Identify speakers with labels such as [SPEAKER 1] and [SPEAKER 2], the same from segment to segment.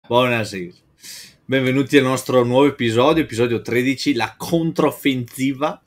[SPEAKER 1] Buonasera. Benvenuti al nostro nuovo episodio 13, la controffensiva.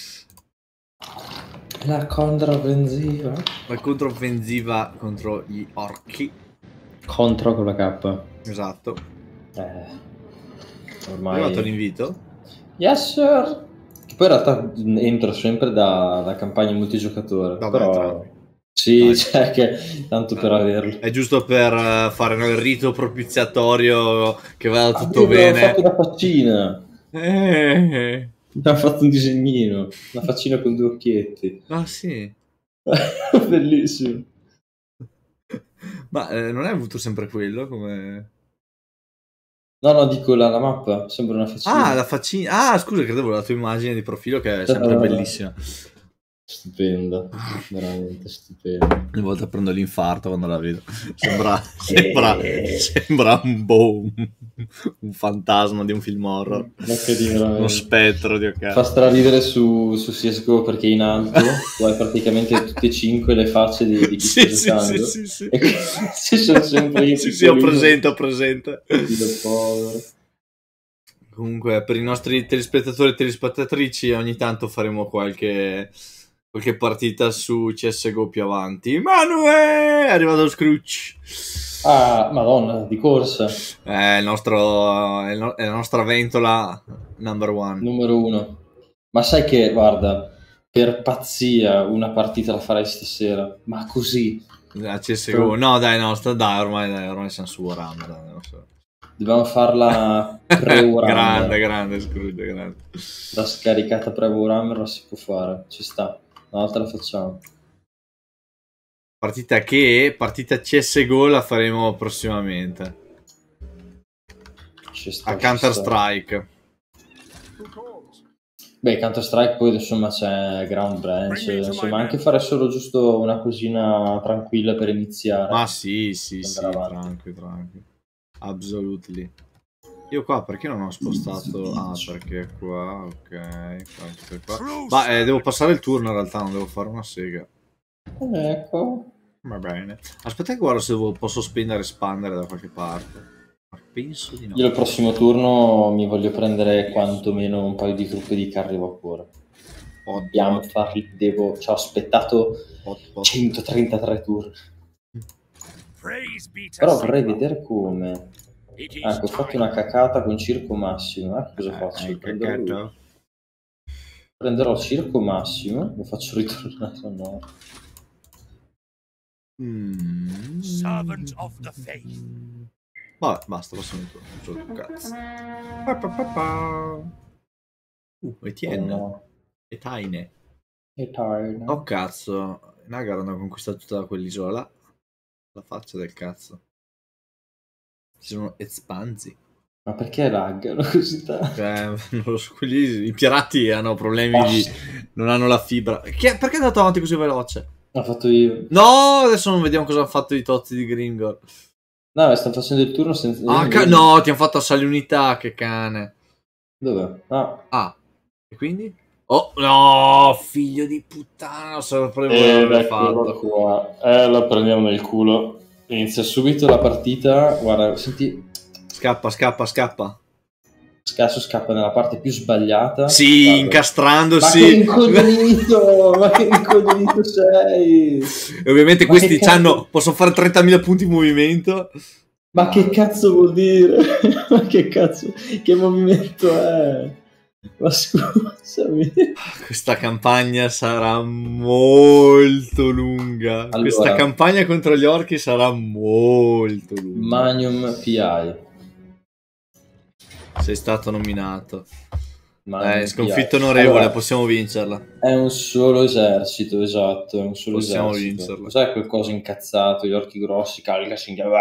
[SPEAKER 2] La controffensiva?
[SPEAKER 1] La controffensiva contro gli orchi.
[SPEAKER 2] Contro con la K.
[SPEAKER 1] Esatto.
[SPEAKER 2] Ormai...
[SPEAKER 1] Hai fatto l'invito?
[SPEAKER 2] Yes, sir! Che poi in realtà entro sempre da campagna multigiocatore.
[SPEAKER 1] Vabbè,
[SPEAKER 2] però...
[SPEAKER 1] tranqui.
[SPEAKER 2] Sì,
[SPEAKER 1] Dai.
[SPEAKER 2] cioè che tanto per averlo.
[SPEAKER 1] È giusto per fare il rito propiziatorio che vada tutto
[SPEAKER 2] Abbiamo
[SPEAKER 1] bene.
[SPEAKER 2] fatto una faccina. Abbiamo fatto un disegnino. Una faccina con 2 occhietti.
[SPEAKER 1] Ah sì.
[SPEAKER 2] Bellissimo.
[SPEAKER 1] Ma non hai avuto sempre quello come...
[SPEAKER 2] No, dico la mappa. Sembra una faccina.
[SPEAKER 1] Ah, la faccina. Ah, scusa, credevo la tua immagine di profilo che è sempre bellissima.
[SPEAKER 2] Stupenda, veramente stupenda.
[SPEAKER 1] Ogni volta prendo l'infarto quando la vedo. Sembra un fantasma di un film horror. Uno spettro di
[SPEAKER 2] Fa straridere su CSGO perché in alto tu hai praticamente tutte e 5 le facce di chi sta giocando.
[SPEAKER 1] Sì.
[SPEAKER 2] E ci sono sempre io.
[SPEAKER 1] Sì, ho presente.
[SPEAKER 2] Povero.
[SPEAKER 1] Comunque, per i nostri telespettatori e telespettatrici, ogni tanto faremo qualche partita su CSGO più avanti. Manuel! È arrivato lo Scrooge.
[SPEAKER 2] Ah, madonna, di corsa.
[SPEAKER 1] È la nostra ventola number one.
[SPEAKER 2] Numero 1. Ma sai che, guarda, per pazzia una partita la farei stasera. Ma così.
[SPEAKER 1] La CSGO. No, dai, ormai siamo su Warhammer. Non so.
[SPEAKER 2] Dobbiamo farla pre-Warhammer.
[SPEAKER 1] grande Scrooge, grande.
[SPEAKER 2] La scaricata pre-Warhammer la si può fare, ci sta. Una volta la facciamo.
[SPEAKER 1] Partita CSGO la faremo prossimamente. A Counter-Strike.
[SPEAKER 2] Beh, Counter-Strike poi insomma c'è Ground Branch, insomma anche fare solo giusto una cosina tranquilla per iniziare.
[SPEAKER 1] Ma sì, tranqui. Absolutely. Io qua perché non ho spostato? Ah, perché qua, ok, qua. Ma devo passare il turno in realtà, non devo fare una sega.
[SPEAKER 2] Ecco.
[SPEAKER 1] Va bene. Aspetta che guardo se posso spendere e espandere da qualche parte. Ma penso di no.
[SPEAKER 2] Io il prossimo turno mi voglio prendere quantomeno un paio di truppe di carri a vapore. Dobbiamo farli, ci ho aspettato 133 turni. Però vorrei vedere come. Ecco, ho fatto una cacata con circo massimo. Cosa faccio? Prenderò il circo massimo, lo faccio ritornare a nord.
[SPEAKER 3] Servant of the faith.
[SPEAKER 1] Vabbè, basta, passiamo il turno. Cazzo. Etienne.
[SPEAKER 2] Oh, no.
[SPEAKER 1] Etaine.
[SPEAKER 2] Etaine.
[SPEAKER 1] Oh cazzo. Nagar hanno conquistato tutta quell'isola là. La faccia del cazzo. Ci sono espansi.
[SPEAKER 2] Ma perché laggano così tanto?
[SPEAKER 1] Non lo so, i pirati hanno problemi non hanno la fibra. Perché è andato avanti così veloce?
[SPEAKER 2] L'ho fatto io.
[SPEAKER 1] No, adesso non vediamo cosa hanno fatto i tozzi di Gringor.
[SPEAKER 2] No, stanno facendo il turno senza...
[SPEAKER 1] no, ti hanno fatto assali unità, che cane.
[SPEAKER 2] Dove?
[SPEAKER 1] Ah, e quindi? Oh, no, figlio di puttana, sapevo fatto.
[SPEAKER 2] Qua. La prendiamo nel culo. Inizia subito la partita. Guarda, senti...
[SPEAKER 1] Scappa.
[SPEAKER 2] Scasso scappa nella parte più sbagliata.
[SPEAKER 1] Sì, guarda. Incastrandosi.
[SPEAKER 2] Ma che incognito sei?
[SPEAKER 1] E ovviamente questi possono fare 30.000 punti in movimento.
[SPEAKER 2] Ma che cazzo vuol dire? Ma che cazzo? Che movimento è? Ma scusami.
[SPEAKER 1] Questa campagna sarà molto lunga.
[SPEAKER 2] Allora,
[SPEAKER 1] questa campagna contro gli orchi sarà molto lunga.
[SPEAKER 2] Magnum PI.
[SPEAKER 1] Sei stato nominato.
[SPEAKER 2] PI.
[SPEAKER 1] Sconfitto onorevole, allora, possiamo vincerla.
[SPEAKER 2] È un solo esercito, esatto. È un solo
[SPEAKER 1] possiamo
[SPEAKER 2] esercito.
[SPEAKER 1] Vincerla.
[SPEAKER 2] Cos'è quel coso incazzato? Gli orchi grossi, carica,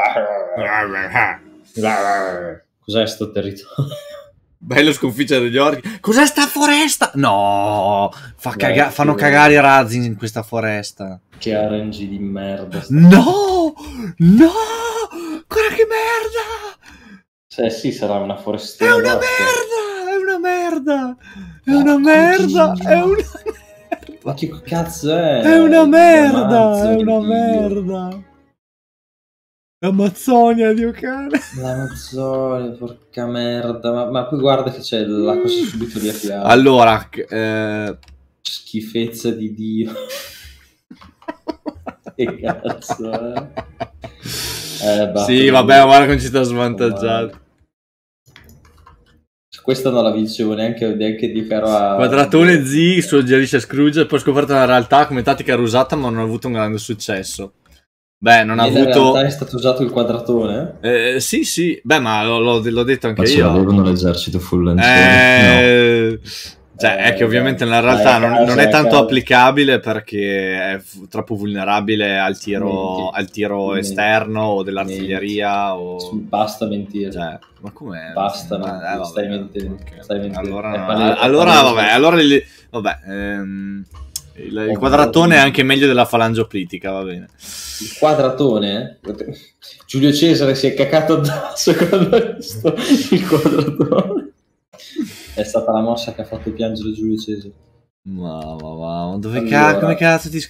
[SPEAKER 2] Cos'è sto territorio?
[SPEAKER 1] Bello sconfiggere gli orchi. Cos'è sta foresta? No, fanno cagare i razzi in questa foresta.
[SPEAKER 2] Che RNG di merda.
[SPEAKER 1] No, ancora che merda.
[SPEAKER 2] Cioè sì, sarà una foresta.
[SPEAKER 1] È una merda.
[SPEAKER 2] Ma che cazzo è?
[SPEAKER 1] È una merda. L'Amazzonia, Dio cane.
[SPEAKER 2] L'Amazzonia, porca merda. Ma poi guarda che c'è la cosa subito di fianco.
[SPEAKER 1] Allora,
[SPEAKER 2] schifezza di Dio. Che cazzo,
[SPEAKER 1] sì, vabbè, guarda come ci sta svantaggiato.
[SPEAKER 2] Questa non la vincevo neanche di caro a...
[SPEAKER 1] Quadratone Z suggerisce Scrooge, poi ho scoperto la realtà come tattica era usata, ma non ha avuto un grande successo. Beh, non ha avuto...
[SPEAKER 2] In realtà è stato usato il quadratone?
[SPEAKER 1] Sì, sì. Beh, ma l'ho detto anche
[SPEAKER 4] ma
[SPEAKER 1] io.
[SPEAKER 4] Ma ce l'avevano l'esercito full lanciere?
[SPEAKER 1] No. Cioè, è che ovviamente nella realtà non è tanto applicabile perché è troppo vulnerabile al tiro esterno o dell'artiglieria o...
[SPEAKER 2] Basta mentire.
[SPEAKER 1] Cioè, ma com'è?
[SPEAKER 2] Basta,
[SPEAKER 1] vabbè,
[SPEAKER 2] stai mentendo.
[SPEAKER 1] Okay.
[SPEAKER 2] Stai mentendo.
[SPEAKER 1] Allora il quadratone è anche meglio della falangioplitica, va bene.
[SPEAKER 2] Il quadratone? Giulio Cesare si è cacato addosso quando ha visto il quadratone. È stata la mossa che ha fatto piangere Giulio Cesare.
[SPEAKER 1] Ma dove allora... come cazzo ti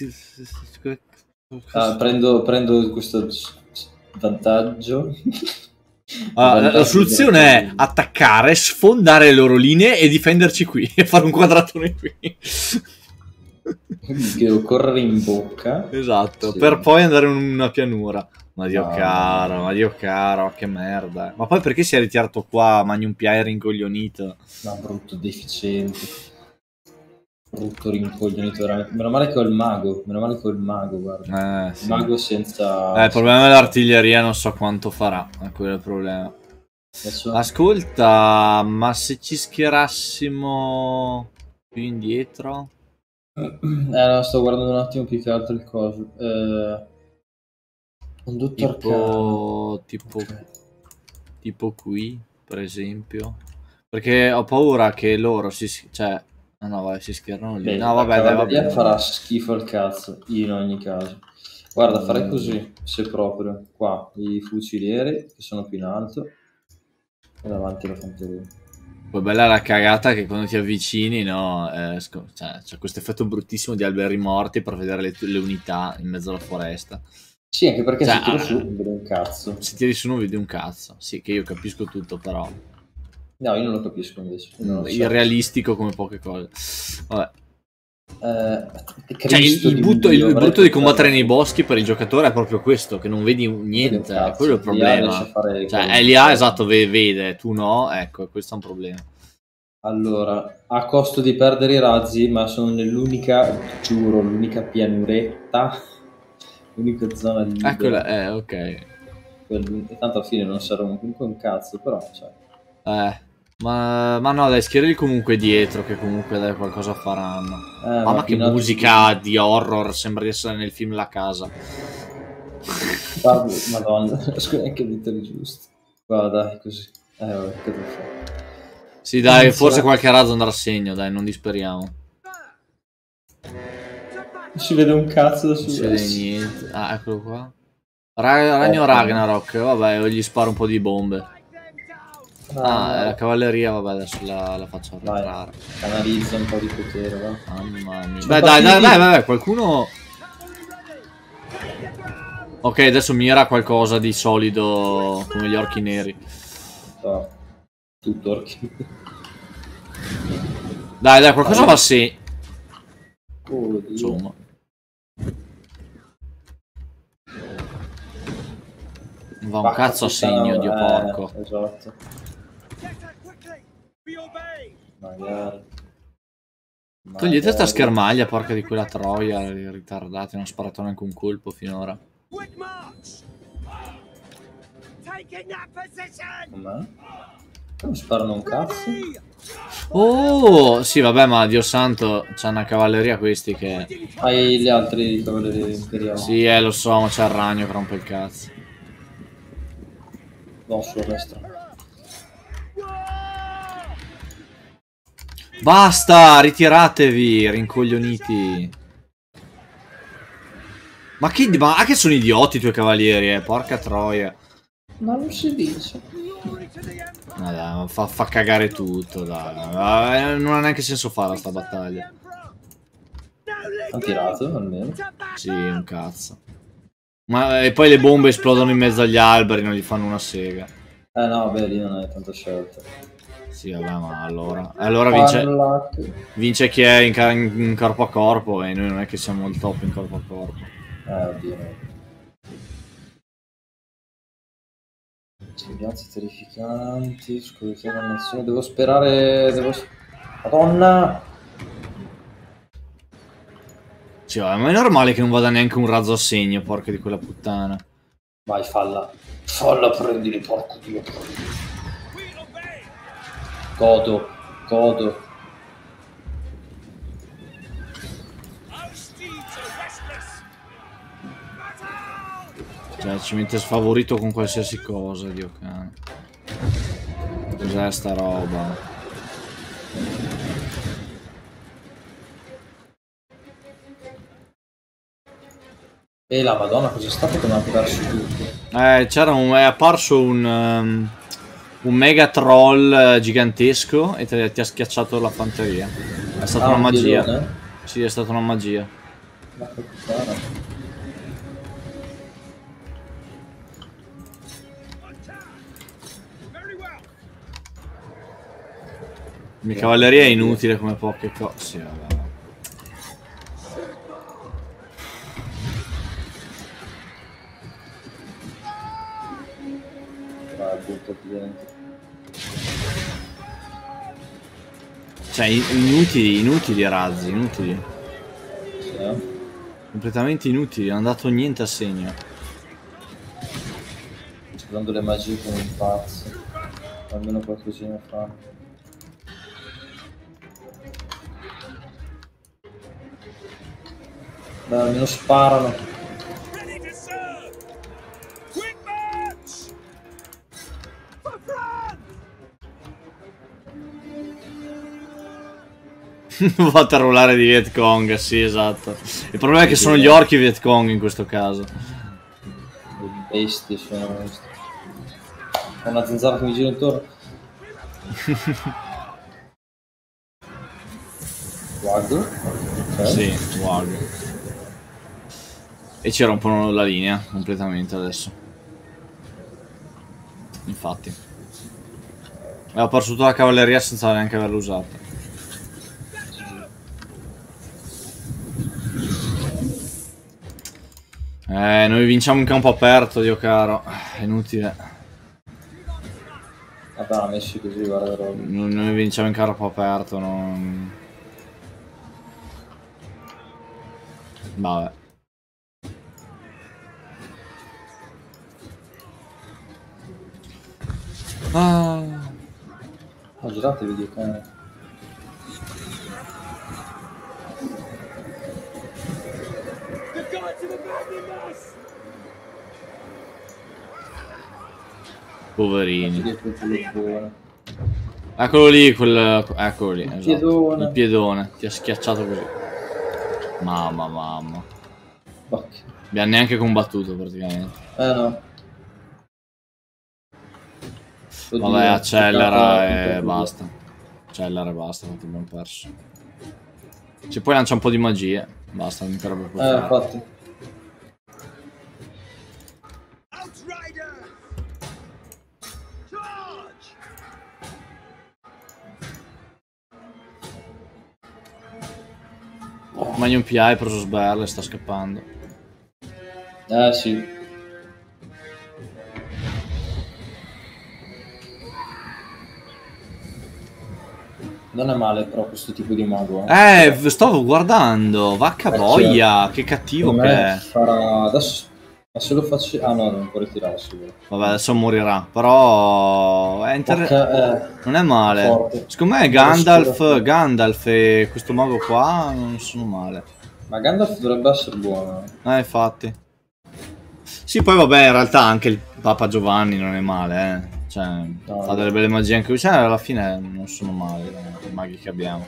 [SPEAKER 2] prendo questo vantaggio.
[SPEAKER 1] La soluzione è attaccare, sfondare le loro linee e difenderci qui e fare un quadratone qui.
[SPEAKER 2] Quindi devo correre in bocca.
[SPEAKER 1] Esatto, sì. Per poi andare in una pianura. Ma Dio caro, che merda. Ma poi perché si è ritirato qua Magnum P.I. rincoglionito?
[SPEAKER 2] Ma brutto deficiente. Brutto rincoglionito veramente. Meno male che ho il mago, guarda.
[SPEAKER 1] Sì.
[SPEAKER 2] Il mago senza...
[SPEAKER 1] il problema dell'artiglieria non so quanto farà, è quello il problema. Adesso... Ascolta, ma se ci schierassimo più indietro?
[SPEAKER 2] No, sto guardando un attimo più che altro il coso. Un dottor
[SPEAKER 1] tipo qui, per esempio. Perché ho paura che loro si schierano lì. No, vabbè,
[SPEAKER 2] vabbè. Farà schifo al cazzo, in ogni caso. Guarda, farei così, se proprio. Qua, i fucilieri, che sono più in alto. E davanti la fanteria.
[SPEAKER 1] Poi bella la cagata che quando ti avvicini, no, c'è questo effetto bruttissimo di alberi morti per vedere le unità in mezzo alla foresta.
[SPEAKER 2] Sì, anche perché se tiri su non vedi un cazzo.
[SPEAKER 1] Se tiri su non vedi un cazzo. Sì, che io capisco tutto, però...
[SPEAKER 2] No, io non lo capisco invece.
[SPEAKER 1] Irrealistico come poche cose. Vabbè.
[SPEAKER 2] Il
[SPEAKER 1] brutto di combattere nei boschi per il giocatore è proprio questo, che non vedi niente, quello è il problema. L'IA esatto, vede, tu no, ecco, questo è un problema.
[SPEAKER 2] Allora, a costo di perdere i razzi, ma sono nell'unica, giuro, l'unica pianuretta, l'unica zona libera.
[SPEAKER 1] Quella, ok.
[SPEAKER 2] Tanto alla fine non servono comunque un cazzo, però, cioè...
[SPEAKER 1] Ma no, dai, schierali comunque dietro, che comunque dai, qualcosa faranno. Ma che musica di horror, sembra di essere nel film La Casa.
[SPEAKER 2] Guarda, madonna, non riesco neanche a mettere giusto. Guarda, dai, così. Vabbè, che devo fare?
[SPEAKER 1] Sì, dai, forse qualche razzo andrà a segno, dai, non disperiamo.
[SPEAKER 2] Non si vede un cazzo da su.
[SPEAKER 1] Non si vede niente. Eccolo qua. Ragno Ragnarok, vabbè, io gli sparo un po' di bombe. La cavalleria, vabbè, adesso la faccio arretrare.
[SPEAKER 2] Analizza un po' di potere, va.
[SPEAKER 1] Mamma mia. Beh, dai, qualcuno... Ok, adesso mira qualcosa di solido come gli orchi neri.
[SPEAKER 2] Tutto orchi.
[SPEAKER 1] Dai, qualcosa va sì. Insomma. Va un cazzo a segno, Dio porco.
[SPEAKER 2] Esatto. Magari.
[SPEAKER 1] Togliete sta schermaglia, porca di quella troia, ritardati, non ho sparato neanche un colpo finora.
[SPEAKER 2] Com'è? Non sparano un cazzo?
[SPEAKER 1] Oh, sì, vabbè, ma Dio santo, c'è una cavalleria questi che...
[SPEAKER 2] Hai gli altri cavallerie imperiali?
[SPEAKER 1] Sì, lo so, ma c'è il ragno che rompe il cazzo.
[SPEAKER 2] No, sulla destra.
[SPEAKER 1] Basta, ritiratevi, rincoglioniti. Ma che sono idioti i tuoi cavalieri, porca troia.
[SPEAKER 2] Ma non si dice.
[SPEAKER 1] Dai, fa cagare tutto, dai. Non ha neanche senso farla sta battaglia.
[SPEAKER 2] Ha tirato almeno?
[SPEAKER 1] Sì, un cazzo. Ma e poi le bombe esplodono in mezzo agli alberi, non gli fanno una sega.
[SPEAKER 2] No, beh, lì non hai tanta scelta.
[SPEAKER 1] Sì, vabbè, ma allora vince chi è in corpo a corpo e noi non è che siamo il top in corpo a corpo.
[SPEAKER 2] Oddio. Sembianze terrificanti, scusate, dannazione, devo sperare, Madonna!
[SPEAKER 1] Sì, vabbè, ma è normale che non vada neanche un razzo a segno, porca di quella puttana.
[SPEAKER 2] Vai, falla. Falla, prendili, porco dio. Godo.
[SPEAKER 1] Cioè, ci mette sfavorito con qualsiasi cosa, Dio cane. Cos'è sta roba?
[SPEAKER 2] E la Madonna, cos'è stato che mi ha perso tutto?
[SPEAKER 1] È apparso un mega troll gigantesco e ti ha schiacciato la fanteria. È stata una magia.
[SPEAKER 2] Pilone?
[SPEAKER 1] Sì, è stata una magia.
[SPEAKER 2] Ma che puttana.
[SPEAKER 1] La mia cavalleria è inutile come poche cose. Sì, vabbè.
[SPEAKER 2] Vai, buttati dentro.
[SPEAKER 1] Cioè, inutili razzi, inutili.
[SPEAKER 2] Sì.
[SPEAKER 1] Completamente inutili, non hanno dato niente a segno.
[SPEAKER 2] Sto dando le magie come un pazzo. Almeno qualcosina fa. Beh, almeno sparano.
[SPEAKER 1] Fate ruolare di Viet Cong, sì, esatto. Il problema è che sono gli orchi Viet Cong in questo caso.
[SPEAKER 2] Le bestie sono... Ho una zanzara che mi gira intorno. Wag? Okay.
[SPEAKER 1] Sì, Wag. E ci rompono la linea completamente adesso. Infatti. Ho perso tutta la cavalleria senza neanche averla usata. Noi vinciamo in campo aperto, Dio caro. È inutile.
[SPEAKER 2] Vabbè, messi così, guarda.
[SPEAKER 1] Noi vinciamo in campo aperto, non... Vabbè.
[SPEAKER 2] Giratevi di cane.
[SPEAKER 1] Poverini. Eccolo lì, eccolo lì. Esatto.
[SPEAKER 2] Piedone.
[SPEAKER 1] Il piedone. Ti ha schiacciato così. Mamma.
[SPEAKER 2] Okay.
[SPEAKER 1] Mi ha neanche combattuto praticamente.
[SPEAKER 2] No. Oddio,
[SPEAKER 1] vabbè, accelera e basta. Accelera e basta, infatti abbiamo perso. Se poi lancia un po' di magie, basta, non per proprio.
[SPEAKER 2] Infatti.
[SPEAKER 1] Magnum PI ha preso sberle, sta scappando.
[SPEAKER 2] Sì. Non è male però questo tipo di mago.
[SPEAKER 1] Stavo guardando, vacca boia, che cattivo che è.
[SPEAKER 2] Farà... Adesso se lo faccio... Ah no, non può ritirarsi.
[SPEAKER 1] Vabbè, adesso morirà, però non è male. Forte. Secondo me Gandalf e questo mago qua non sono male.
[SPEAKER 2] Ma Gandalf dovrebbe essere buono.
[SPEAKER 1] Infatti. Sì, poi vabbè, in realtà anche il Papa Giovanni non è male, Cioè, no, fa delle belle magie anche lui. Cioè, alla fine non sono male i maghi che abbiamo.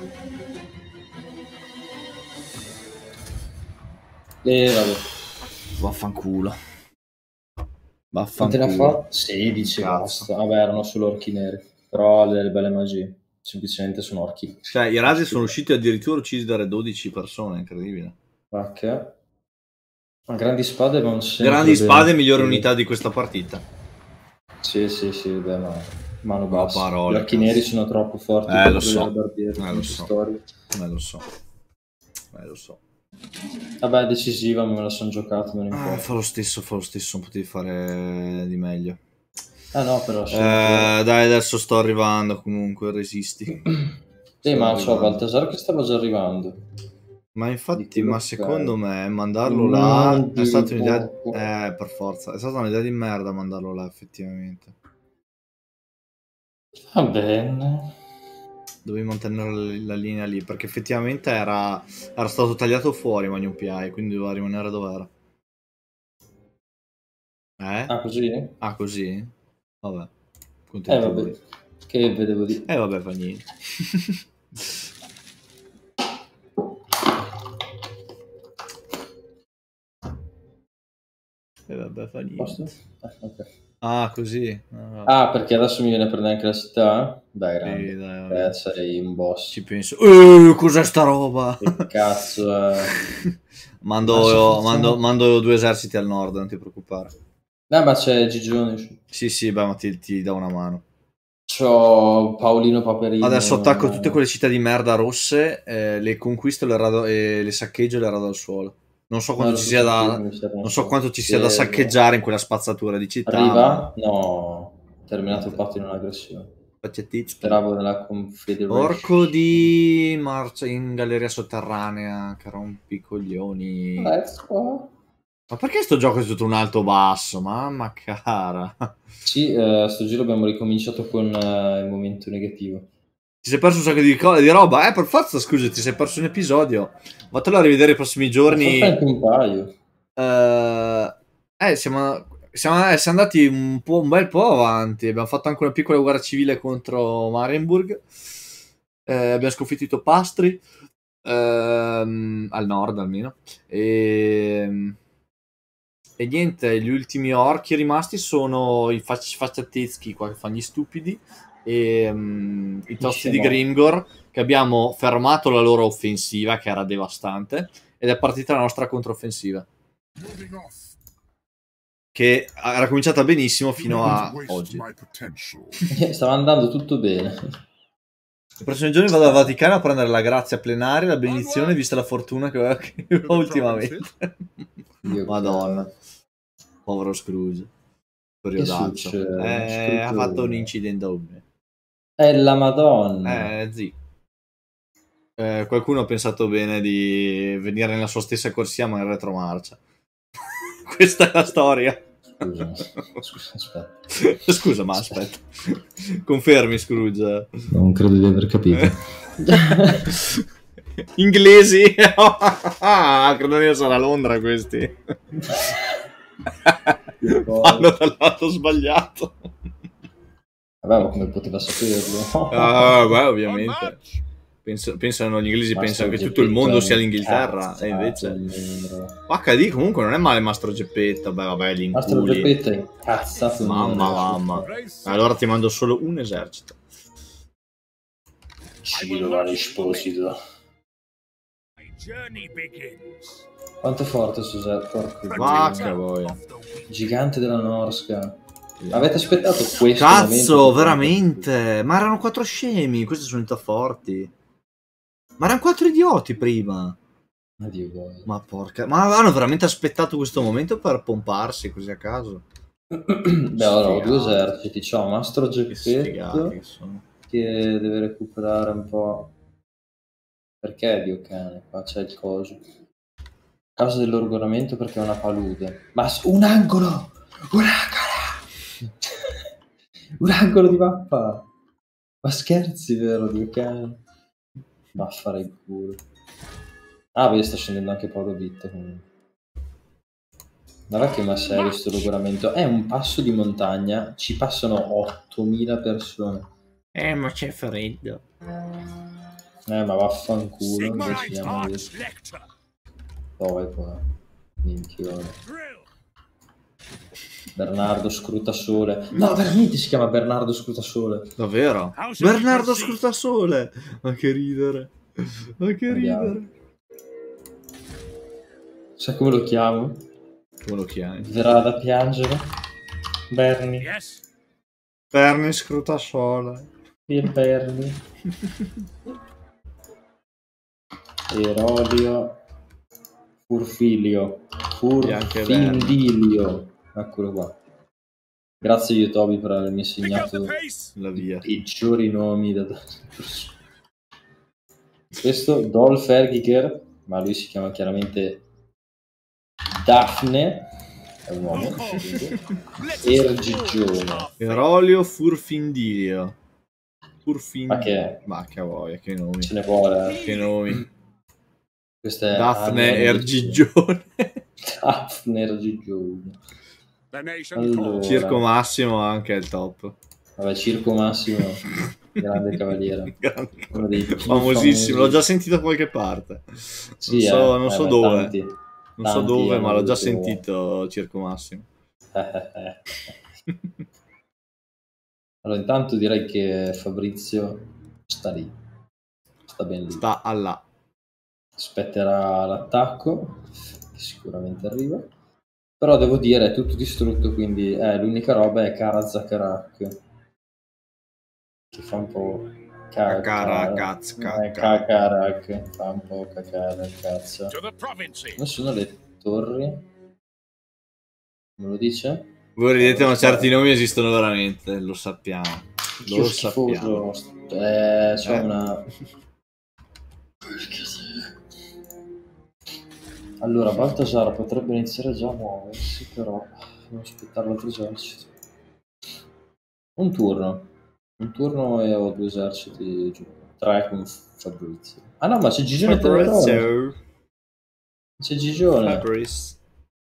[SPEAKER 2] Vabbè.
[SPEAKER 1] Vaffanculo.
[SPEAKER 2] Quante ne ha fatto? 16, basta. Vabbè, erano solo orchi neri. Però delle belle magie. Semplicemente sono orchi.
[SPEAKER 1] Cioè, i razzi sono usciti addirittura uccisi da 12 persone, incredibile.
[SPEAKER 2] Ok. Ma grandi spade vanno sempre
[SPEAKER 1] Grandi
[SPEAKER 2] bene.
[SPEAKER 1] spade, migliore unità di questa partita.
[SPEAKER 2] Sì, beh, ma mano bassa.
[SPEAKER 1] Parole,
[SPEAKER 2] Gli archi neri sono troppo forti
[SPEAKER 1] lo so.
[SPEAKER 2] lo so.
[SPEAKER 1] Lo so.
[SPEAKER 2] Vabbè, è decisiva, ma me la sono giocata.
[SPEAKER 1] Fa lo stesso, non potevi fare di meglio.
[SPEAKER 2] No, però
[SPEAKER 1] dai, adesso sto arrivando comunque, resisti.
[SPEAKER 2] Ma so Baltasar che stava già arrivando.
[SPEAKER 1] Ma infatti, ma secondo me mandarlo là è stata un'idea. Per forza, è stata un'idea di merda mandarlo là, effettivamente.
[SPEAKER 2] Va bene.
[SPEAKER 1] Dovevi mantenere la linea lì, perché effettivamente era stato tagliato fuori Magnum PI, quindi doveva rimanere dove era.
[SPEAKER 2] Ah, così?
[SPEAKER 1] Ah, così? Vabbè.
[SPEAKER 2] Vabbè. Che vedevo di...
[SPEAKER 1] vabbè, fa niente. Vabbè, fa niente.
[SPEAKER 2] Okay.
[SPEAKER 1] Ah, così.
[SPEAKER 2] Perché adesso mi viene a prendere anche la città? Dai, grande.
[SPEAKER 1] Sì, dai,
[SPEAKER 2] sei un boss.
[SPEAKER 1] Ci penso. Cos'è sta roba?
[SPEAKER 2] Che cazzo è?
[SPEAKER 1] mando 2 eserciti al nord, non ti preoccupare.
[SPEAKER 2] Ma c'è Gigione.
[SPEAKER 1] Sì, beh, ma ti dà una mano.
[SPEAKER 2] C'ho Paolino Paperino.
[SPEAKER 1] Adesso attacco tutte quelle città di merda rosse, le conquisto e le saccheggio e le rado al suolo. Non so quanto ci sia da saccheggiare in quella spazzatura di città.
[SPEAKER 2] Arriva? No, terminato il patto in un'aggressione. Speravo nella Confederation.
[SPEAKER 1] Porco di marcia in galleria sotterranea, che rompi i coglioni.
[SPEAKER 2] Let's go.
[SPEAKER 1] Ma perché sto gioco è tutto un alto basso? Mamma cara.
[SPEAKER 2] Sì, sto giro abbiamo ricominciato con il momento negativo.
[SPEAKER 1] Ti sei perso un sacco di roba? Per forza, scusa, ti sei perso un episodio. Vattelo a rivedere i prossimi giorni.
[SPEAKER 2] Ma anche un paio.
[SPEAKER 1] Siamo andati un bel po' avanti. Abbiamo fatto anche una piccola guerra civile contro Marienburg. Abbiamo sconfitto i Topastri. Al nord almeno. E niente, gli ultimi orchi rimasti sono i facciateschi qua che fanno gli stupidi e i tosti di Grimgor, che abbiamo fermato la loro offensiva che era devastante ed è partita la nostra controffensiva che era cominciata benissimo fino a oggi.
[SPEAKER 2] Stava andando tutto bene.
[SPEAKER 1] I prossimi giorni vado al Vaticano a prendere la grazia plenaria, la benedizione, vista la fortuna che ho ultimamente. Madonna, povero Scrooge. Ha fatto un incidentone.
[SPEAKER 2] È la Madonna.
[SPEAKER 1] Zì. Qualcuno ha pensato bene di venire nella sua stessa corsia ma in retromarcia. Questa è la storia. Scusa, ma aspetta. Confermi, Scrooge?
[SPEAKER 4] Non credo di aver capito.
[SPEAKER 1] Inglesi? Credo che sarà a Londra questi. Vanno dal lato sbagliato.
[SPEAKER 2] Vabbè, ma come poteva saperlo?
[SPEAKER 1] Beh, ovviamente. Pensano gli inglesi, pensano che tutto il mondo sia l'Inghilterra, e invece HD comunque non è male. Mastro Geppetto, vabbè, l'inculi.
[SPEAKER 2] Mastro Geppetto è incazzato.
[SPEAKER 1] Mamma. Allora ti mando solo un esercito.
[SPEAKER 2] Ciro va risposito. Quanto è forte Susanne?
[SPEAKER 1] Vacca boia.
[SPEAKER 2] Gigante della Norska. Avete aspettato questo?
[SPEAKER 1] Cazzo, veramente? Ma erano 4 scemi, questi sono unità forti. Ma erano 4 idioti prima. Ma porca... Ma hanno veramente aspettato questo momento per pomparsi così a caso?
[SPEAKER 2] Beh, allora ho 2 eserciti. C'ho Mastro Geppetto che deve recuperare un po'. Perché Dio cane? Qua c'è il coso. Causa dell'orgoramento perché è una palude. Ma un angolo! Un angolo di mappa! Ma scherzi, vero, Dio cane? Ma fare il culo. Vedi, sta scendendo anche Paolo Bitta comunque. Guarda che ma serio sto regolamento. È un passo di montagna, ci passano 8000 persone.
[SPEAKER 1] Ma c'è freddo.
[SPEAKER 2] Ma vaffanculo. Dove qua? Minchione. Bernardo Scrutasole. No, veramente si chiama Bernardo Scrutasole.
[SPEAKER 1] Davvero? Bernardo Scrutasole. Ma che ridere.
[SPEAKER 2] Sai come lo chiamo?
[SPEAKER 1] Uno chi hai?
[SPEAKER 2] Verrà da piangere. Bernie.
[SPEAKER 3] Yes.
[SPEAKER 1] Perni scrutasola.
[SPEAKER 2] Il Bernie. Erolio. Furfilio.
[SPEAKER 1] anche
[SPEAKER 2] Furfindilio. Eccolo qua. Grazie Yotobi per avermi
[SPEAKER 3] Pick up the
[SPEAKER 2] insegnato
[SPEAKER 3] pace.
[SPEAKER 1] La via.
[SPEAKER 2] i peggiori nomi da questo Dolph Ergiger, ma lui si chiama chiaramente Daphne, è un uomo, quindi. Ergigione.
[SPEAKER 1] Erolio Furfindilio.
[SPEAKER 2] Ma che
[SPEAKER 1] Ma che voglia, che nomi.
[SPEAKER 2] ce ne vuole?
[SPEAKER 1] Che nomi.
[SPEAKER 2] Questa è
[SPEAKER 1] Daphne
[SPEAKER 2] Anna
[SPEAKER 1] Ergigione.
[SPEAKER 2] Daphne Ergigione.
[SPEAKER 3] The nation
[SPEAKER 2] Allora.
[SPEAKER 3] calls.
[SPEAKER 1] Circo Massimo anche è il top.
[SPEAKER 2] Vabbè, Circo Massimo, grande cavaliere. Uno dei più
[SPEAKER 1] Famosissimo, l'ho
[SPEAKER 2] famosi.
[SPEAKER 1] già sentito da qualche parte.
[SPEAKER 2] Sì,
[SPEAKER 1] non so
[SPEAKER 2] beh,
[SPEAKER 1] dove.
[SPEAKER 2] tanti.
[SPEAKER 1] Non so
[SPEAKER 2] Tanti
[SPEAKER 1] dove,
[SPEAKER 2] hanno
[SPEAKER 1] ma l'ho già
[SPEAKER 2] avuto-
[SPEAKER 1] sentito Circo Massimo.
[SPEAKER 2] Allora, intanto direi che Fabrizio sta lì, sta ben lì.
[SPEAKER 1] Sta alla.
[SPEAKER 2] Aspetterà l'attacco, che sicuramente arriva. Però devo dire, è tutto distrutto, quindi l'unica roba è Kara Zakarak, che fa un po'
[SPEAKER 1] Kakara,
[SPEAKER 2] Kakarak, fa un po' cacare il cazzo.
[SPEAKER 3] To the provinces.
[SPEAKER 2] Non sono le torri? Me lo dice?
[SPEAKER 1] Voi ridete, ma certi nomi esistono veramente, lo sappiamo.
[SPEAKER 2] Che
[SPEAKER 1] Lo
[SPEAKER 2] schifoso.
[SPEAKER 1] sappiamo.
[SPEAKER 2] C'è
[SPEAKER 1] Eh.
[SPEAKER 2] una... Allora, Baltasar potrebbe iniziare già a muoversi, però devo aspettare l'altro esercito. Un turno e ho 2 eserciti giù. 3 con Fabrizio. Ah no, ma c'è Gigione Tenerone.
[SPEAKER 1] Fabrizio.
[SPEAKER 2] C'è Gigione.
[SPEAKER 1] Fabrice.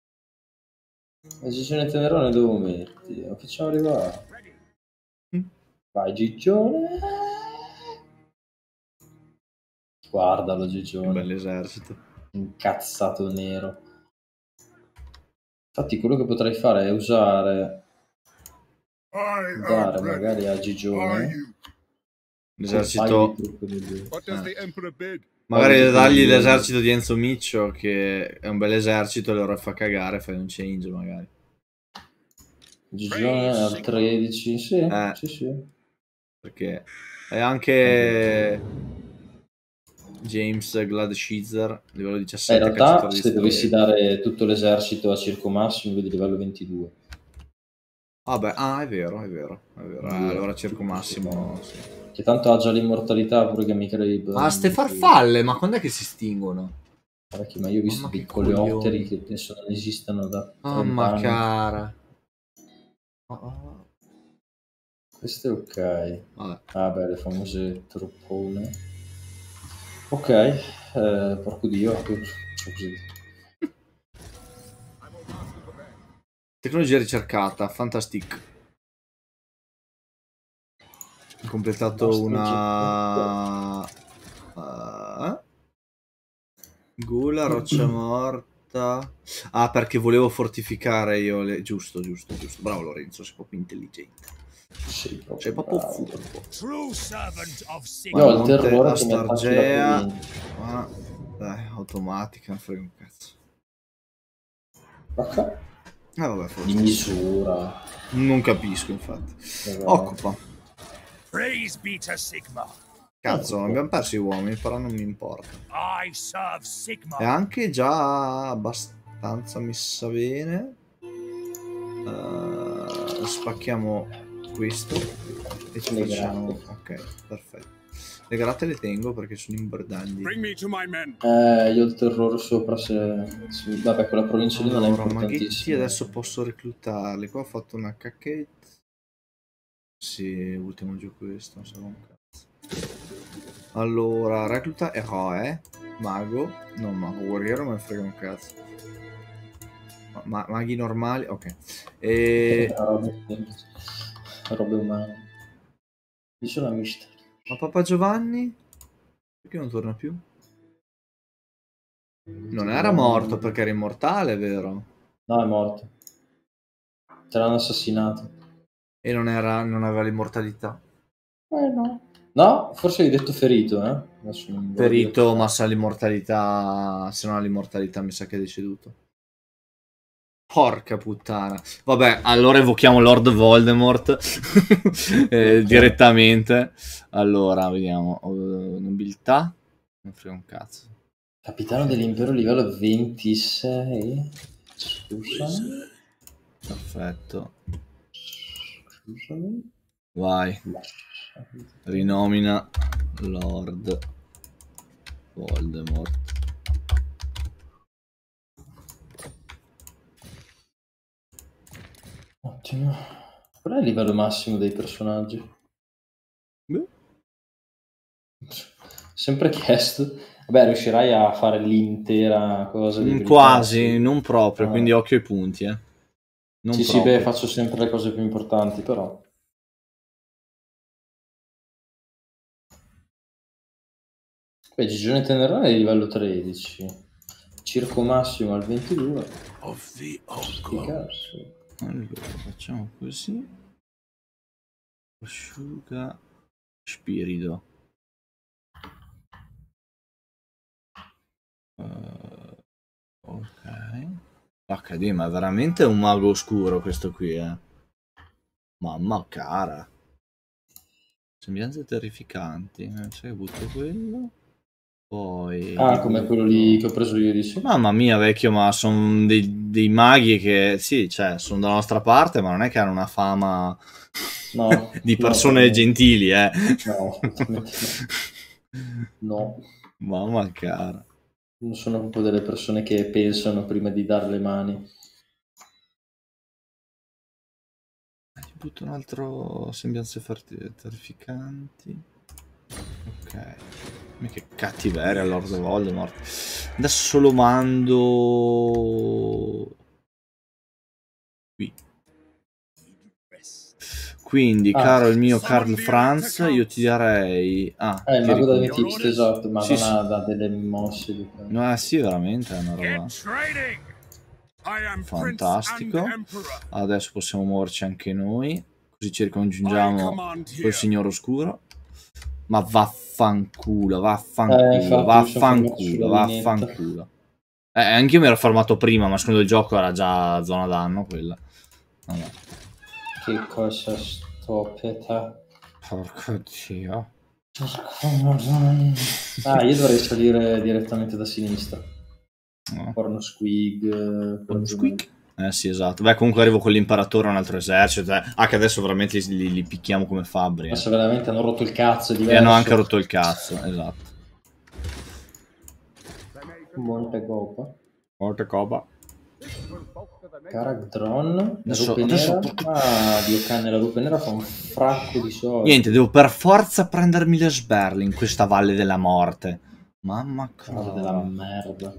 [SPEAKER 2] E Gigione Tenerone dove lo metti? Lo facciamo arrivare. Vai Gigione. Guardalo
[SPEAKER 1] Un
[SPEAKER 2] Gigione.
[SPEAKER 1] bell'esercito.
[SPEAKER 2] Incazzato nero. Infatti quello che potrei fare è usare dare magari a Gigione
[SPEAKER 1] L'esercito.
[SPEAKER 3] What does the emperor bid?
[SPEAKER 1] Magari dargli l'esercito di Enzo Miccio, che è un bel esercito, e lo fa cagare, fai un change magari.
[SPEAKER 2] Gigione al 13, sì,
[SPEAKER 1] Eh.
[SPEAKER 2] sì.
[SPEAKER 1] Perché è anche James Gladschizer, livello 17.
[SPEAKER 2] In realtà
[SPEAKER 1] cacciatore di
[SPEAKER 2] se dovessi
[SPEAKER 1] streghe.
[SPEAKER 2] dare tutto l'esercito a Circo Massimo di livello 22.
[SPEAKER 1] Vabbè, è vero. Allora Circo Massimo. Sì.
[SPEAKER 2] Che tanto ha già l'immortalità pure che mica
[SPEAKER 1] Ma ste farfalle, ma quando è che si estinguono?
[SPEAKER 2] Ma io ho visto
[SPEAKER 1] Mamma,
[SPEAKER 2] dei
[SPEAKER 1] che
[SPEAKER 2] coleotteri
[SPEAKER 1] coglioni.
[SPEAKER 2] che penso non esistano da 30
[SPEAKER 1] Mamma
[SPEAKER 2] anni.
[SPEAKER 1] cara.
[SPEAKER 2] Questo è ok.
[SPEAKER 1] Vabbè.
[SPEAKER 2] Beh, le famose troppone. Ok, porco dio, faccio così.
[SPEAKER 1] Tecnologia ricercata, fantastic. Ho completato una Gula, roccia morta. Perché volevo fortificare io le... Giusto. Bravo Lorenzo, sei proprio intelligente. Sei proprio furbo.
[SPEAKER 3] True servant of
[SPEAKER 2] Io ho il
[SPEAKER 1] Monte
[SPEAKER 2] terrore che mi attacchi la
[SPEAKER 1] Astargea.
[SPEAKER 2] provincia.
[SPEAKER 1] Dai, automatica, non frega un cazzo.
[SPEAKER 2] Ok.
[SPEAKER 1] Vabbè, forse.
[SPEAKER 2] Di misura.
[SPEAKER 1] Non capisco, infatti. Occupa.
[SPEAKER 3] praise be to Sigma.
[SPEAKER 1] Cazzo, abbiamo perso i uomini, però non mi importa.
[SPEAKER 3] I serve Sigma.
[SPEAKER 1] È anche già abbastanza messa bene. Spacchiamo questo e ci
[SPEAKER 2] Le
[SPEAKER 1] facciamo...
[SPEAKER 2] gratte.
[SPEAKER 1] Ok, perfetto. Le gratte le tengo perché sono imbordagli.
[SPEAKER 3] Bring me to my men.
[SPEAKER 2] Io ho il terrore sopra vabbè, quella provincia lì non è
[SPEAKER 1] Allora, maghetti
[SPEAKER 2] importantissima.
[SPEAKER 1] adesso posso reclutarli. Qua ho fatto una cacchetta. Sì, ultimo giù questo, non so un cazzo. Allora, recluta eroe, mago, non mago, guerriero, me ne frega un cazzo. Maghi normali, ok.
[SPEAKER 2] Robe umane. Dice la mista.
[SPEAKER 1] Ma Papa Giovanni? Perché non torna più? Non era morto perché era immortale, vero?
[SPEAKER 2] No, è morto. Te l'hanno assassinato.
[SPEAKER 1] E non aveva l'immortalità.
[SPEAKER 2] No. No, forse hai detto ferito, Adesso non voglio
[SPEAKER 1] Ferito,
[SPEAKER 2] dire.
[SPEAKER 1] ma se ha l'immortalità, se non ha l'immortalità mi sa che è deceduto. Porca puttana. Vabbè, allora evochiamo Lord Voldemort direttamente. Allora, vediamo. Nobiltà. Non frega un cazzo.
[SPEAKER 2] Capitano dell'impero livello 26. Scusami.
[SPEAKER 1] Perfetto.
[SPEAKER 2] Scusami.
[SPEAKER 1] Vai. Rinomina Lord Voldemort.
[SPEAKER 2] Ottimo. Qual è il livello massimo dei personaggi?
[SPEAKER 1] Beh.
[SPEAKER 2] Sempre chiesto. Vabbè, riuscirai a fare l'intera cosa di
[SPEAKER 1] Quasi, non proprio,
[SPEAKER 2] Ah.
[SPEAKER 1] quindi occhio ai punti, Non
[SPEAKER 2] Sì, sì,
[SPEAKER 1] proprio.
[SPEAKER 2] beh, faccio sempre le cose più importanti, però. Beh, Gigione Tenerone è livello 13. Circo massimo al 22.
[SPEAKER 3] Of the
[SPEAKER 2] Sti
[SPEAKER 3] ogre.
[SPEAKER 2] cazzo.
[SPEAKER 1] Allora, facciamo così. Asciuga spirito. Ok. HD, ma è veramente un mago oscuro questo qui, Mamma cara. Sembianze terrificanti. Sai che butto quello. Poi...
[SPEAKER 2] Ah, come quello lì che ho preso io, dici?
[SPEAKER 1] Mamma mia, vecchio, ma sono dei maghi che, sì, cioè, sono dalla nostra parte, ma non è che hanno una fama
[SPEAKER 2] No,
[SPEAKER 1] di
[SPEAKER 2] no,
[SPEAKER 1] persone
[SPEAKER 2] no.
[SPEAKER 1] gentili,
[SPEAKER 2] No, assolutamente no.
[SPEAKER 1] Mamma cara.
[SPEAKER 2] Non sono proprio delle persone che pensano prima di dare le mani.
[SPEAKER 1] Ti butto un altro sembianze terrificanti. Ok. Ma che cattiveria Lord Voldemort. Adesso lo mando qui. Quindi, caro il mio Karl Franz, io ti darei... Ah,
[SPEAKER 2] il
[SPEAKER 1] ti
[SPEAKER 2] mago da
[SPEAKER 1] ricordo.
[SPEAKER 2] Amethyst, esatto, ma
[SPEAKER 1] Sì,
[SPEAKER 2] non
[SPEAKER 1] sì.
[SPEAKER 2] ha delle mosse di...
[SPEAKER 1] No, sì, veramente è una roba
[SPEAKER 3] Get trading. I am
[SPEAKER 1] fantastico.
[SPEAKER 3] Prince and Emperor.
[SPEAKER 1] Adesso possiamo muoverci anche noi, così ci
[SPEAKER 3] I
[SPEAKER 1] ricongiungiamo
[SPEAKER 3] command
[SPEAKER 1] col
[SPEAKER 3] here.
[SPEAKER 1] signor oscuro. Ma vaffanculo, vaffanculo,
[SPEAKER 2] infatti, mi sono fermato
[SPEAKER 1] vaffanculo,
[SPEAKER 2] sulla linetta.
[SPEAKER 1] vaffanculo. Anch'io mi ero fermato prima, ma secondo il gioco era già zona danno quella. Vabbè.
[SPEAKER 2] Che cosa stopeta?
[SPEAKER 1] Porco dio.
[SPEAKER 2] Ah, io dovrei salire direttamente da sinistra.
[SPEAKER 1] No.
[SPEAKER 2] Porno squig.
[SPEAKER 1] Uno squeak. Sì, esatto. Beh, comunque arrivo con l'imperatore a un altro esercito. Che adesso veramente li picchiamo come fabbri.
[SPEAKER 2] Adesso veramente hanno rotto il cazzo, è
[SPEAKER 1] E
[SPEAKER 2] diverso.
[SPEAKER 1] hanno anche rotto il cazzo, esatto.
[SPEAKER 2] Montecopa.
[SPEAKER 1] Morte coba.
[SPEAKER 2] Caragdron.
[SPEAKER 1] Adesso-
[SPEAKER 2] Rupe
[SPEAKER 1] adesso-
[SPEAKER 2] nera. Ah, Dio cane, la rupe nera fa un fracco di soldi.
[SPEAKER 1] Niente, devo per forza prendermi le sberle in questa valle della morte. Mamma
[SPEAKER 2] Valle della
[SPEAKER 1] cara.
[SPEAKER 2] merda.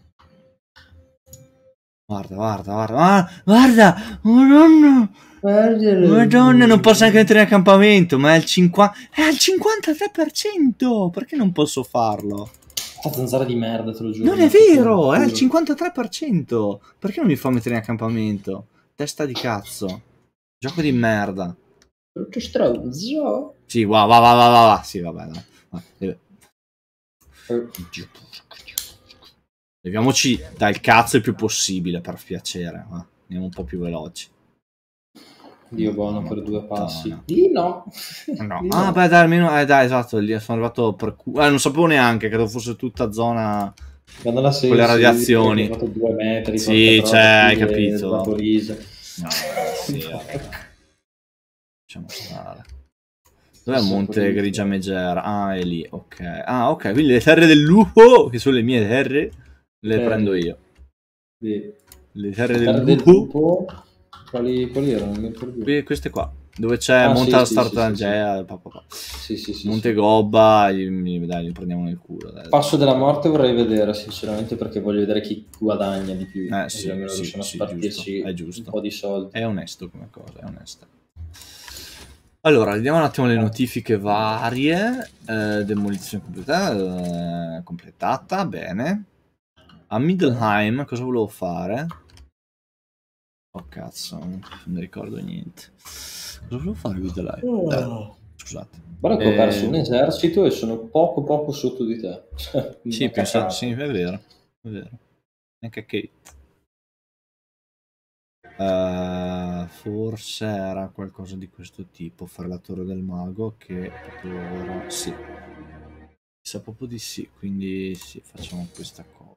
[SPEAKER 1] Guarda, guarda, guarda. Ah, guarda! Madonna! Madonna, non posso neanche entrare in accampamento, ma è al 50... È al 53%! Perché non posso farlo?
[SPEAKER 2] Fa zanzara di merda, te lo giuro.
[SPEAKER 1] Non è vero, è al 53%! Perché non mi fa mettere in accampamento? Testa di cazzo. Gioco di merda.
[SPEAKER 2] Che stronzo.
[SPEAKER 1] Sì, va. Sì, vabbè, dai. Vai. Oddio, porco Dio. Leviamoci dal cazzo il più possibile, per piacere. Va. Andiamo un po' più veloci.
[SPEAKER 2] Dio buono
[SPEAKER 1] Mamma
[SPEAKER 2] per due
[SPEAKER 1] puttana.
[SPEAKER 2] passi. Lì no.
[SPEAKER 1] No.
[SPEAKER 2] Lì
[SPEAKER 1] Ah,
[SPEAKER 2] no.
[SPEAKER 1] beh, dai, almeno... dai, esatto, lì sono arrivato per... non sapevo neanche, credo fosse tutta zona...
[SPEAKER 2] Quando la
[SPEAKER 1] con le radiazioni.
[SPEAKER 2] Ho fatto 2 metri.
[SPEAKER 1] Sì,
[SPEAKER 2] porca
[SPEAKER 1] cioè,
[SPEAKER 2] troia,
[SPEAKER 1] hai
[SPEAKER 2] qui è
[SPEAKER 1] capito.
[SPEAKER 2] Vaporise.
[SPEAKER 1] No, sì, vabbè. Lasciamo stare. Dov'è
[SPEAKER 2] Sì,
[SPEAKER 1] Monte
[SPEAKER 2] poi-
[SPEAKER 1] Grigia Megera? Ah, è lì, ok. Ah, ok, quindi le terre del lupo, che sono le mie terre, le prendo io.
[SPEAKER 2] Sì.
[SPEAKER 1] Le terre del
[SPEAKER 2] Terra
[SPEAKER 1] lupo,
[SPEAKER 2] lupo. Quali erano? Non mi ricordo più.
[SPEAKER 1] queste qua, dove c'è
[SPEAKER 2] Ah,
[SPEAKER 1] Monte
[SPEAKER 2] sì, sì,
[SPEAKER 1] Startangea,
[SPEAKER 2] Sì.
[SPEAKER 1] Monte Gobba, dai, li prendiamo nel culo. Dai.
[SPEAKER 2] Passo della morte vorrei vedere, sinceramente, perché voglio vedere chi guadagna di più.
[SPEAKER 1] Sì,
[SPEAKER 2] Così almeno
[SPEAKER 1] sì,
[SPEAKER 2] riusciamo a
[SPEAKER 1] sì,
[SPEAKER 2] spartirci
[SPEAKER 1] è giusto.
[SPEAKER 2] un po' di soldi.
[SPEAKER 1] È onesto come cosa, è onesta. Allora, vediamo un attimo le notifiche varie. Demolizione completata, bene. A Middelheim cosa volevo fare? Oh cazzo, non mi ricordo niente. Cosa volevo fare a Middelheim? Scusate.
[SPEAKER 2] Guarda che ho perso un esercito e sono poco sotto di te.
[SPEAKER 1] Sì, penso, sì, è vero. È vero. Anche Kate. Forse era qualcosa di questo tipo, fare la torre del mago che ora sì. Mi sa proprio di sì, quindi sì, facciamo questa cosa.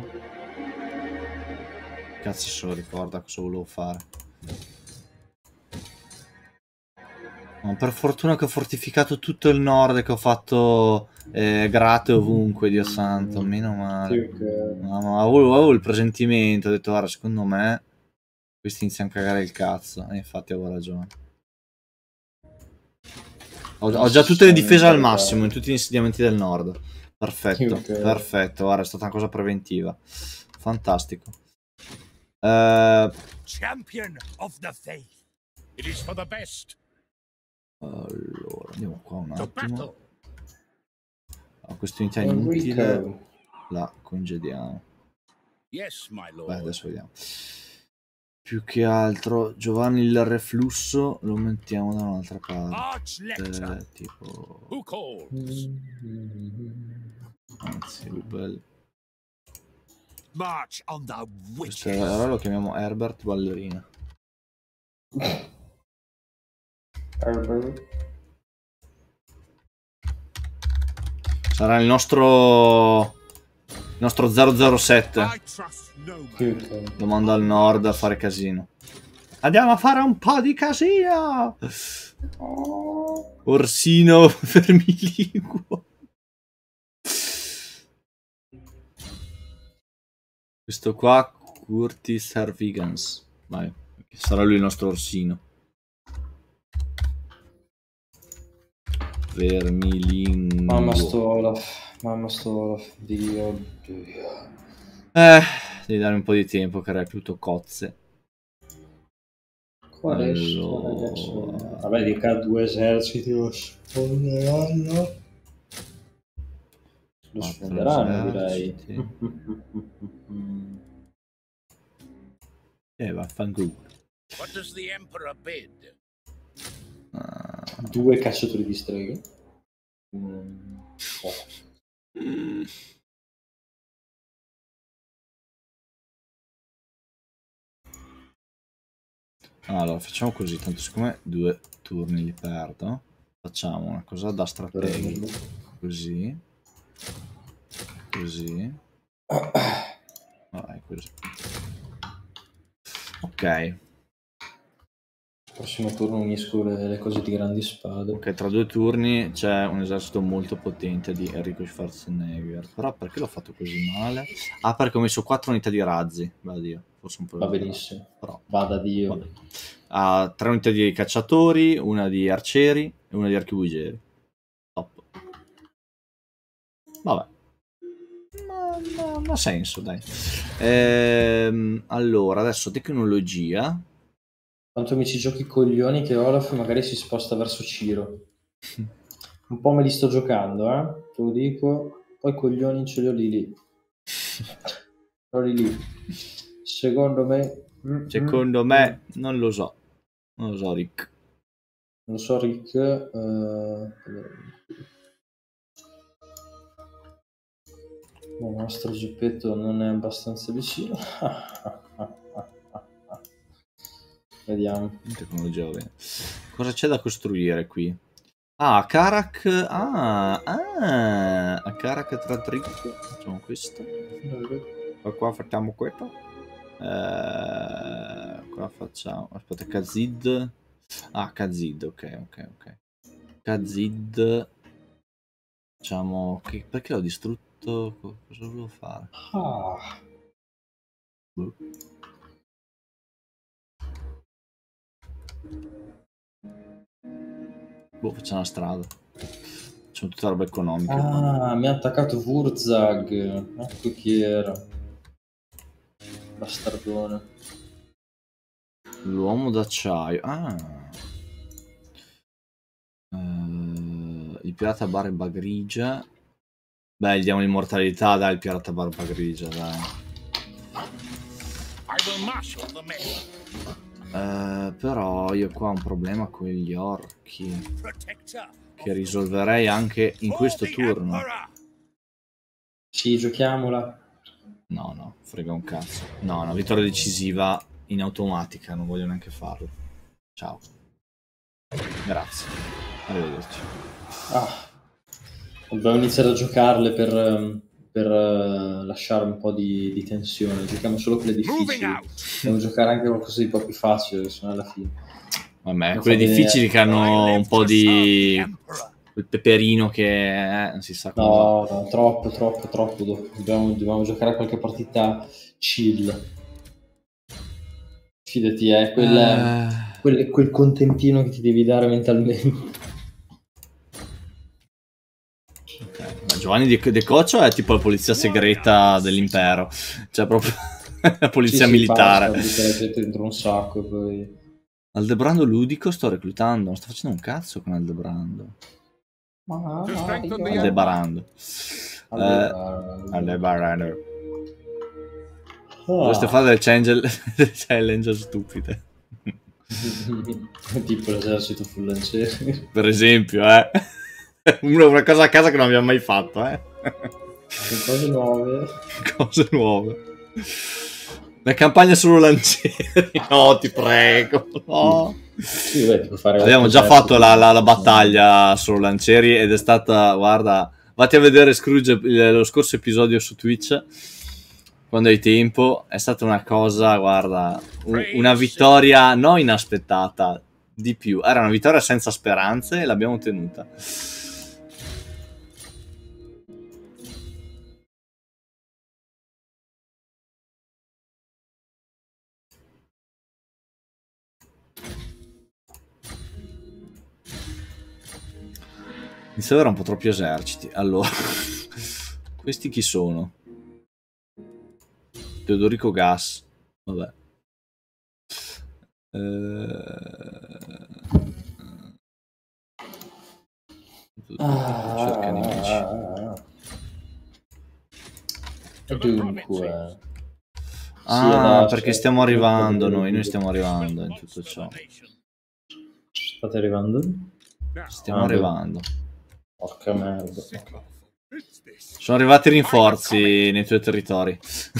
[SPEAKER 1] Cazzo se lo ricorda cosa volevo fare. No, per fortuna che ho fortificato tutto il nord, che ho fatto grate ovunque, Dio santo, meno male. No, avevo il presentimento, ho detto guarda, secondo me questi iniziano a cagare il cazzo, e infatti avevo ragione. Ho già tutte le difese al massimo in tutti gli insediamenti del nord. Perfetto, perfetto, guarda, è stata una cosa preventiva. Fantastico.
[SPEAKER 3] Champion of the faith. It is for the best.
[SPEAKER 1] Allora, andiamo qua un attimo. Questa unità è inutile.
[SPEAKER 2] Enrico.
[SPEAKER 1] La congediamo.
[SPEAKER 3] Yes, my lord.
[SPEAKER 1] Beh, adesso vediamo. Più che altro Giovanni il reflusso lo mettiamo da un'altra parte. Tipo...
[SPEAKER 3] Who calls?
[SPEAKER 1] Anzi, Rubel.
[SPEAKER 3] March on the
[SPEAKER 1] Questo
[SPEAKER 3] witches.
[SPEAKER 1] allora lo chiamiamo Herbert Ballerina.
[SPEAKER 2] Herbert.
[SPEAKER 1] Sarà il nostro 007.
[SPEAKER 3] I trust no man.
[SPEAKER 1] Lo mando al nord a fare casino. Andiamo a fare un po' di casino. Orsino vermiliquo. Questo qua Curtis Hervigans. Vai, sarà lui il nostro orsino. Vermilinguo.
[SPEAKER 2] Mamma sto Olaf, Dio.
[SPEAKER 1] Devi dare un po' di tempo che reputo cozze.
[SPEAKER 2] Qua
[SPEAKER 1] Allora.
[SPEAKER 2] adesso. Vabbè, di qua 2 eserciti lo sfonderanno. Lo sfonderanno, direi.
[SPEAKER 1] Vaffanculo.
[SPEAKER 3] What does the emperor bid?
[SPEAKER 2] 2 cacciatori di streghe.
[SPEAKER 1] Allora, facciamo così, tanto siccome 2 turni li perdo, facciamo una cosa da strateghi. Così. Così. Vabbè, così. Ok.
[SPEAKER 2] Prossimo turno unisco le cose di grandi spade.
[SPEAKER 1] Ok, tra 2 turni c'è un esercito molto potente di Enrico Schwarzenegger. Però perché l'ho fatto così male? Ah, perché ho messo 4 unità di razzi. Va Dio, forse un po'.
[SPEAKER 2] Va benissimo.
[SPEAKER 1] Però.
[SPEAKER 2] Vada Dio.
[SPEAKER 1] Ha 3 unità di cacciatori, una di arcieri e una di archibugieri. Top. Vabbè. Non ha senso, dai. Allora, adesso tecnologia.
[SPEAKER 2] Quanto mi ci giochi i coglioni che Olaf magari si sposta verso Ciro. Un po' me li sto giocando, te lo dico. Poi coglioni ce li ho lì. Lì. Secondo me...
[SPEAKER 1] non lo so. Non lo so, Rick.
[SPEAKER 2] Non lo so, Rick. Il nostro Geppetto non è abbastanza vicino. Vediamo.
[SPEAKER 1] Tecnologia, va bene. Cosa c'è da costruire qui? Ah, Karak. A Karak tra trick. Facciamo questo. Qua facciamo questo. Qua facciamo. Aspetta, Kazid. Ah, Kazid, ok. Kazid. Facciamo. Perché l'ho distrutto? Cosa volevo fare? Facciamo una strada. Facciamo tutta roba economica.
[SPEAKER 2] Mi ha attaccato Wurzag. Ecco chi era. Bastardone.
[SPEAKER 1] L'uomo d'acciaio. Il pirata barba grigia. Beh, gli diamo l'immortalità, dai, il pirata barba grigia, dai. Però io qua ho un problema con gli orchi che risolverei anche in questo turno.
[SPEAKER 2] Sì, giochiamola.
[SPEAKER 1] No, frega un cazzo. No, vittoria decisiva in automatica, non voglio neanche farlo. Ciao. Grazie. Arrivederci.
[SPEAKER 2] Dobbiamo iniziare a giocarle per lasciare un po' di tensione. Giochiamo solo quelle difficili. Dobbiamo giocare anche qualcosa di un po' più facile, se no alla fine.
[SPEAKER 1] Vabbè, quelle difficili che hanno un po' di il peperino che non si sa cosa.
[SPEAKER 2] No, troppo. Dobbiamo giocare qualche partita chill. Fidati, quel contentino che ti devi dare mentalmente.
[SPEAKER 1] Okay. Ma Giovanni De Coccio è tipo la polizia segreta dell'impero, cioè proprio la polizia militare.
[SPEAKER 2] Basta, la gente dentro un sacco e poi...
[SPEAKER 1] Aldebrando ludico sto reclutando, non sto facendo un cazzo con Aldebrando. Aldebarando. Aldebarando. Dovreste fare delle challenge stupide.
[SPEAKER 2] Tipo l'esercito full lancieri.
[SPEAKER 1] Per esempio, una cosa a casa che non abbiamo mai fatto,
[SPEAKER 2] Cose nuove.
[SPEAKER 1] Cose nuove. La campagna solo lancieri. No, ti prego. No.
[SPEAKER 2] Sì, beh, puoi fare
[SPEAKER 1] abbiamo già fatto la battaglia solo lancieri ed è stata, guarda, vatti a vedere Scrooge lo scorso episodio su Twitch, quando hai tempo, è stata una cosa, guarda, una vittoria non inaspettata, di più. Era una vittoria senza speranze e l'abbiamo ottenuta. Inizio ad avere un po' troppi eserciti. Allora, questi chi sono? Teodorico Gas. Vabbè. Cerca nemici.
[SPEAKER 2] Dunque.
[SPEAKER 1] Perché stiamo arrivando noi stiamo arrivando in tutto ciò.
[SPEAKER 2] State arrivando?
[SPEAKER 1] Stiamo arrivando.
[SPEAKER 2] Porca merda.
[SPEAKER 1] Sono arrivati rinforzi nei tuoi territori.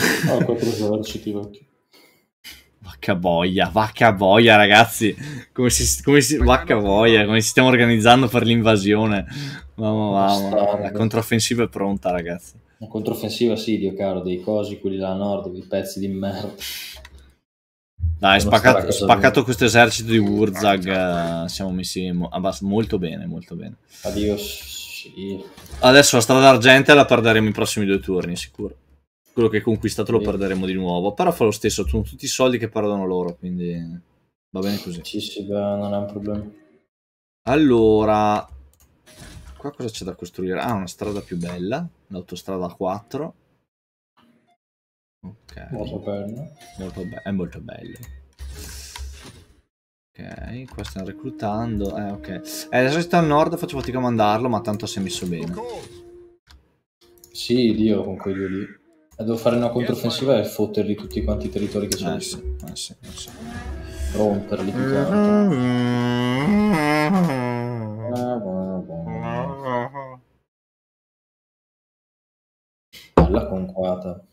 [SPEAKER 1] Vacca boia, ragazzi. Come ci stiamo organizzando per l'invasione. Mamma. La controffensiva è pronta, ragazzi.
[SPEAKER 2] La controffensiva, sì, Dio caro, dei cosi, quelli là a nord, dei pezzi di merda.
[SPEAKER 1] Dai, spaccato questo esercito di Wurzag, siamo messi molto bene, molto bene.
[SPEAKER 2] Addio, sì.
[SPEAKER 1] Adesso la strada argentea la perderemo i prossimi 2 turni, sicuro. Quello che hai conquistato lo perderemo di nuovo, però fa lo stesso, sono tutti i soldi che perdono loro, quindi va bene così.
[SPEAKER 2] Sì, beh, non è un problema.
[SPEAKER 1] Allora, qua cosa c'è da costruire? Una strada più bella, l'autostrada 4. Ok.
[SPEAKER 2] Molto bello.
[SPEAKER 1] È molto bello. Ok, qua stiamo reclutando. Ok. L'esercito al nord faccio fatica a mandarlo, ma tanto si è messo bene.
[SPEAKER 2] Sì, Dio, con quelli lì. Devo fare una controffensiva e fotterli tutti quanti i territori che c'è.
[SPEAKER 1] Sì.
[SPEAKER 2] Romperli più che bella conquata.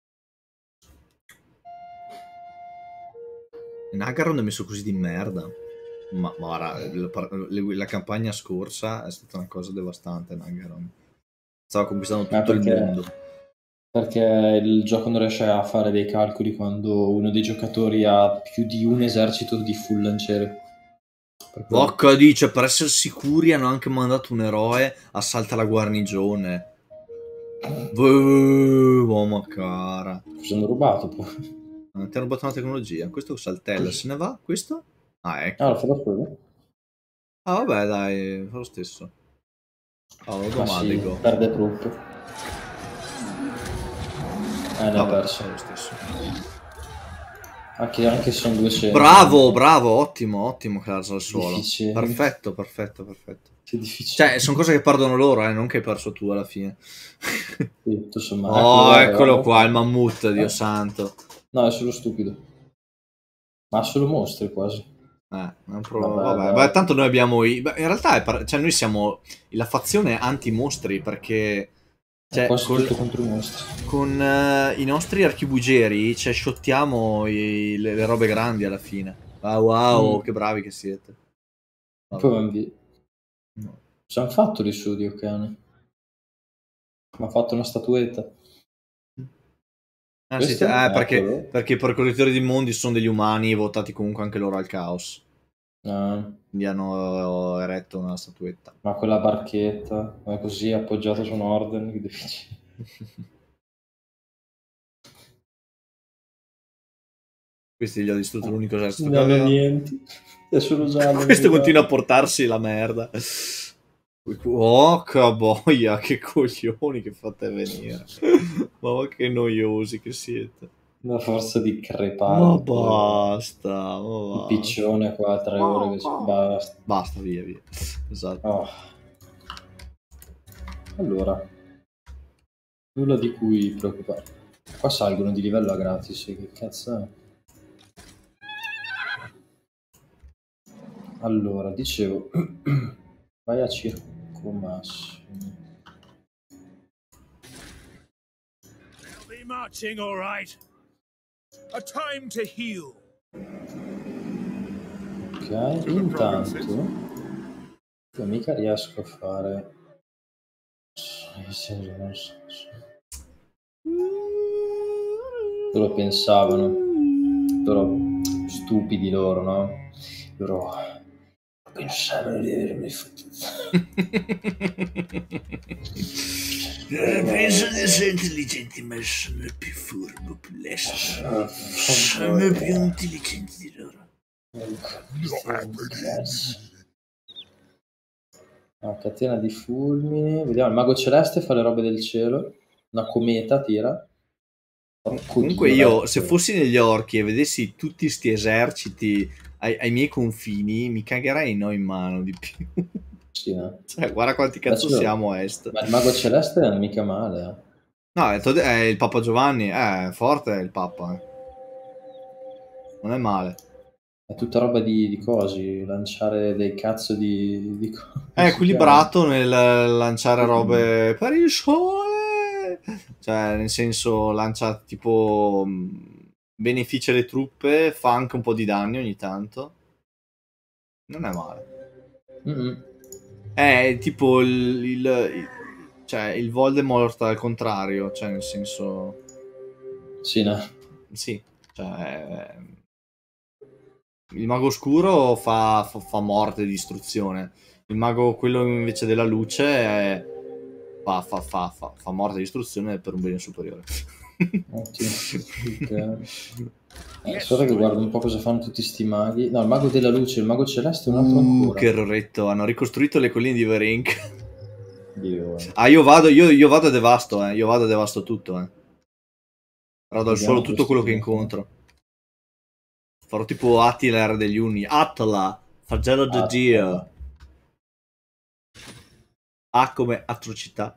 [SPEAKER 1] In Agaron è messo così di merda. Ma guarda, la campagna scorsa è stata una cosa devastante in Agaron. Stava conquistando tutto il mondo.
[SPEAKER 2] Perché il gioco non riesce a fare dei calcoli quando uno dei giocatori ha più di un esercito di full lancieri.
[SPEAKER 1] Bocca dice, per essere sicuri hanno anche mandato un eroe, assalta la guarnigione. Uomo cara.
[SPEAKER 2] Cosa hanno rubato poi?
[SPEAKER 1] Ti hanno rubato una tecnologia. Questo saltella, se ne va? Questo? Ecco.
[SPEAKER 2] Lo fa da solo?
[SPEAKER 1] Vabbè, dai, fa lo stesso. Automatico.
[SPEAKER 2] Sì, perde troppo. Ne ha perso
[SPEAKER 1] lo stesso.
[SPEAKER 2] Anche se sono 200.
[SPEAKER 1] Bravo, ottimo che l'ha al suolo.
[SPEAKER 2] Difficile.
[SPEAKER 1] Perfetto.
[SPEAKER 2] Che difficile.
[SPEAKER 1] Cioè, sono cose che perdono loro, non che hai perso tu alla fine.
[SPEAKER 2] Sì, tu sommato.
[SPEAKER 1] Eccolo qua, il mammut, Dio santo.
[SPEAKER 2] No, è solo stupido. Ma solo mostri quasi.
[SPEAKER 1] È un problema. Vabbè, tanto noi abbiamo in realtà cioè noi siamo la fazione anti-mostri perché Cioè,
[SPEAKER 2] quasi tutto contro i mostri.
[SPEAKER 1] con i nostri archibugeri, cioè, shottiamo le robe grandi alla fine. Ah, wow, che bravi che siete.
[SPEAKER 2] Poi van via.
[SPEAKER 1] No.
[SPEAKER 2] Ci hanno fatto lì su Dio cane. Mi ha fatto una statuetta.
[SPEAKER 1] Ah, sì,
[SPEAKER 2] Questo?
[SPEAKER 1] perché i percorritori di mondi sono degli umani votati comunque anche loro al caos.
[SPEAKER 2] Ah,
[SPEAKER 1] Gli hanno eretto una statuetta.
[SPEAKER 2] ma quella barchetta è così appoggiata su un Orden, che difficile.
[SPEAKER 1] Questi gli ho distrutto l'unico esercito che
[SPEAKER 2] Non hanno
[SPEAKER 1] avevano.
[SPEAKER 2] niente. È solo giallo.
[SPEAKER 1] Questo continua a portarsi la merda. Oh, che boia, che coglioni che fate venire. Ma che noiosi che siete.
[SPEAKER 2] Una forza di crepare.
[SPEAKER 1] Ma basta, ma
[SPEAKER 2] Il
[SPEAKER 1] basta.
[SPEAKER 2] piccione qua, 3 ore che basta.
[SPEAKER 1] Basta, via, via. Esatto.
[SPEAKER 2] Oh. Allora, nulla di cui preoccupare. Qua salgono di livello a gratis, che cazzo è? Allora, dicevo, vai a circo massimo.
[SPEAKER 3] They'll be marching, all right. A time to heal.
[SPEAKER 2] Ok, intanto io mica riesco a fare. Loro pensavano, loro stupidi loro, no? Loro pensavano di avermi
[SPEAKER 3] Penso di essere intelligenti, ma sono più furbo, più lesto. Sono più intelligenti di loro.
[SPEAKER 2] Una catena di fulmini. Vediamo, il mago celeste fa le robe del cielo. Una cometa tira.
[SPEAKER 1] Comunque io, se fossi negli orchi e vedessi tutti sti eserciti ai miei confini, mi cagherei no in mano di più.
[SPEAKER 2] Sì,
[SPEAKER 1] Cioè, guarda quanti cazzo siamo a est.
[SPEAKER 2] Ma il mago celeste non è mica male.
[SPEAKER 1] No, è il Papa Giovanni, è forte il Papa. Non è male.
[SPEAKER 2] È tutta roba di cosi, lanciare dei cazzo di
[SPEAKER 1] È equilibrato nel lanciare robe per il sole. Cioè, nel senso, lancia tipo beneficia le truppe, fa anche un po' di danni ogni tanto. Non è male. È tipo cioè, il Voldemort al contrario, cioè nel senso.
[SPEAKER 2] Sì, no?
[SPEAKER 1] Sì, cioè. Il mago oscuro fa morte e distruzione. Il mago, quello invece della luce, fa morte e distruzione per un bene superiore.
[SPEAKER 2] Ottimo. Aspetta che guardo un po' cosa fanno tutti sti maghi. No, il mago della luce, il mago celeste è un altro ancora.
[SPEAKER 1] Che erroretto. Hanno ricostruito le colline di Verink.
[SPEAKER 2] Dio.
[SPEAKER 1] Ah, io vado e devasto, Io vado e devasto tutto, Rado al suolo tutto quello che incontro. Farò tipo Attila era degli Uni. Attila, flagello di Dio. A come atrocità.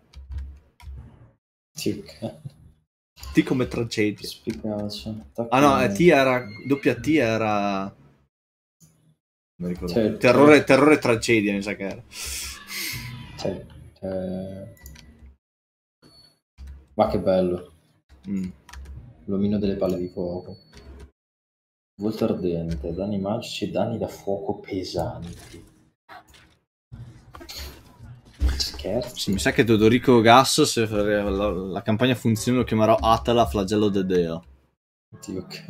[SPEAKER 1] T come tragedia.
[SPEAKER 2] Spicace.
[SPEAKER 1] Ah no, T era. Doppia T era. Non mi ricordo.
[SPEAKER 2] Cioè,
[SPEAKER 1] terrore tragedia, mi sa che era.
[SPEAKER 2] Ma che bello. L'omino delle palle di fuoco. Volto ardente, danni magici e danni da fuoco pesanti. Scherzi.
[SPEAKER 1] Sì, mi sa che Dodorico Gas, se la campagna funziona, lo chiamerò Atala Flagello de Deo.
[SPEAKER 2] Dio che...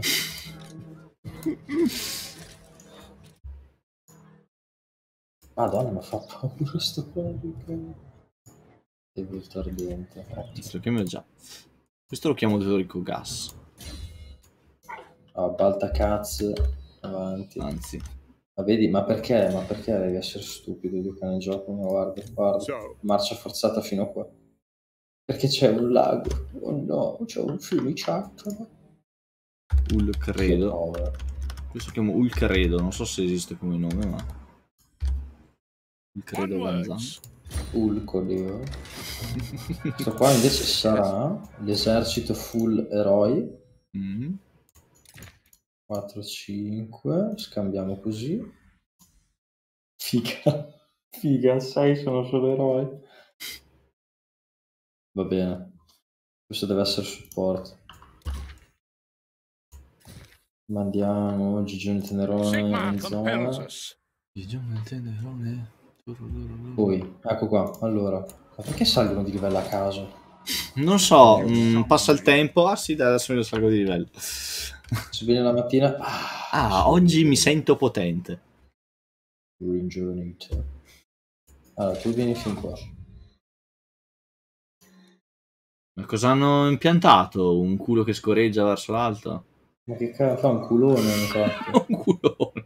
[SPEAKER 2] Madonna, mi fa paura sto qua. E volto ardente.
[SPEAKER 1] Lo chiamo già. Questo lo chiamo Dodorico Gas.
[SPEAKER 2] Balta cazzo avanti.
[SPEAKER 1] Anzi.
[SPEAKER 2] Ma vedi, ma perché? Ma perché devi essere stupido giocare nel gioco? Ma guarda, marcia forzata fino a qua. Perché c'è un lago. Oh no, c'è un fiumiciattolo.
[SPEAKER 1] Ulcredo. Questo lo chiamo Ulcredo, non so se esiste come nome, ma. Ulcredo Vanzan.
[SPEAKER 2] Ulcoleo. Questo qua invece sarà l'esercito full eroi. 4-5, scambiamo così. Figa, 6 sono solo eroi. Va bene. Questo deve essere supporto. Mandiamo Gigi nel Tenerone in zona. Poi, ecco qua. Allora, ma perché salgono di livello a caso?
[SPEAKER 1] Non so, passa il tempo. Ah sì, dai, adesso io salgo di livello.
[SPEAKER 2] Si viene la mattina.
[SPEAKER 1] Oggi mi sento potente.
[SPEAKER 2] Green Journey. Allora, tu vieni fin qua.
[SPEAKER 1] Ma cosa hanno impiantato? Un culo che scorreggia verso l'alto?
[SPEAKER 2] Ma che cazzo, fa un culone hanno fatto.
[SPEAKER 1] Un culone.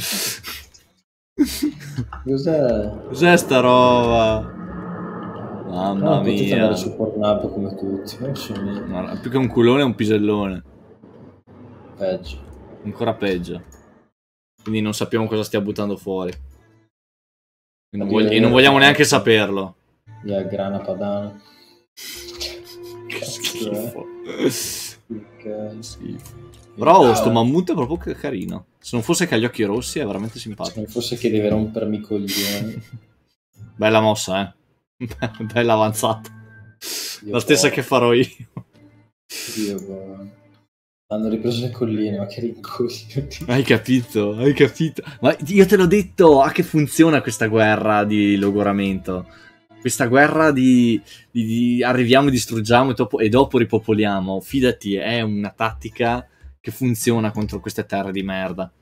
[SPEAKER 2] Cos'è?
[SPEAKER 1] Cos'è sta roba? Mamma
[SPEAKER 2] No, potete andare
[SPEAKER 1] mia.
[SPEAKER 2] su Pornhub come tutti. Non so niente.
[SPEAKER 1] No, più che un culone è un pisellone.
[SPEAKER 2] Peggio.
[SPEAKER 1] Ancora peggio. Quindi non sappiamo cosa stia buttando fuori. E non vogliamo neanche saperlo.
[SPEAKER 2] Yeah, grana padana.
[SPEAKER 1] Che schifo.
[SPEAKER 2] Ok.
[SPEAKER 1] Schifo. Però sto mammut è proprio carino. Se non fosse che ha gli occhi rossi è veramente
[SPEAKER 2] Se
[SPEAKER 1] simpatico.
[SPEAKER 2] non fosse che deve rompermi i coglioni.
[SPEAKER 1] Bella mossa, bella avanzata. La stessa che farò io.
[SPEAKER 2] Hanno ripreso le colline, ma che rincoglio.
[SPEAKER 1] Hai capito, hai capito. Ma io te l'ho detto, che funziona questa guerra di logoramento. Questa guerra di arriviamo e distruggiamo e dopo ripopoliamo. Fidati, è una tattica che funziona contro queste terre di merda.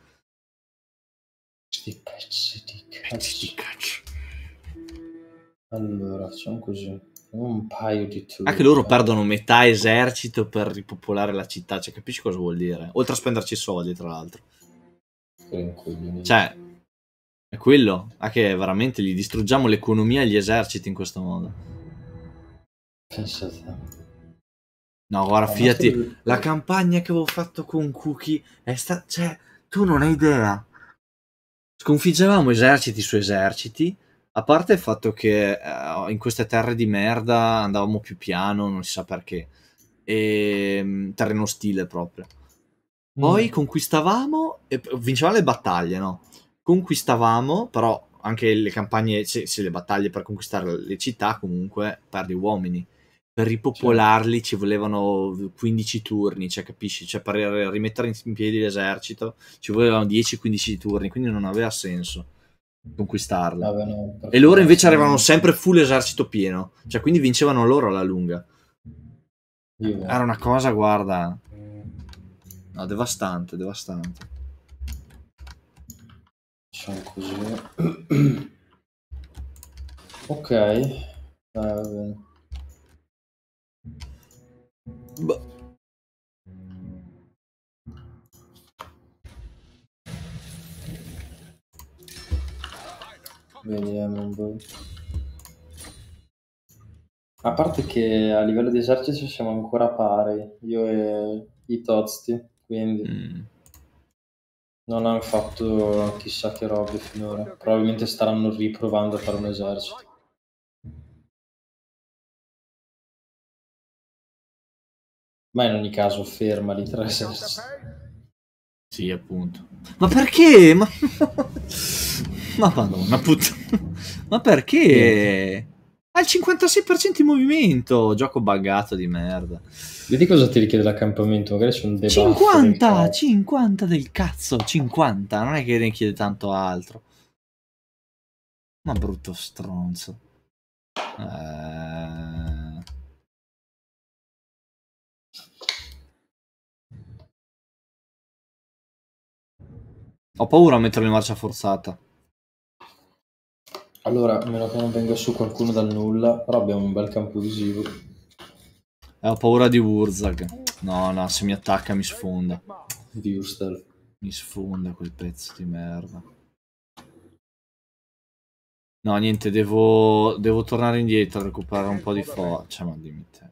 [SPEAKER 2] Sti pezzi di cazzo. Allora, facciamo così. Un paio di turni.
[SPEAKER 1] Anche loro perdono metà esercito per ripopolare la città. Cioè, capisci cosa vuol dire? Oltre a spenderci soldi, tra l'altro. Cioè, è quello. Che veramente gli distruggiamo l'economia e gli eserciti in questo modo.
[SPEAKER 2] Pensate.
[SPEAKER 1] No, guarda, fidati, la campagna che avevo fatto con Cookie è stata... Cioè, tu non hai idea. Sconfiggevamo eserciti su eserciti, a parte il fatto che in queste terre di merda andavamo più piano, non si sa perché. E terreno ostile proprio. Poi conquistavamo e vincevamo le battaglie, no? Conquistavamo, però anche le campagne, se le battaglie per conquistare le città, comunque perdi uomini. Per ripopolarli ci volevano 15 turni, cioè capisci? Cioè per rimettere in piedi l'esercito ci volevano 10-15 turni, quindi non aveva senso conquistarli.
[SPEAKER 2] No,
[SPEAKER 1] e loro invece avevano sempre full esercito pieno, cioè quindi vincevano loro alla lunga. Era una cosa, guarda... No, devastante, devastante.
[SPEAKER 2] Facciamo così. Ok. Va bene. Vediamo un po'. A parte che a livello di esercito siamo ancora pari, io e i Tozzi, quindi non hanno fatto chissà che robe finora. Probabilmente staranno riprovando a fare un esercito. Ma in ogni caso fermali 3 eserciti.
[SPEAKER 1] Sì, appunto. Ma perché? Ma madonna puttana. Ma perché? Ha il 56% di movimento. Gioco buggato di merda.
[SPEAKER 2] Vedi cosa ti richiede l'accampamento? Magari c'è un debuff.
[SPEAKER 1] 50 del cazzo. 50. Non è che ne chiede tanto altro. Ma brutto stronzo. Ho paura a metterlo in marcia forzata.
[SPEAKER 2] Allora, a meno che non venga su qualcuno dal nulla, però abbiamo un bel campo visivo.
[SPEAKER 1] Ho paura di Wurzag. No, se mi attacca mi sfonda.
[SPEAKER 2] Wurstel.
[SPEAKER 1] Mi sfonda quel pezzo di merda. No, niente, devo tornare indietro a recuperare un po' di forza. Ma dimmi te.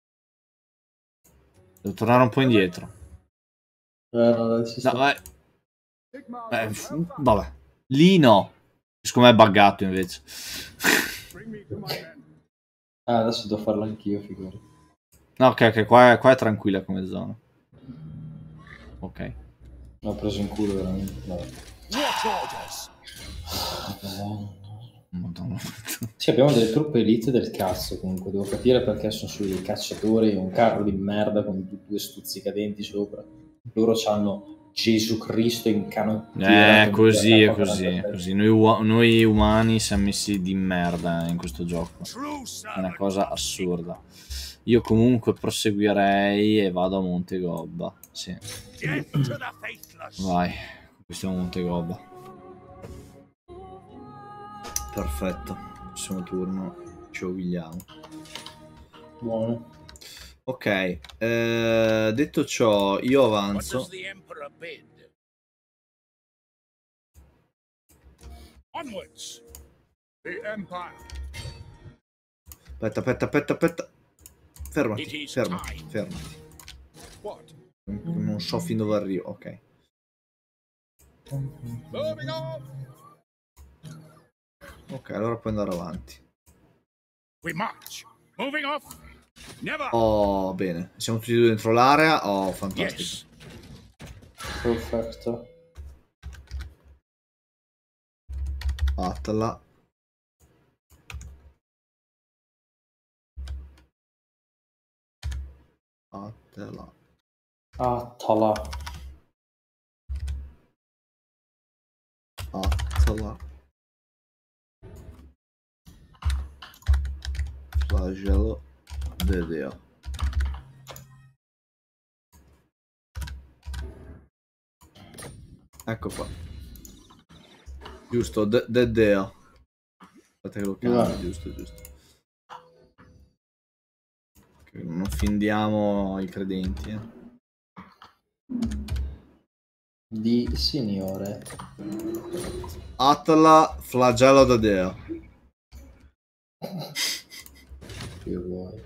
[SPEAKER 1] Devo tornare un po' indietro.
[SPEAKER 2] No, vai.
[SPEAKER 1] Vabbè. Lì no. Secondo me è buggato invece.
[SPEAKER 2] Adesso devo farlo anch'io, figurati.
[SPEAKER 1] No, ok, qua è tranquilla come zona. Ok.
[SPEAKER 2] L'ho preso in culo veramente. No.
[SPEAKER 1] Madonna.
[SPEAKER 2] Sì, abbiamo delle truppe elite del cazzo comunque, devo capire perché sono sui dei cacciatori, un carro di merda con due stuzzicadenti sopra. Loro hanno Gesù Cristo in canottiera.
[SPEAKER 1] Così è così. Noi umani siamo messi di merda in questo gioco. È una cosa assurda. Io comunque proseguirei e vado a Montegobba. Sì. Vai, conquistiamo Montegobba. Perfetto. Prossimo turno ci ovigliamo.
[SPEAKER 2] Buono.
[SPEAKER 1] Ok, detto ciò, io avanzo. Aspetta. Fermati. Non so fin dove arrivo, ok. Ok, allora puoi andare avanti. Oh, bene. Siamo tutti e due dentro l'area. Oh, fantastico.
[SPEAKER 2] Perfetto.
[SPEAKER 1] Fatela. Flagello de Dio. Ecco qua. Giusto, de Deo. Aspetta che lo cambio, giusto. Che non offendiamo i credenti.
[SPEAKER 2] Di signore.
[SPEAKER 1] Atla flagello de Deo.
[SPEAKER 2] Che vuoi?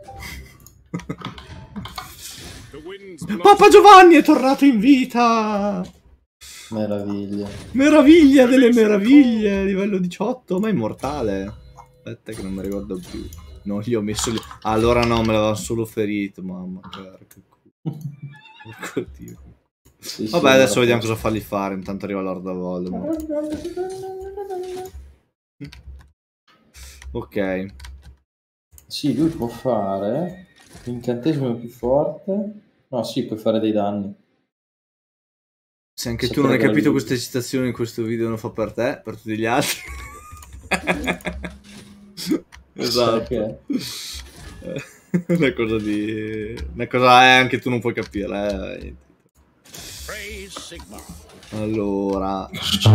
[SPEAKER 1] Papa Giovanni è tornato in vita! Meraviglia delle meraviglie, livello 18, ma è immortale. Aspetta che non mi ricordo più. No, io ho messo lì. Allora no, me l'aveva solo ferito, mamma. Che culo. Dio.
[SPEAKER 2] Sì,
[SPEAKER 1] Vabbè, adesso vediamo cosa fargli fare. Intanto arriva Lord Voldemort. Ok.
[SPEAKER 2] Sì, lui può fare l'incantesimo più forte. No, sì, puoi fare dei danni.
[SPEAKER 1] Se anche tu non hai capito queste citazioni in questo video, non fa per te, per tutti gli altri. Esatto. Una cosa è anche tu non puoi capire. Allora.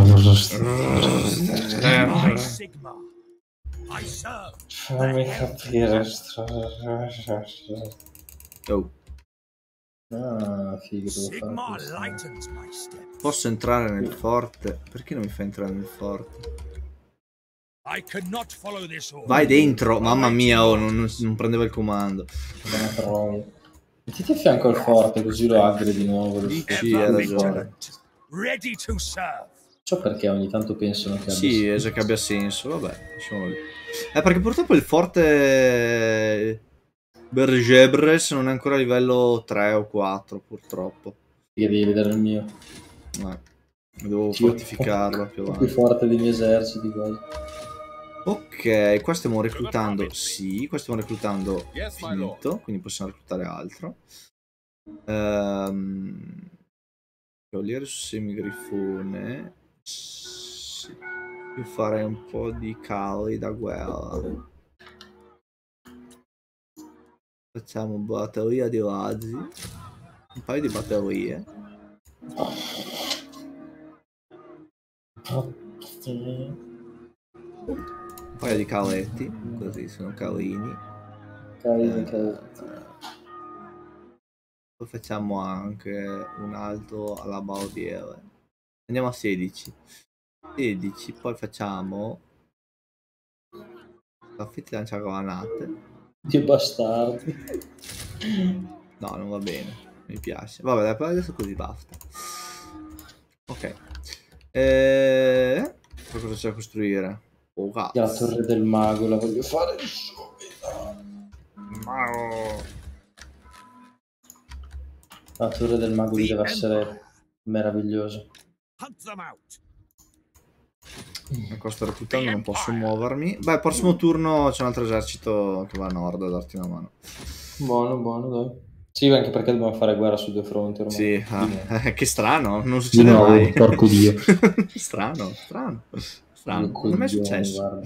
[SPEAKER 2] Fammi capire.
[SPEAKER 1] Oh.
[SPEAKER 2] Ah, figo,
[SPEAKER 1] Posso entrare nel forte? Perché non mi fa entrare nel forte? Vai dentro, mamma mia, oh, non prendeva il comando.
[SPEAKER 2] Mettiti a fianco al forte così lo aggri di nuovo.
[SPEAKER 1] Sì, hai ragione.
[SPEAKER 2] So perché ogni tanto pensano che
[SPEAKER 1] abbia che abbia senso, vabbè, diciamo lì. Perché purtroppo il forte Bergebres non è ancora a livello 3 o 4, purtroppo.
[SPEAKER 2] Devi vedere il mio.
[SPEAKER 1] Devo fortificarlo più avanti.
[SPEAKER 2] Più forte dei miei eserciti quasi.
[SPEAKER 1] Ok, qua stiamo reclutando. Sì, qua stiamo reclutando finito, quindi possiamo reclutare altro. Cavaliere su semigrifone. Sì. Io farei un po' di cavalli da guerra. Facciamo batteria di razzi. Un paio di batterie. Un paio di cavaletti. Così sono carini. Poi facciamo anche un altro alla barbiere. Andiamo a 16. 16, poi facciamo sconfitti lanciagranate.
[SPEAKER 2] Che bastardi.
[SPEAKER 1] No, non va bene. Mi piace. Vabbè, dai, però adesso così basta. Ok. Poi cosa c'è da costruire? Oh, cazzo.
[SPEAKER 2] La torre del mago la voglio fare subito. La torre del mago deve essere meravigliosa.
[SPEAKER 1] Mi costa reputando, non posso muovermi. Beh, prossimo turno c'è un altro esercito che va a nord a darti una mano.
[SPEAKER 2] Buono, buono, dai. Sì, anche perché dobbiamo fare guerra su 2 fronti ormai.
[SPEAKER 1] Sì, che strano, non
[SPEAKER 4] Di
[SPEAKER 1] succede
[SPEAKER 4] nuovo,
[SPEAKER 1] mai.
[SPEAKER 4] porco dio.
[SPEAKER 1] Strano.
[SPEAKER 2] Due
[SPEAKER 1] Non è mai
[SPEAKER 2] coglioni,
[SPEAKER 1] successo.
[SPEAKER 2] guarda.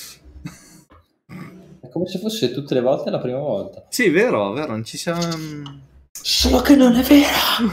[SPEAKER 2] È come se fosse tutte le volte la prima volta.
[SPEAKER 1] Sì, vero, non ci siamo...
[SPEAKER 2] Solo che non è vero!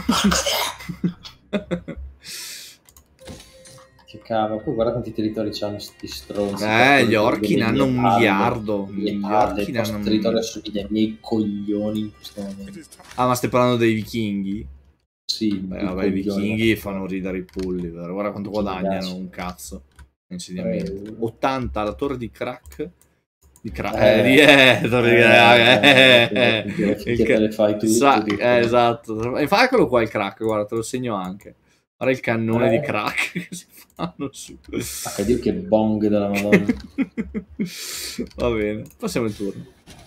[SPEAKER 2] Che cavolo, poi guarda quanti territori c'hanno sti stronzi.
[SPEAKER 1] Gli orchi ne hanno 1 miliardo.
[SPEAKER 2] Gli orchi ne hanno un territorio assomiglia ai miei coglioni in questo momento.
[SPEAKER 1] Ah, ma stai parlando dei vichinghi?
[SPEAKER 2] Sì,
[SPEAKER 1] Beh, vabbè, i vichinghi fanno ridere i polli, vero? Guarda quanto guadagnano, un cazzo. Insediamento. 80 la torre di crack. Di crack. Torre di crack.
[SPEAKER 2] Te le fai tu.
[SPEAKER 1] Esatto. E fai quello qua il crack, guarda, te lo segno anche. Guarda il cannone di crack che si fanno su.
[SPEAKER 2] Che Dio, che bong della Madonna.
[SPEAKER 1] Va bene, passiamo il turno.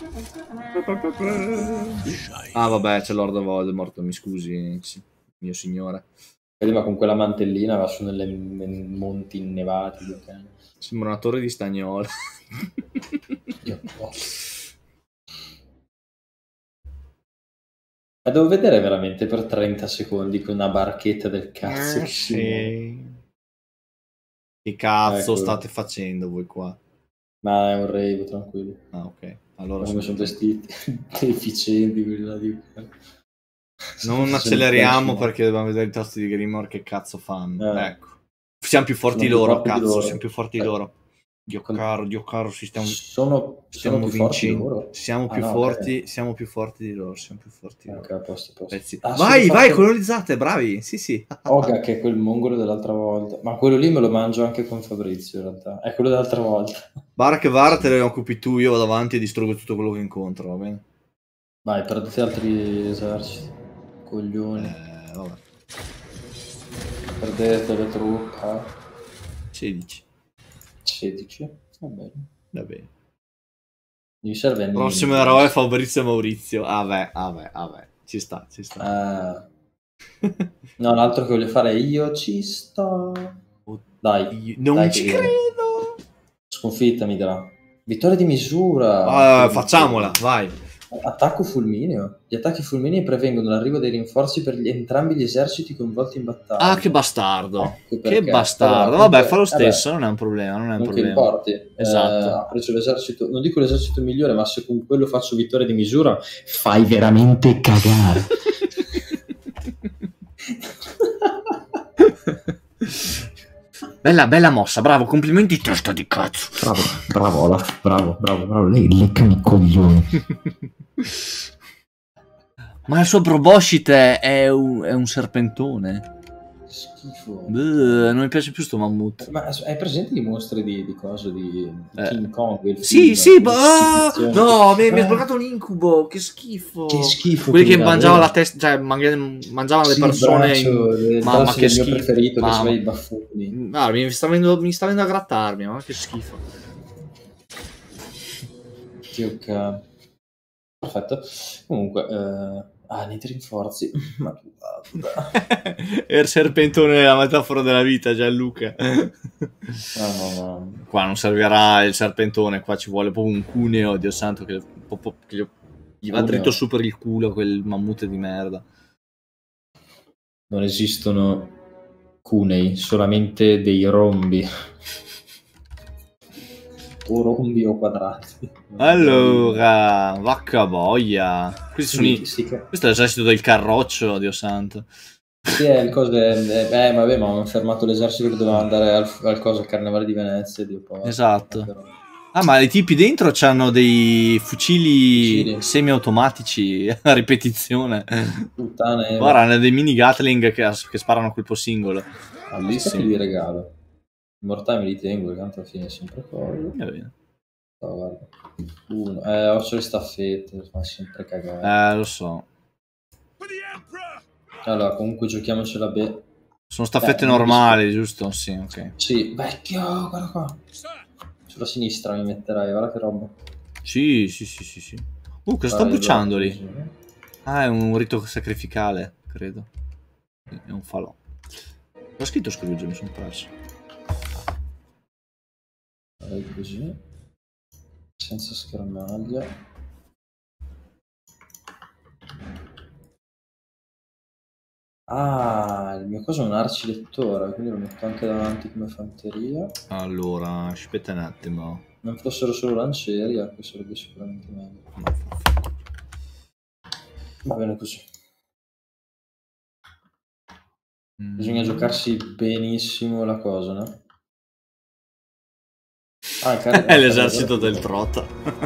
[SPEAKER 1] Ah vabbè, c'è Lord Voldemort, mi scusi, mio signore.
[SPEAKER 2] Vedi, ma con quella mantellina va su nelle monti innevati.
[SPEAKER 1] Sembra una torre di stagnola.
[SPEAKER 2] Ma devo vedere veramente per 30 secondi con una barchetta del cazzo.
[SPEAKER 1] Sì. Che cazzo state facendo voi qua?
[SPEAKER 2] Ma è un rave, tranquillo.
[SPEAKER 1] Ah, ok. Allora
[SPEAKER 2] come sono vestiti efficienti quelli là di...
[SPEAKER 1] Non acceleriamo perché dobbiamo vedere i tasti di Grimoire che cazzo fanno. Ecco. Siamo più forti loro, cazzo, siamo più forti loro. Dio caro, siamo
[SPEAKER 2] più forti loro.
[SPEAKER 1] Siamo più forti, siamo più forti di loro, siamo più forti di loro.
[SPEAKER 2] Okay, a posto.
[SPEAKER 1] Vai, colonizzate, bravi. Sì.
[SPEAKER 2] Oga, che è quel mongolo dell'altra volta. Ma quello lì me lo mangio anche con Fabrizio, in realtà. È quello dell'altra volta.
[SPEAKER 1] Barak e Var te le occupi tu, io vado avanti e distruggo tutto quello che incontro, va bene?
[SPEAKER 2] Vai, perdete altri eserciti. Coglioni.
[SPEAKER 1] Vabbè.
[SPEAKER 2] Perdete le truppe.
[SPEAKER 1] 16.
[SPEAKER 2] Va bene.
[SPEAKER 1] Mi
[SPEAKER 2] serve
[SPEAKER 1] prossimo eroe Fabrizio e Maurizio. Vabbè. Ci sta.
[SPEAKER 2] No, l'altro che voglio fare io ci sto. Dai.
[SPEAKER 1] Non ci credo.
[SPEAKER 2] Sconfitta mi darà. Vittoria di misura.
[SPEAKER 1] Facciamola, vai.
[SPEAKER 2] Attacco fulmineo. Gli attacchi fulminei prevengono l'arrivo dei rinforzi per entrambi gli eserciti coinvolti in battaglia.
[SPEAKER 1] Ah, che bastardo. Che bastardo. Vabbè, fa lo stesso, non è un problema. Non che
[SPEAKER 2] importi.
[SPEAKER 1] Esatto.
[SPEAKER 2] Ha preso l'esercito, non dico l'esercito migliore, ma se con quello faccio vittoria di misura,
[SPEAKER 4] fai veramente cagare.
[SPEAKER 1] Bella mossa, bravo, complimenti, testa di cazzo.
[SPEAKER 4] Bravo Olaf, bravo, lei leccami i coglioni.
[SPEAKER 1] Ma il suo Proboscite è un serpentone.
[SPEAKER 2] Schifo.
[SPEAKER 1] Non mi piace più sto mammut.
[SPEAKER 2] Ma hai presente i mostri di cosa? Di King Kong? Il
[SPEAKER 1] sì, no, mi è bloccato un incubo, che schifo.
[SPEAKER 2] Che schifo.
[SPEAKER 1] Quelli che mangiavano la testa, cioè mangiavano le persone.
[SPEAKER 2] Ma che schifo. Il mio preferito, che sono i baffoni.
[SPEAKER 1] Mi sta venendo a grattarmi, ma che schifo.
[SPEAKER 2] Perfetto. Comunque, niente rinforzi. Ma
[SPEAKER 1] è il serpentone la metafora della vita, Gianluca.
[SPEAKER 2] No.
[SPEAKER 1] Qua non servirà il serpentone, qua ci vuole proprio un cuneo, Dio santo, che gli va dritto su per il culo quel mammut di merda.
[SPEAKER 2] Non esistono cunei, solamente dei rombi. O rombi o quadrati.
[SPEAKER 1] Allora, vacca boia. Questo è l'esercito del carroccio, Dio santo.
[SPEAKER 2] Sì, è il coso. Vabbè, ma hanno fermato l'esercito che doveva andare al coso, al carnevale di Venezia.
[SPEAKER 1] Esatto. Ah, ma i tipi dentro c'hanno dei fucili semiautomatici a ripetizione.
[SPEAKER 2] Puttane.
[SPEAKER 1] Guarda, hanno dei mini Gatling che sparano a colpo singolo.
[SPEAKER 2] Bellissimo. Di regalo. I mortali me li tengo, tanto alla fine è sempre cosa.
[SPEAKER 1] Va bene.
[SPEAKER 2] Guarda. Ho le staffette, fa sempre cagare.
[SPEAKER 1] Lo so.
[SPEAKER 2] Allora, comunque giochiamocela bene.
[SPEAKER 1] Sono staffette normali, giusto? Sì, ok.
[SPEAKER 2] Sì, vecchio, guarda qua. Sulla sinistra mi metterai, guarda che roba.
[SPEAKER 1] Sì. Che sto bruciando lì. Ah, è un rito sacrificale, credo. È un falò. L'ho scritto Scrooge, mi sono perso.
[SPEAKER 2] Vai così. Senza schermaglia. Ah, il mio coso è un arcilettore, quindi lo metto anche davanti come fanteria.
[SPEAKER 1] Allora, aspetta un attimo.
[SPEAKER 2] Non fossero solo lancieri, ecco, sarebbe sicuramente meglio. Va bene così. Bisogna giocarsi benissimo la cosa, no? Ah,
[SPEAKER 1] È l'esercito del trota.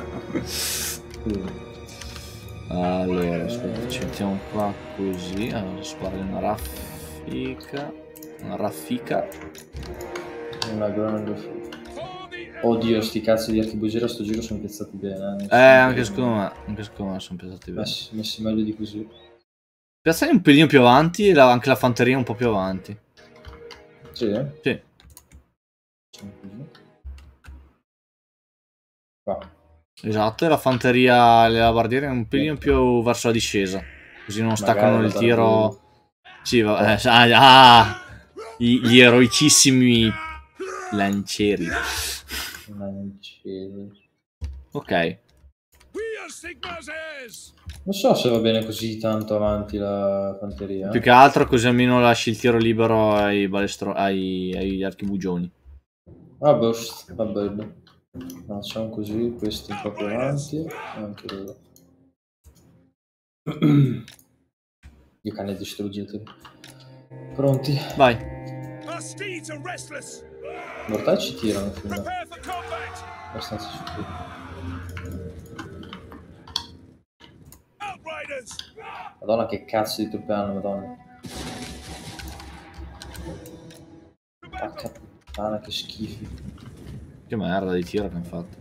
[SPEAKER 1] Allora, aspetta, ci mettiamo qua così. Allora, spara una raffica. Una raffica.
[SPEAKER 2] Una grande... Oddio, sti cazzi di archibugiera sto giro sono piazzati bene.
[SPEAKER 1] Anche secondo me sono piazzati bene.
[SPEAKER 2] Messi meglio di così.
[SPEAKER 1] Piazzali un pelino più avanti e anche la fanteria un po' più avanti.
[SPEAKER 2] Sì?
[SPEAKER 1] Sì.
[SPEAKER 2] Qua.
[SPEAKER 1] Esatto, e la fanteria e la bardiera un pelino più verso la discesa. Così non staccano il tiro. Sì, vabbè. Gli eroicissimi lancieri. Ok.
[SPEAKER 2] Non so se va bene così tanto avanti la fanteria.
[SPEAKER 1] Più che altro così almeno lasci il tiro libero ai agli archibugioni.
[SPEAKER 2] Vabbè, va bene. Facciamo così, questi un po' più avanti e anche loro. I cani distruggeteli. Pronti?
[SPEAKER 1] Vai.
[SPEAKER 2] I mortali ci tirano fino a... abbastanza sicuro. Madonna che cazzo di truppe hanno, madonna. Porca puttana, che schifo.
[SPEAKER 1] Che merda di tiro che hanno fatto.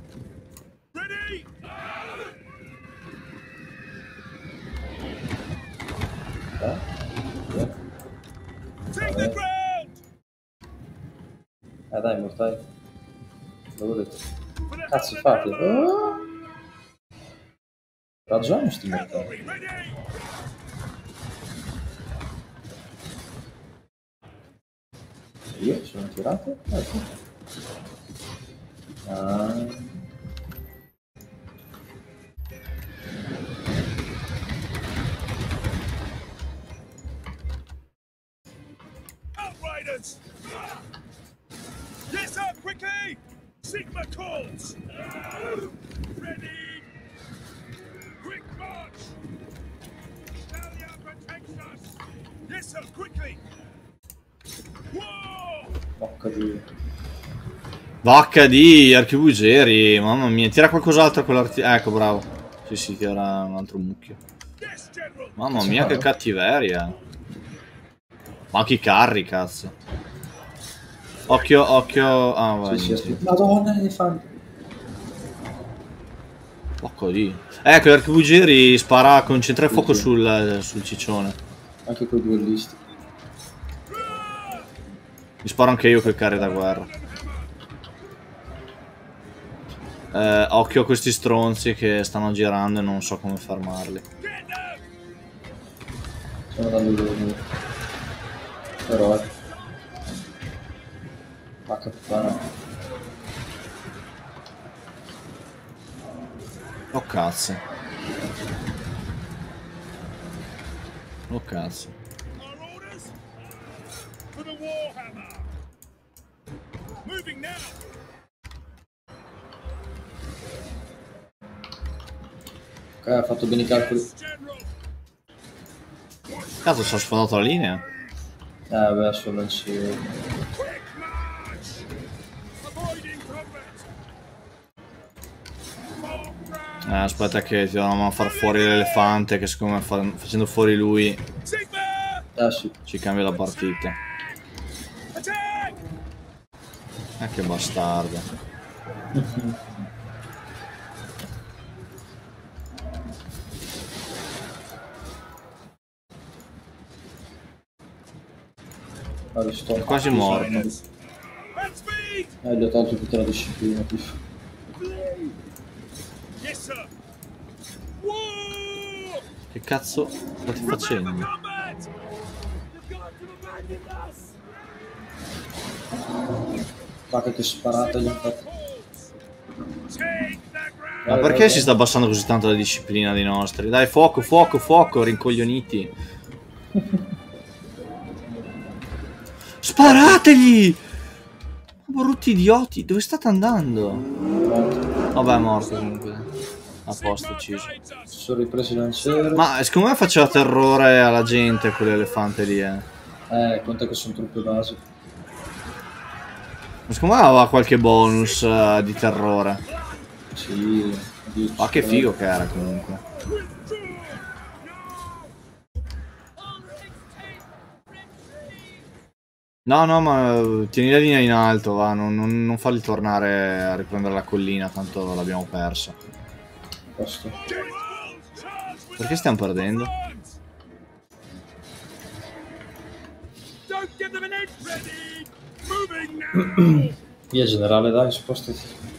[SPEAKER 2] Dai, mortai. Lo volete? Cazzo fate? Ragione sti mortai. Io sono tirato? Ecco.
[SPEAKER 3] Outriders! Yes, sir, quickly! Sigma calls! Ready! Quick march! Stallion protects us! Yes, sir, quickly! Whoa!
[SPEAKER 2] Porca Dio.
[SPEAKER 1] Vacca di archibugeri, mamma mia, tira qualcos'altro con l'artiglieria. Ecco, bravo. Sì, tira un altro mucchio. Mamma mia, che cattiveria. Ma chi carri, cazzo. Occhio. Ah, vai.
[SPEAKER 2] Sì. Madonna, l'elefante.
[SPEAKER 1] Porco di. Ecco, l'archibugeri spara, concentra il fuoco sul ciccione.
[SPEAKER 2] Anche quei duellisti.
[SPEAKER 1] Mi sparo anche io col carri da guerra. Occhio a questi stronzi che stanno girando e non so come fermarli.
[SPEAKER 2] Sono andando loro. Però Porca puttana.
[SPEAKER 1] Oh cazzo. Oh cazzo.
[SPEAKER 2] Ok, ha fatto bene i calcoli.
[SPEAKER 1] Cazzo, ci ha sfondato la linea?
[SPEAKER 2] Vabbè, solo il cielo.
[SPEAKER 1] Aspetta che ti dovevamo far fuori l'elefante, che secondo me facendo fuori lui
[SPEAKER 2] Sì.
[SPEAKER 1] ci cambia la partita. Che bastardo.
[SPEAKER 2] Sto
[SPEAKER 1] quasi morto.
[SPEAKER 2] Gli ho tolto tutta la disciplina.
[SPEAKER 1] Che cazzo state facendo?
[SPEAKER 2] Guarda che sparata gli ho fatto.
[SPEAKER 1] Ma perché si sta abbassando così tanto la disciplina dei nostri? Dai, fuoco, fuoco, fuoco, rincoglioniti. Sparategli! Brutti idioti, dove state andando? Vabbè, è morto comunque. A posto, ucciso.
[SPEAKER 2] Sono ripresi i lancieri.
[SPEAKER 1] Ma secondo me faceva terrore alla gente quell'elefante lì,
[SPEAKER 2] Conta che sono truppe base.
[SPEAKER 1] Ma secondo me aveva qualche bonus di terrore.
[SPEAKER 2] Sì.
[SPEAKER 1] Ma che figo che era comunque. No, no, ma tieni la linea in alto, va, non farli tornare a riprendere la collina, tanto l'abbiamo persa.
[SPEAKER 2] Posto.
[SPEAKER 1] Perché stiamo perdendo?
[SPEAKER 2] Via generale, dai, spostati.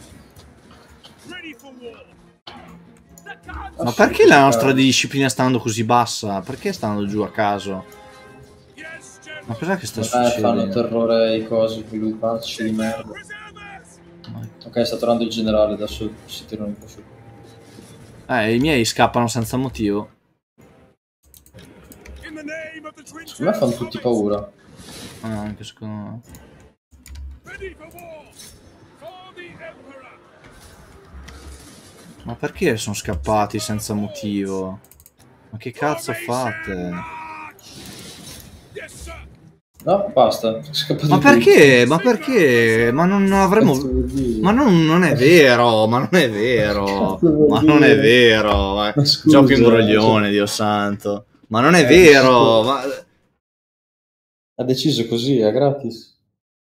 [SPEAKER 1] Ma perché la nostra disciplina sta andando così bassa? Perché sta andando giù a caso? Ma cos'è che sta
[SPEAKER 2] Fanno
[SPEAKER 1] succedendo?
[SPEAKER 2] terrore i cosi, lui pacci di merda. Ok, sta tornando il generale, adesso si tirano un po' su.
[SPEAKER 1] I miei scappano senza motivo.
[SPEAKER 2] Secondo me fanno tutti paura.
[SPEAKER 1] Ah, anche secondo me. Ma perché sono scappati senza motivo? Ma che cazzo fate?
[SPEAKER 2] No, basta. Scappati
[SPEAKER 1] Ma perché? Ma perché? Ma non avremmo... Ma non è vero, ma non è vero, ma non è vero. Ma
[SPEAKER 2] scusa,
[SPEAKER 1] gioco imbroglione, Dio santo. Ma non è
[SPEAKER 2] sì.
[SPEAKER 1] vero, ma...
[SPEAKER 2] Ha deciso così, è gratis.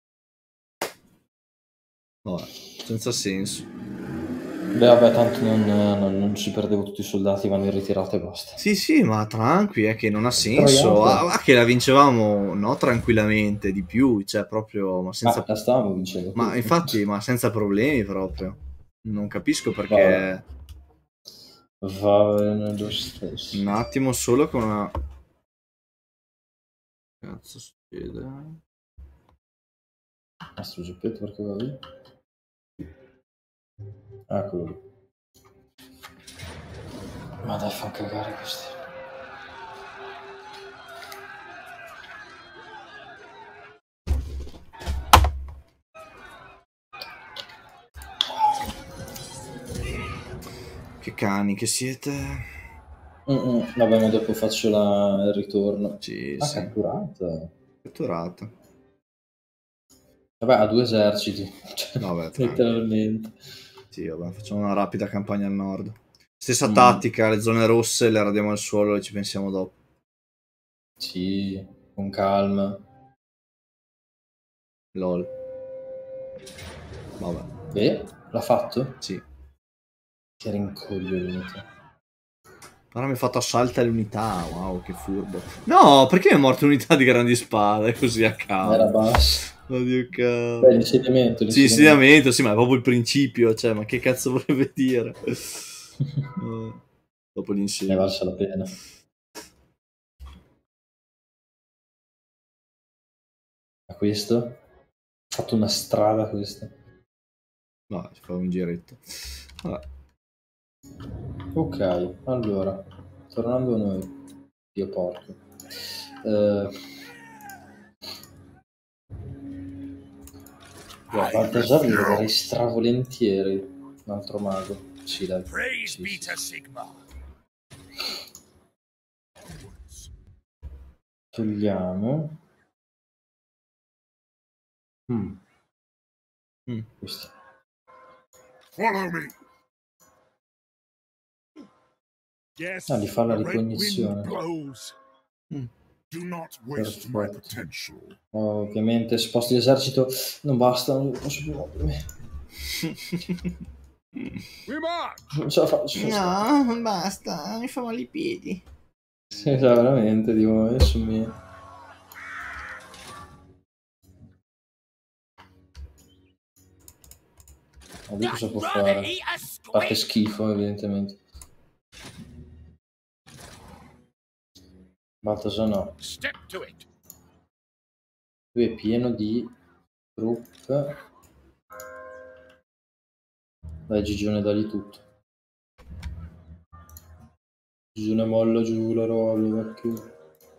[SPEAKER 1] Vabbè, senza senso.
[SPEAKER 2] Beh, vabbè, tanto non ci perdevo tutti i soldati, vanno in ritirata e basta.
[SPEAKER 1] Sì, sì, ma tranqui, è che non ha senso. Che la vincevamo, no, tranquillamente, di più, cioè proprio, ma senza...
[SPEAKER 2] la stavamo vincendo.
[SPEAKER 1] Ma infatti, ma senza problemi proprio. Non capisco perché...
[SPEAKER 2] Va bene lo stesso.
[SPEAKER 1] Un attimo solo con una... Cazzo succede?
[SPEAKER 2] Mastro Geppetto perché va via? Eccolo lì. Ma dai, fa cagare questi.
[SPEAKER 1] Che cani che siete?
[SPEAKER 2] Vabbè, ma dopo faccio il ritorno.
[SPEAKER 1] Sì,
[SPEAKER 2] Ah,
[SPEAKER 1] sì.
[SPEAKER 2] catturata.
[SPEAKER 1] Catturata.
[SPEAKER 2] Vabbè, ha 2 eserciti.
[SPEAKER 1] Vabbè,
[SPEAKER 2] letteralmente.
[SPEAKER 1] Sì, vabbè, facciamo una rapida campagna al nord. Stessa tattica, le zone rosse le radiamo al suolo e ci pensiamo dopo.
[SPEAKER 2] Sì, con calma.
[SPEAKER 1] LOL. Vabbè.
[SPEAKER 2] Beh, l'ha fatto?
[SPEAKER 1] Sì.
[SPEAKER 2] Che rincoglionito.
[SPEAKER 1] Ora mi ha fatto assalta l'unità. Wow, che furbo. No, perché è morta unità di grandi spade così a caso?
[SPEAKER 2] Era basso.
[SPEAKER 1] Oddio cazzo.
[SPEAKER 2] Beh, l'insediamento.
[SPEAKER 1] Sì, insediamento, sì, ma è proprio il principio, cioè, ma che cazzo vorrebbe dire? Dopo
[SPEAKER 2] Ne
[SPEAKER 1] l'insediamento.
[SPEAKER 2] valsa la pena. Ma questo? Ha fatto una strada questo.
[SPEAKER 1] No, ci fa un giretto. Vabbè.
[SPEAKER 2] Ok, allora, tornando a noi. Dio porco. Baltasar mi vedrei stravolentieri un altro mago. Sì, dai. Sì. Togliamo. Questo. Ah, gli fa la ricognizione. Perfetto. Ovviamente sposti l'esercito non basta, non posso più muovermi. Non ce la faccio.
[SPEAKER 1] No, basta, mi fa male i piedi.
[SPEAKER 2] Sì, veramente, dico, adesso mi... Ma lui cosa può fare? A parte schifo, evidentemente. Baltasar no. Lui è pieno di truppe. Dai Gigione, dagli tutto. Gigione molla giù la roba, vecchio.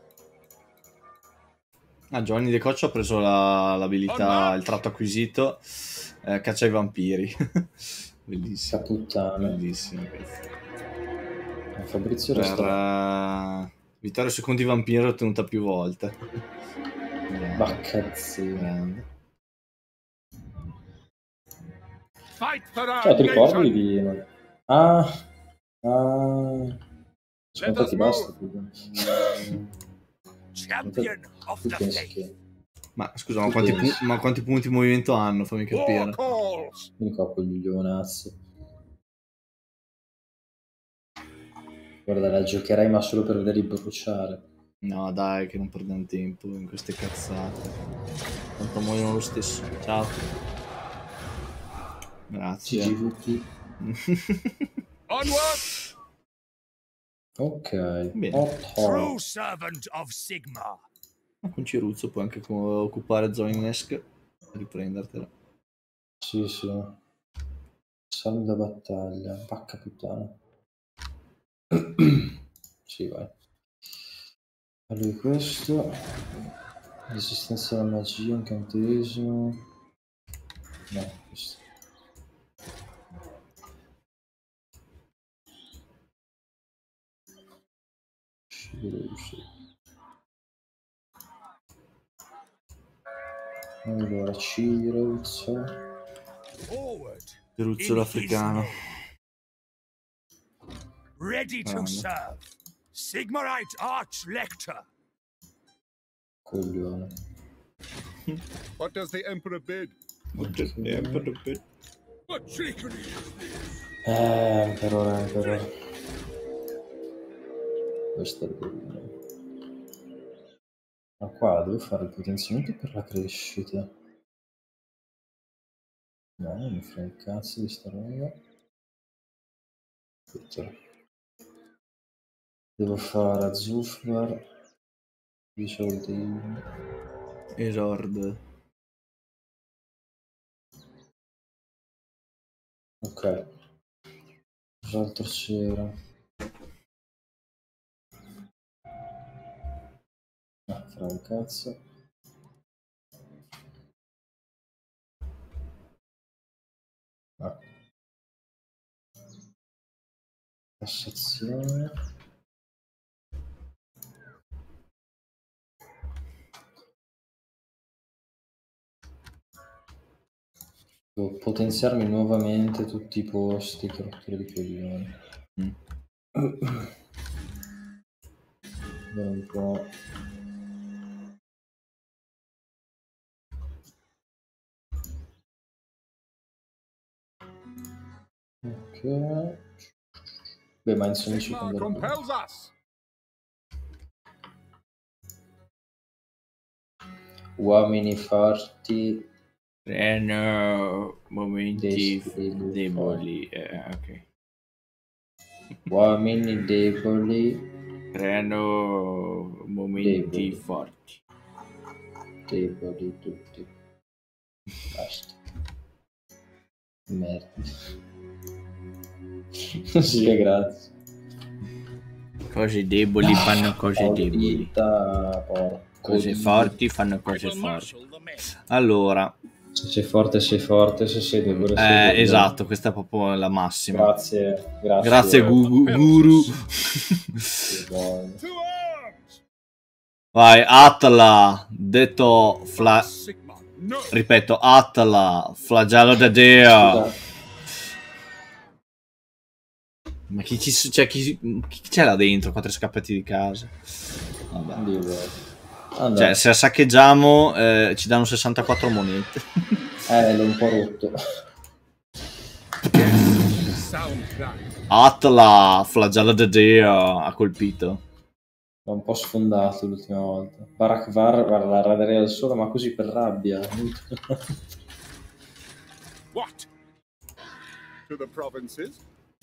[SPEAKER 1] Ah, Giovanni De Coccio ha preso l'abilità, il tratto acquisito, caccia ai vampiri. Bellissimo.
[SPEAKER 2] Caputtana.
[SPEAKER 1] Bellissimo, cazzo.
[SPEAKER 2] Fabrizio
[SPEAKER 1] Per
[SPEAKER 2] resta...
[SPEAKER 1] vittoria su conti vampiro ottenuta più volte.
[SPEAKER 2] Ma cazzo.
[SPEAKER 1] Grande.
[SPEAKER 2] Cioè, ti ricordi di... Ah... Scontati, basta.
[SPEAKER 3] Champion of
[SPEAKER 2] Tu
[SPEAKER 3] the
[SPEAKER 2] pensi
[SPEAKER 3] faith.
[SPEAKER 2] che...
[SPEAKER 1] Ma scusa, ma quanti punti movimento hanno? Fammi capire.
[SPEAKER 3] War calls.
[SPEAKER 2] Vieni qua con gli glionazzi. Guarda, la giocherei ma solo per vederli bruciare.
[SPEAKER 1] No, dai, che non perdiamo tempo in queste cazzate. Tanto muoiono lo stesso. Ciao. Grazie.
[SPEAKER 2] CGVP.
[SPEAKER 3] Onward.
[SPEAKER 2] Ok.
[SPEAKER 1] Bene.
[SPEAKER 3] True servant of Sigma.
[SPEAKER 1] Ma con Ciruzzo puoi anche occupare Zoinesk e riprendertela.
[SPEAKER 2] Sì, sì. Salve da battaglia. Vacca puttana. Sì, vai. Allora questo. Resistenza alla magia, incantesimo. No, questo. Allora, Ciruzzo.
[SPEAKER 3] Forward.
[SPEAKER 1] Ciruzzo l'africano.
[SPEAKER 3] Ready to serve. Sigmarite Arch Lector.
[SPEAKER 2] Coglione.
[SPEAKER 5] What does the Emperor bid?
[SPEAKER 3] What trickery is this?
[SPEAKER 2] Emperor. Questo è il bello. Ma qua devo fare il potenziamento per la crescita. No, non mi frega il cazzo di sta roba. Aspetta. Devo fare a Zufbar.
[SPEAKER 1] Esord.
[SPEAKER 2] Ok. Cos'altro c'era? Ah, fra un cazzo. Ah. Cassazione. Devo potenziarmi nuovamente tutti i posti, che rottura di coglioni. Vediamo un po'. Ok. Beh, ma insomma ci
[SPEAKER 5] Sigmar
[SPEAKER 2] conviene.
[SPEAKER 5] compels us.
[SPEAKER 2] Uomini forti.
[SPEAKER 1] Reno, momenti deboli.
[SPEAKER 2] Deboli.
[SPEAKER 1] Ok.
[SPEAKER 2] Uomini deboli.
[SPEAKER 1] Reno, momenti
[SPEAKER 2] Deboli.
[SPEAKER 1] forti.
[SPEAKER 2] Deboli tutti. Basta. Merda. Sì, grazie.
[SPEAKER 1] Cose deboli fanno cose deboli.
[SPEAKER 2] Vita,
[SPEAKER 1] Cose forti fanno cose forti. Allora,
[SPEAKER 2] se sei forte, sei forte. Se sei debole, sei debole.
[SPEAKER 1] esatto, questa è proprio la massima.
[SPEAKER 2] Grazie.
[SPEAKER 1] Grazie guru.
[SPEAKER 2] Sì, buono.
[SPEAKER 5] To arms.
[SPEAKER 1] Vai, Atla, detto
[SPEAKER 5] Sigmar. No.
[SPEAKER 1] ripeto, Atla, flagello da Dio.
[SPEAKER 2] Scusa,
[SPEAKER 1] Ma chi c'è là dentro? 4 scappati di casa. Vabbè.
[SPEAKER 2] Dio.
[SPEAKER 1] Cioè, se saccheggiamo ci danno 64 monete.
[SPEAKER 2] L'ho un po' rotto.
[SPEAKER 5] Sound crack.
[SPEAKER 1] Atla, flagello da Dio, ha colpito.
[SPEAKER 2] L'ho un po' sfondato l'ultima volta. Barakvar, guarda, la raderei al sole, ma così per rabbia.
[SPEAKER 5] What? To the provinces?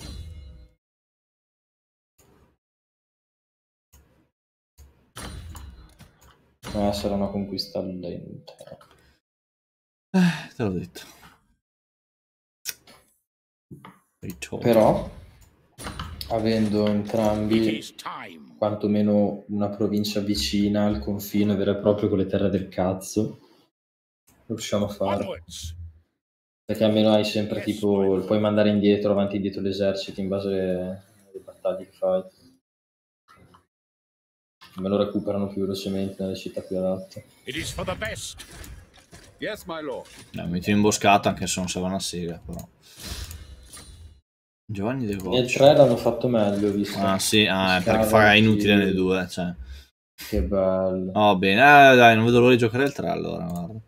[SPEAKER 2] Sarà una conquista lenta.
[SPEAKER 1] Te l'ho detto.
[SPEAKER 2] Però, avendo
[SPEAKER 5] It
[SPEAKER 2] entrambi
[SPEAKER 5] is time.
[SPEAKER 2] quantomeno una provincia vicina al confine vero e proprio con le terre del cazzo, lo riusciamo a fare.
[SPEAKER 5] Onwards.
[SPEAKER 2] Perché almeno hai sempre tipo, puoi mandare indietro, avanti e indietro l'esercito in base alle battaglie che fai. Almeno recuperano più velocemente nelle città più adatte.
[SPEAKER 5] It is for the best. Yes, my lord.
[SPEAKER 1] Metti in imboscata anche se non serve una sega, però. Giovanni De
[SPEAKER 2] Nel
[SPEAKER 1] Goccio.
[SPEAKER 2] 3 l'hanno fatto meglio, ho visto.
[SPEAKER 1] Ah sì, perché
[SPEAKER 2] Scava
[SPEAKER 1] fa inutile
[SPEAKER 2] anche-
[SPEAKER 1] nel 2, cioè.
[SPEAKER 2] Che bello.
[SPEAKER 1] Oh bene, dai, non vedo l'ora di giocare il 3 allora, guarda.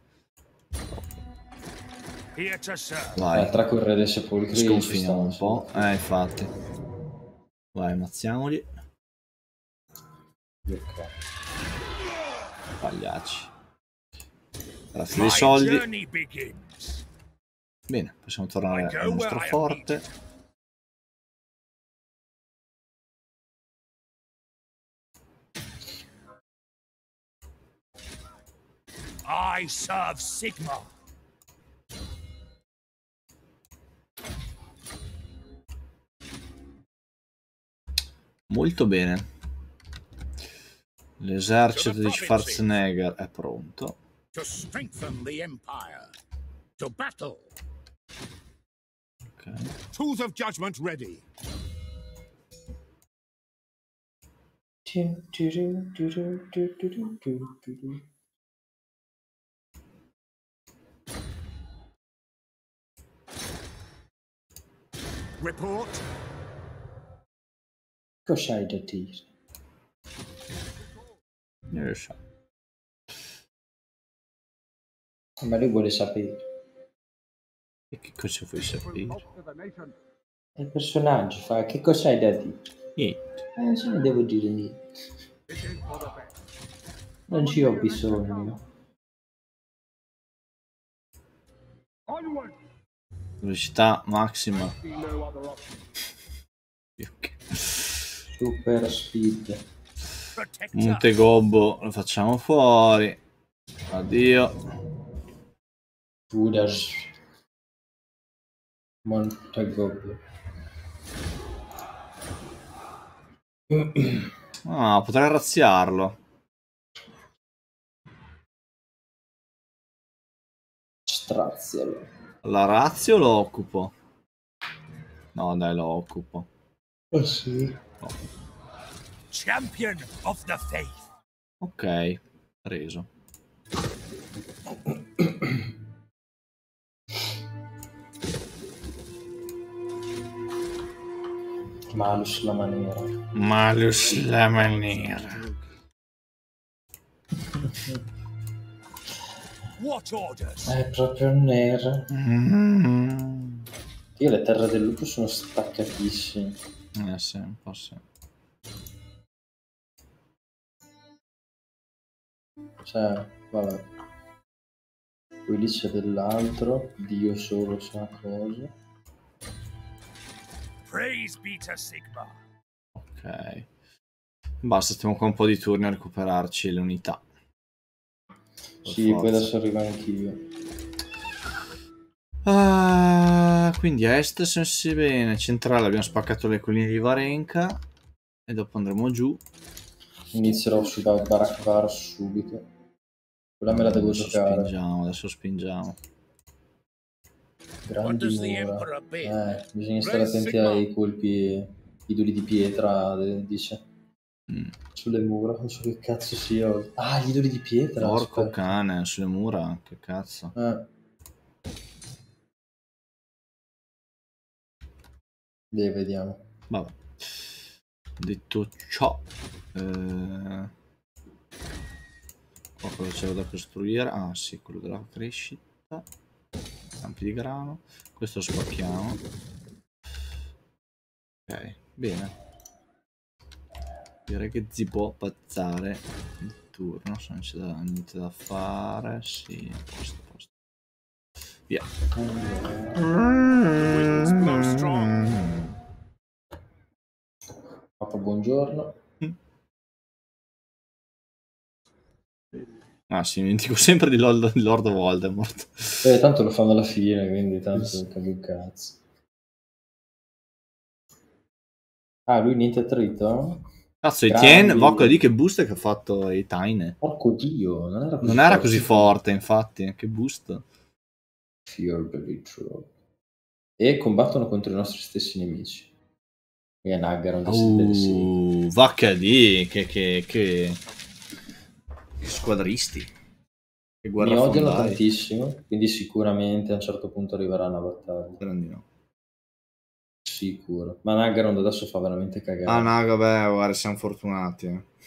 [SPEAKER 5] Here to serve.
[SPEAKER 1] Vai,
[SPEAKER 2] 3 Corre dei Sepolcri ci
[SPEAKER 1] sconfiniamo
[SPEAKER 2] sta,
[SPEAKER 1] un po'. Infatti. Vai, ammazziamoli.
[SPEAKER 2] sì. Ok.
[SPEAKER 1] Pagliacci. Grazie
[SPEAKER 5] My
[SPEAKER 1] dei soldi.
[SPEAKER 5] journey begins.
[SPEAKER 1] Bene, possiamo tornare al nostro forte.
[SPEAKER 5] I serve Sigma.
[SPEAKER 1] Molto bene. L'esercito di Schwarzenegger è pronto.
[SPEAKER 5] To strengthen the Empire. To battle.
[SPEAKER 1] Ok.
[SPEAKER 5] Tools of judgment ready. Report.
[SPEAKER 2] Cos'hai da dire?
[SPEAKER 1] Non lo so.
[SPEAKER 2] Ma lui vuole sapere.
[SPEAKER 1] E che cosa vuoi sapere?
[SPEAKER 5] To the nation.
[SPEAKER 2] Il personaggio fa, che cos'hai da dire?
[SPEAKER 1] Niente.
[SPEAKER 2] Se ne devo dire niente.
[SPEAKER 5] It is for the best.
[SPEAKER 2] Non ci ho bisogno.
[SPEAKER 5] Onward.
[SPEAKER 1] Velocità massima.
[SPEAKER 5] See no other option.
[SPEAKER 1] Ok.
[SPEAKER 2] Super speed.
[SPEAKER 5] Protect us.
[SPEAKER 1] Montegobbo lo facciamo fuori. Addio.
[SPEAKER 2] Judas. Montegobbio.
[SPEAKER 1] Ah, potrei razziarlo.
[SPEAKER 2] Strazialo.
[SPEAKER 1] La razio lo occupo. No, dai, lo occupo.
[SPEAKER 2] Oh sì.
[SPEAKER 5] Champion of the faith.
[SPEAKER 1] Ok, preso.
[SPEAKER 2] Malus la maniera.
[SPEAKER 1] Malus la maniera.
[SPEAKER 5] What orders?
[SPEAKER 2] È proprio nero.
[SPEAKER 1] Mm.
[SPEAKER 2] Io le terre del lupo sono staccatissime.
[SPEAKER 1] Sì, un po' sì.
[SPEAKER 2] Cioè, vabbè. Poi lì c'è dell'altro. Dio solo sa cosa.
[SPEAKER 5] Praise be to Sigma.
[SPEAKER 1] Ok. Basta, stiamo qua un po' di turni a recuperarci le unità. Per
[SPEAKER 2] Sì, poi
[SPEAKER 1] forza.
[SPEAKER 2] adesso arrivo anch'io.
[SPEAKER 1] Quindi a est se si bene, centrale abbiamo spaccato le colline di Varenka e dopo andremo giù.
[SPEAKER 2] Inizierò su Barakvar subito. Quella me la devo
[SPEAKER 1] Adesso
[SPEAKER 2] giocare.
[SPEAKER 1] spingiamo.
[SPEAKER 5] What
[SPEAKER 2] Grandi
[SPEAKER 5] does the
[SPEAKER 2] mura.
[SPEAKER 5] Emperor bid?
[SPEAKER 2] Bisogna stare attenti ai colpi, idoli di pietra, dice. Sulle mura, non so che cazzo sia. Ah, gli idoli di pietra.
[SPEAKER 1] Porco
[SPEAKER 2] aspetta.
[SPEAKER 1] cane, sulle mura, che cazzo.
[SPEAKER 2] Vediamo.
[SPEAKER 1] Vabbè. Detto ciò, qua cosa c'era da costruire? Ah sì, quello della crescita. Campi di grano. Questo lo spacchiamo. Ok, bene. Direi che si può passare il turno, se non c'è niente da fare. Sì, a posto. Via.
[SPEAKER 5] Winds blow strong.
[SPEAKER 2] Papa, buongiorno.
[SPEAKER 1] Ah sì, mi dimentico sempre di Lord Voldemort.
[SPEAKER 2] Tanto lo fanno alla fine, quindi tanto cambia un cazzo. Ah, lui niente attrito?
[SPEAKER 1] Cazzo,
[SPEAKER 2] Grandi.
[SPEAKER 1] Etienne, Vocca lì che boost che ha fatto Etaine.
[SPEAKER 2] Porco Dio, non era così
[SPEAKER 1] Non era
[SPEAKER 2] forte.
[SPEAKER 1] così forte, infatti, che boost.
[SPEAKER 2] Fear Baby True. E combattono contro i nostri stessi nemici. E Naggaron del sì.
[SPEAKER 1] Vacca lì, che squadristi. Che
[SPEAKER 2] Mi odiano
[SPEAKER 1] guerrafondai.
[SPEAKER 2] tantissimo, quindi sicuramente a un certo punto arriverà una battaglia.
[SPEAKER 1] Grandi no.
[SPEAKER 2] Sicuro. Ma Naggaron adesso fa veramente cagare.
[SPEAKER 1] Ah, no, vabbè, guarda, siamo fortunati.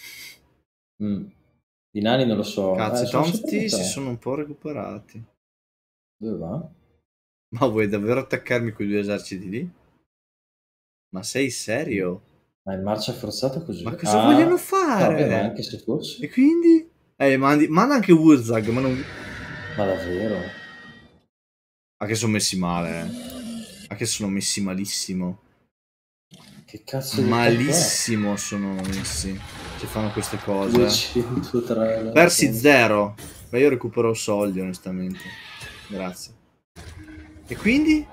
[SPEAKER 2] I nani non lo so.
[SPEAKER 1] Cazzo, i
[SPEAKER 2] sono
[SPEAKER 1] Tomsti
[SPEAKER 2] sempre
[SPEAKER 1] si
[SPEAKER 2] tre.
[SPEAKER 1] sono un po' recuperati.
[SPEAKER 2] Dove va?
[SPEAKER 1] Ma vuoi davvero attaccarmi quei due eserciti lì? Ma sei serio?
[SPEAKER 2] Ma in marcia forzata così.
[SPEAKER 1] Ma cosa vogliono
[SPEAKER 2] Vabbè,
[SPEAKER 1] fare?
[SPEAKER 2] ma anche se fosse.
[SPEAKER 1] E quindi? Manda anche Wurzag, ma non...
[SPEAKER 2] Ma davvero?
[SPEAKER 1] Ah, che sono messi male. Ah, che sono messi malissimo.
[SPEAKER 2] Che cazzo di
[SPEAKER 1] Malissimo sono messi. Ci fanno queste cose.
[SPEAKER 2] 203.
[SPEAKER 1] Persi 0. Beh, io recupero soldi, onestamente. Grazie. E quindi?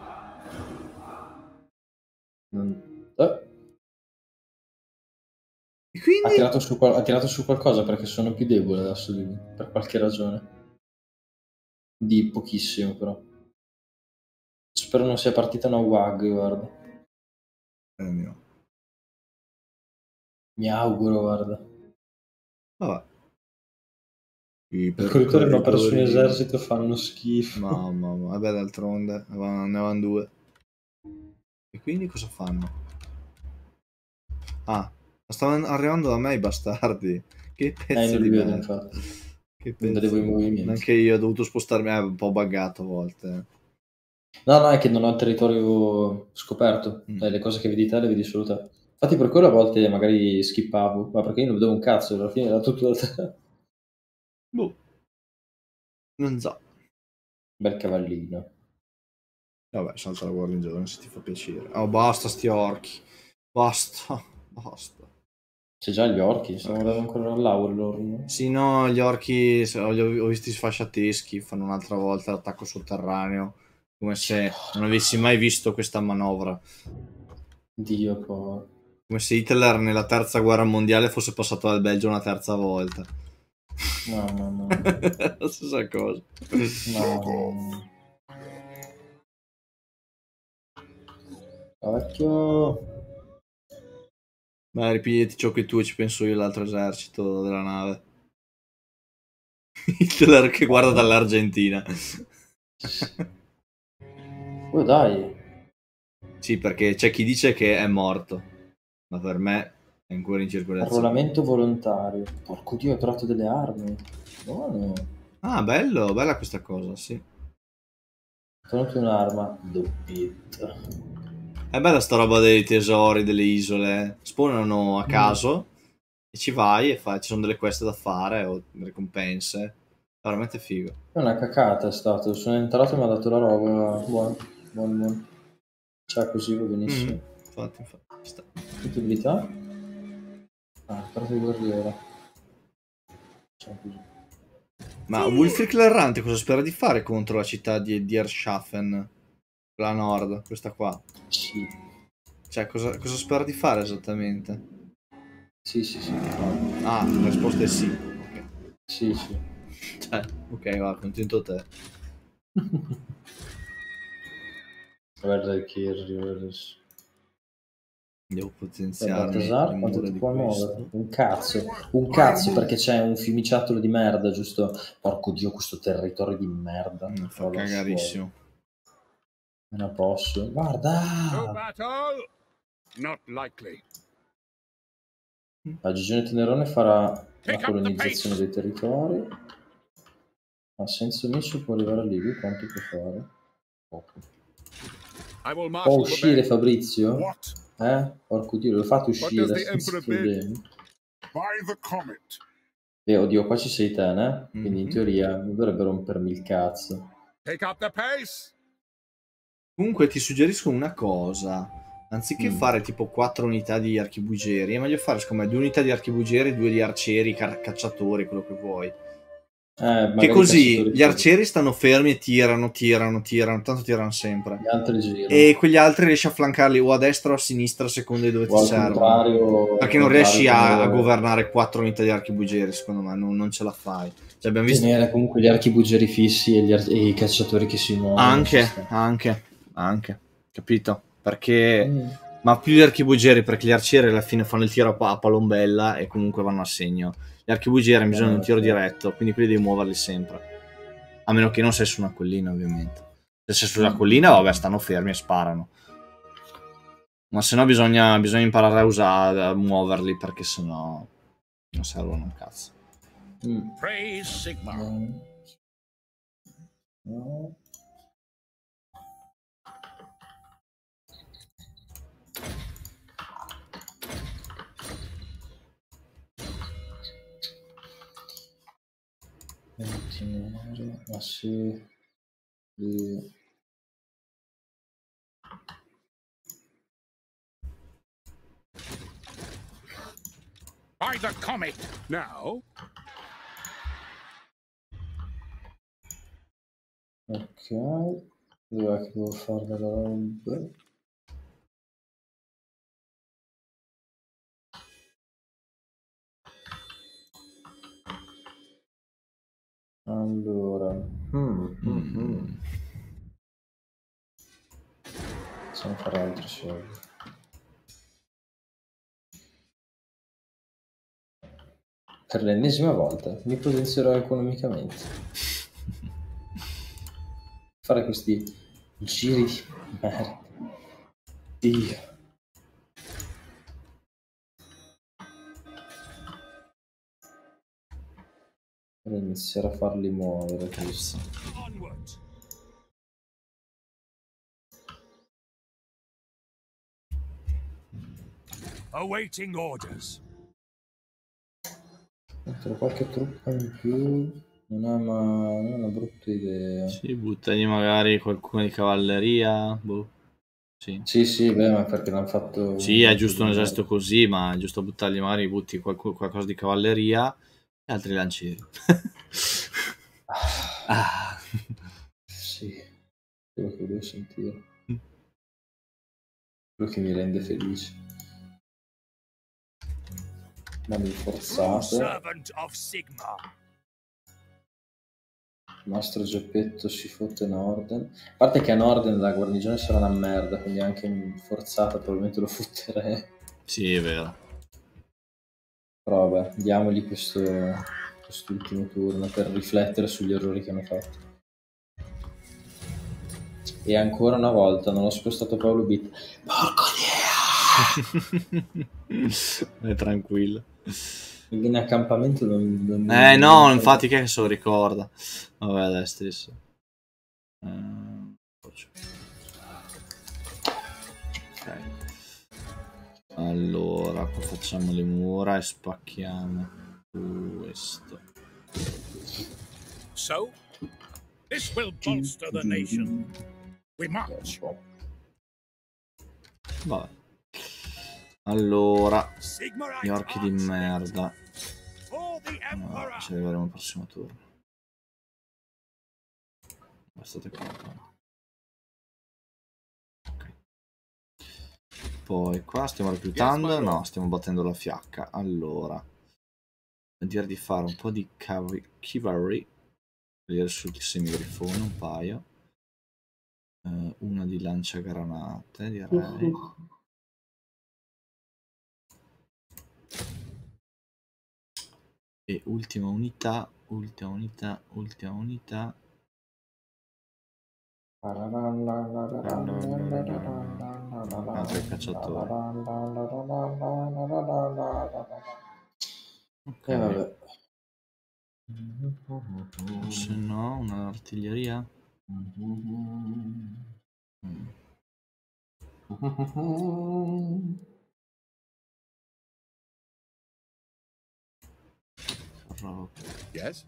[SPEAKER 1] E quindi?
[SPEAKER 2] Ha tirato su qualcosa perché sono più debole adesso di lui, per qualche ragione. Di pochissimo, però. Spero non sia partita una WAG, guarda.
[SPEAKER 1] Mio.
[SPEAKER 2] Mi auguro, guarda.
[SPEAKER 1] Vabbè.
[SPEAKER 2] I corridori hanno perso un esercito, fanno schifo.
[SPEAKER 1] Mamma mia, vabbè, d'altronde ne vanno due. E quindi cosa fanno? Ah, stavano arrivando da me i bastardi. Che pezzo
[SPEAKER 2] non
[SPEAKER 1] di
[SPEAKER 2] li vedo,
[SPEAKER 1] merda.
[SPEAKER 2] infatti.
[SPEAKER 1] Che
[SPEAKER 2] Non vedevo i movimenti.
[SPEAKER 1] Anche io ho dovuto spostarmi, un po' buggato a volte.
[SPEAKER 2] No, è che non ho il territorio scoperto. Le cose che vedi te le vedi solo te. Infatti per quello a volte magari skippavo, ma perché io non vedevo un cazzo, alla fine era tutto da te.
[SPEAKER 1] Boh. Non so.
[SPEAKER 2] Bel cavallino.
[SPEAKER 1] Vabbè, salta la guardia in giovane se ti fa piacere. Oh, basta sti orchi. Basta.
[SPEAKER 2] C'è già gli orchi, stiamo guardando ancora all'aura loro, no?
[SPEAKER 1] Sì, no, gli orchi ho visti sfasciateschi, fanno un'altra volta l'attacco sotterraneo, come se non avessi mai visto questa manovra.
[SPEAKER 2] Dio poi.
[SPEAKER 1] Come se Hitler nella terza guerra mondiale fosse passato dal Belgio una terza volta.
[SPEAKER 2] No.
[SPEAKER 1] La stessa cosa.
[SPEAKER 2] No. Occhio.
[SPEAKER 1] Ma ripigliati ciò che tu e ci penso io l'altro esercito della nave. Hitler che guarda dall'Argentina.
[SPEAKER 2] Oh dai.
[SPEAKER 1] Sì, perché c'è chi dice che è morto, ma per me è ancora in circolazione.
[SPEAKER 2] Arruolamento volontario. Porco Dio, ho trovato delle armi. Buono.
[SPEAKER 1] Ah, bello, bella questa cosa, sì.
[SPEAKER 2] Ho trovato un'arma. Doppietta.
[SPEAKER 1] È bella sta roba dei tesori, delle isole. Spawnano a caso e ci vai e ci sono delle quest da fare o ricompense. È veramente figo.
[SPEAKER 2] È una cacata è stato. Sono entrato e mi ha dato la roba. Buono. Cioè così va benissimo.
[SPEAKER 1] Infatti. Sta.
[SPEAKER 2] Utilibilità? Ah, parte di guerriera. Cioè così.
[SPEAKER 1] Ma Wulfric l'Errante cosa spera di fare contro la città di Erschaffen? La nord, questa qua.
[SPEAKER 2] Sì.
[SPEAKER 1] Cioè, cosa spera di fare esattamente?
[SPEAKER 2] Sì.
[SPEAKER 1] Ah, la risposta è sì. Okay.
[SPEAKER 2] Sì.
[SPEAKER 1] Cioè, ok, va, contento te.
[SPEAKER 2] Guarda che adesso.
[SPEAKER 1] Devo potenziare
[SPEAKER 2] Baltasar, quanto ti puoi muovere? Un cazzo perché c'è un fiumiciattolo di merda, giusto? Porco Dio, questo territorio di merda.
[SPEAKER 1] Mi fa cagarissimo.
[SPEAKER 2] Non la posso. Guarda!
[SPEAKER 5] To battle? Not likely.
[SPEAKER 2] La Gigione Tenerone farà la colonizzazione dei territori. Ma senza Micio può arrivare lì. Lui quanto può fare? Poco. Può uscire Fabrizio? Porco Dio, l'ho fatto uscire senza problemi. Oddio, qua ci sei te, né? Quindi in teoria non dovrebbe rompermi il cazzo.
[SPEAKER 1] Comunque ti suggerisco una cosa. Anziché fare tipo 4 unità di archibugeri, è meglio fare secondo me 2 unità di archibugeri, 2 di arcieri, cacciatori, quello che vuoi.
[SPEAKER 2] Magari
[SPEAKER 1] Che
[SPEAKER 2] i
[SPEAKER 1] così
[SPEAKER 2] cacciatori
[SPEAKER 1] gli arcieri stanno fermi e tirano, tanto tirano sempre.
[SPEAKER 2] gli altri girano.
[SPEAKER 1] E quegli altri riesci a flancarli o a destra o a sinistra a seconda di dove
[SPEAKER 2] O
[SPEAKER 1] ti
[SPEAKER 2] al
[SPEAKER 1] servono.
[SPEAKER 2] contrario,
[SPEAKER 1] Perché non riesci a
[SPEAKER 2] tenere-
[SPEAKER 1] governare 4 unità di archibugieri, secondo me, non ce la fai. Cioè, abbiamo visto
[SPEAKER 2] tenere comunque gli archibugieri fissi e, e i cacciatori che si muovono.
[SPEAKER 1] anche, capito? Perché
[SPEAKER 2] Mm.
[SPEAKER 1] ma più gli archibugieri, perché gli arcieri alla fine fanno il tiro a palombella e comunque vanno a segno. Gli archibugieri hanno bisogno di un tiro diretto, quindi quelli devi muoverli sempre. A meno che non sei su una collina, ovviamente. Se sei sulla collina, vabbè, stanno fermi e sparano. Ma se no bisogna imparare a muoverli, perché sennò non servono un cazzo.
[SPEAKER 5] Praise Sigmar.
[SPEAKER 2] No. Ma sì.
[SPEAKER 5] By the comet. Now.
[SPEAKER 2] Ok. Dov'è che devo fare della roba? Allora. Possiamo fare altri soldi. Per l'ennesima volta mi potenzierò economicamente. Fare questi giri di merda. Dio. Per iniziare a farli muovere questo.
[SPEAKER 5] Onward. Awaiting orders.
[SPEAKER 2] Mettere qualche truppa in più non è una brutta idea.
[SPEAKER 1] Sì, buttagli magari qualcuno di cavalleria. Boh.
[SPEAKER 2] Sì, beh, ma perché l'hanno fatto...
[SPEAKER 1] Sì, è giusto un esercito così, ma è giusto buttargli magari, butti qualcosa di cavalleria e altri lancieri.
[SPEAKER 2] Sì, quello che volevo sentire. Quello che mi rende felice. Mani forzate.
[SPEAKER 5] Servant of Sigmar.
[SPEAKER 2] Il nostro Geppetto si fotte Norden. A parte che a Norden la guarnigione sarà una merda, quindi anche forzata probabilmente lo fotterei.
[SPEAKER 1] Sì, è vero.
[SPEAKER 2] Però vabbè, diamogli quest'ultimo turno per riflettere sugli errori che hanno fatto. E ancora una volta non ho spostato Paolo Bit. Porco Dio!
[SPEAKER 1] È tranquillo.
[SPEAKER 2] In accampamento non
[SPEAKER 1] No, infatti che se lo ricorda. Vabbè, dai, stesso. Ok. Allora, qua facciamo le mura e spacchiamo questo.
[SPEAKER 5] So, this will bolster the nation. We march.
[SPEAKER 1] Vabbè. Allora,
[SPEAKER 5] Sigmar
[SPEAKER 1] gli orchi di merda.
[SPEAKER 5] for the Emperor.
[SPEAKER 1] Ci arriveremo al prossimo turno. Bastate qua. Ok. Poi qua stiamo reclutando. No, stiamo battendo la fiacca. Allora, direi di fare un po' di cavalry. Vedere sul semigrifone un paio. Una di lanciagranate, direi. E ultima unità. Altri cacciatori. Ok.
[SPEAKER 2] Vabbè.
[SPEAKER 1] Se no, un'artiglieria.
[SPEAKER 5] Yes.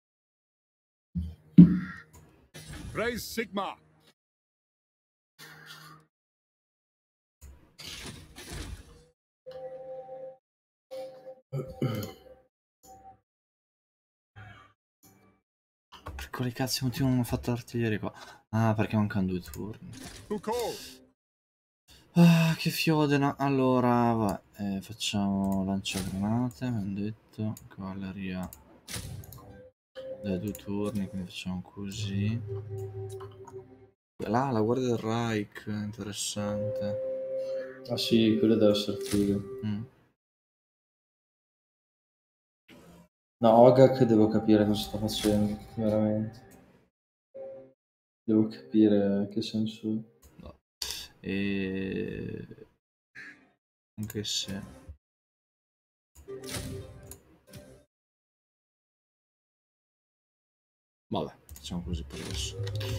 [SPEAKER 5] Praise Sigmar.
[SPEAKER 1] Quali cazzo motivo non ho fatto l'artiglieria qua? Ah, perché mancano 2 turni.
[SPEAKER 5] Who calls?
[SPEAKER 1] Ah, che fiodena. Allora, va, facciamo lanciagranate, mi hanno detto. Cavalleria da 2 turni, quindi facciamo così. Là, la guardia del Reich, interessante.
[SPEAKER 2] Ah sì, quello deve essere figo. No, Ogak devo capire cosa sta facendo, veramente. Devo capire che senso è.
[SPEAKER 1] No. E... anche se... vabbè, facciamo così per adesso.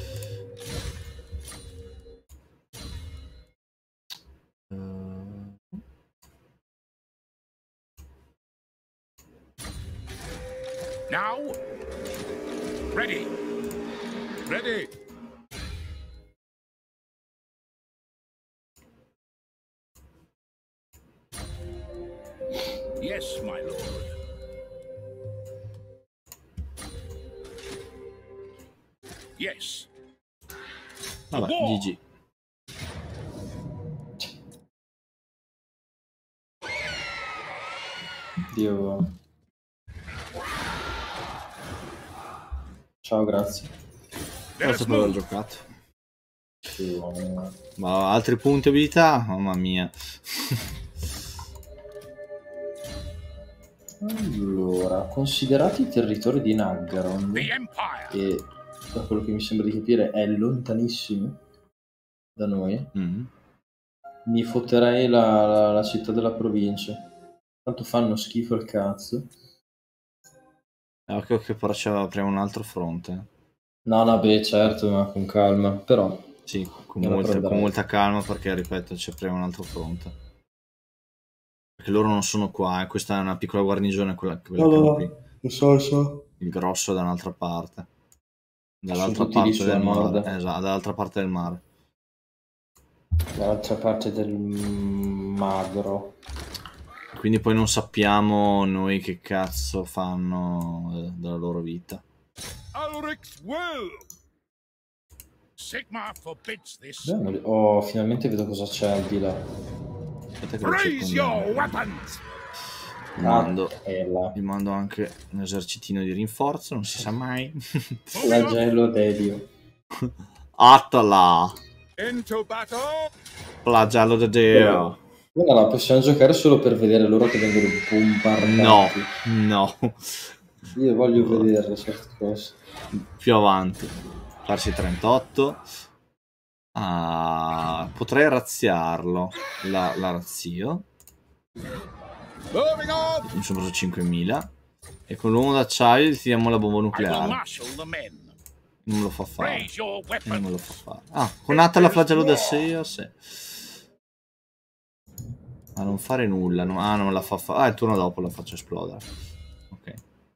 [SPEAKER 5] Now? Ready. Ready. Yes, my lord. Yes.
[SPEAKER 1] Vabbè,
[SPEAKER 5] War.
[SPEAKER 1] GG.
[SPEAKER 2] Dio. Ciao, grazie.
[SPEAKER 5] Let
[SPEAKER 1] Grazie
[SPEAKER 5] us
[SPEAKER 1] per aver
[SPEAKER 5] move.
[SPEAKER 1] giocato.
[SPEAKER 2] Sì,
[SPEAKER 1] Ma altri punti abilità? Mamma mia.
[SPEAKER 2] Allora, considerati i territori di Naggaron,
[SPEAKER 5] The Empire.
[SPEAKER 2] che da quello che mi sembra di capire è lontanissimo da noi, mi fotterei la città della provincia. Tanto fanno schifo il cazzo.
[SPEAKER 1] Occhio che però ci apriamo un altro fronte.
[SPEAKER 2] No, beh, certo, ma con calma. Però,
[SPEAKER 1] Sì, con
[SPEAKER 2] me la
[SPEAKER 1] molta
[SPEAKER 2] prenderei.
[SPEAKER 1] calma perché, ripeto, ci apriamo un altro fronte. Perché loro non sono qua, questa è una piccola guarnigione, quella che hanno qui.
[SPEAKER 2] Lo so.
[SPEAKER 1] Il grosso è da un'altra parte.
[SPEAKER 2] Sono
[SPEAKER 1] Dall'altra
[SPEAKER 2] tutti lì
[SPEAKER 1] parte
[SPEAKER 2] su
[SPEAKER 1] del
[SPEAKER 2] a
[SPEAKER 1] mare.
[SPEAKER 2] nord.
[SPEAKER 1] Esatto, dall'altra parte del mare.
[SPEAKER 2] Dall'altra parte del magro.
[SPEAKER 1] Quindi poi non sappiamo noi che cazzo fanno della loro vita.
[SPEAKER 5] Ulrich's will. Sigma forbids this.
[SPEAKER 2] Oh, finalmente vedo cosa c'è al di là.
[SPEAKER 1] Aspetta che lo
[SPEAKER 5] Raise
[SPEAKER 1] cerco
[SPEAKER 5] your
[SPEAKER 1] bene.
[SPEAKER 5] weapons.
[SPEAKER 1] Gli mando anche un esercitino di rinforzo, non si sa mai.
[SPEAKER 2] Flagello Dedio.
[SPEAKER 1] Attala!
[SPEAKER 5] Into battle.
[SPEAKER 1] Flagello di Dio!
[SPEAKER 2] No, possiamo giocare solo per vedere loro che vengono bombardati.
[SPEAKER 1] No.
[SPEAKER 2] Io voglio vedere certe cose.
[SPEAKER 1] Più avanti. Farsi 38. Potrei razziarlo. La razzio.
[SPEAKER 5] Moving on.
[SPEAKER 1] Mi sono preso 5.000. E con l'uomo d'acciaio gli tiriamo la bomba
[SPEAKER 5] I will
[SPEAKER 1] nucleare.
[SPEAKER 5] marshal the men.
[SPEAKER 1] Non me lo fa fare.
[SPEAKER 5] Raise your
[SPEAKER 1] E non me lo
[SPEAKER 5] weapons.
[SPEAKER 1] fa fare. Con Attala flagello del Seo, sì. A non fare nulla. Non la fa fare. Il turno dopo la faccio esplodere. Ok.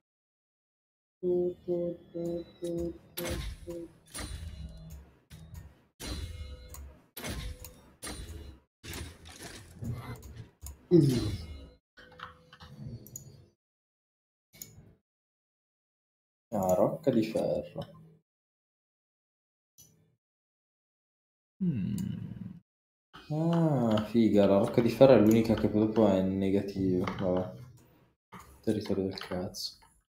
[SPEAKER 2] Rocca di ferro. Figa, la rocca di ferro è l'unica che dopo è negativo. Vabbè. Territorio del cazzo.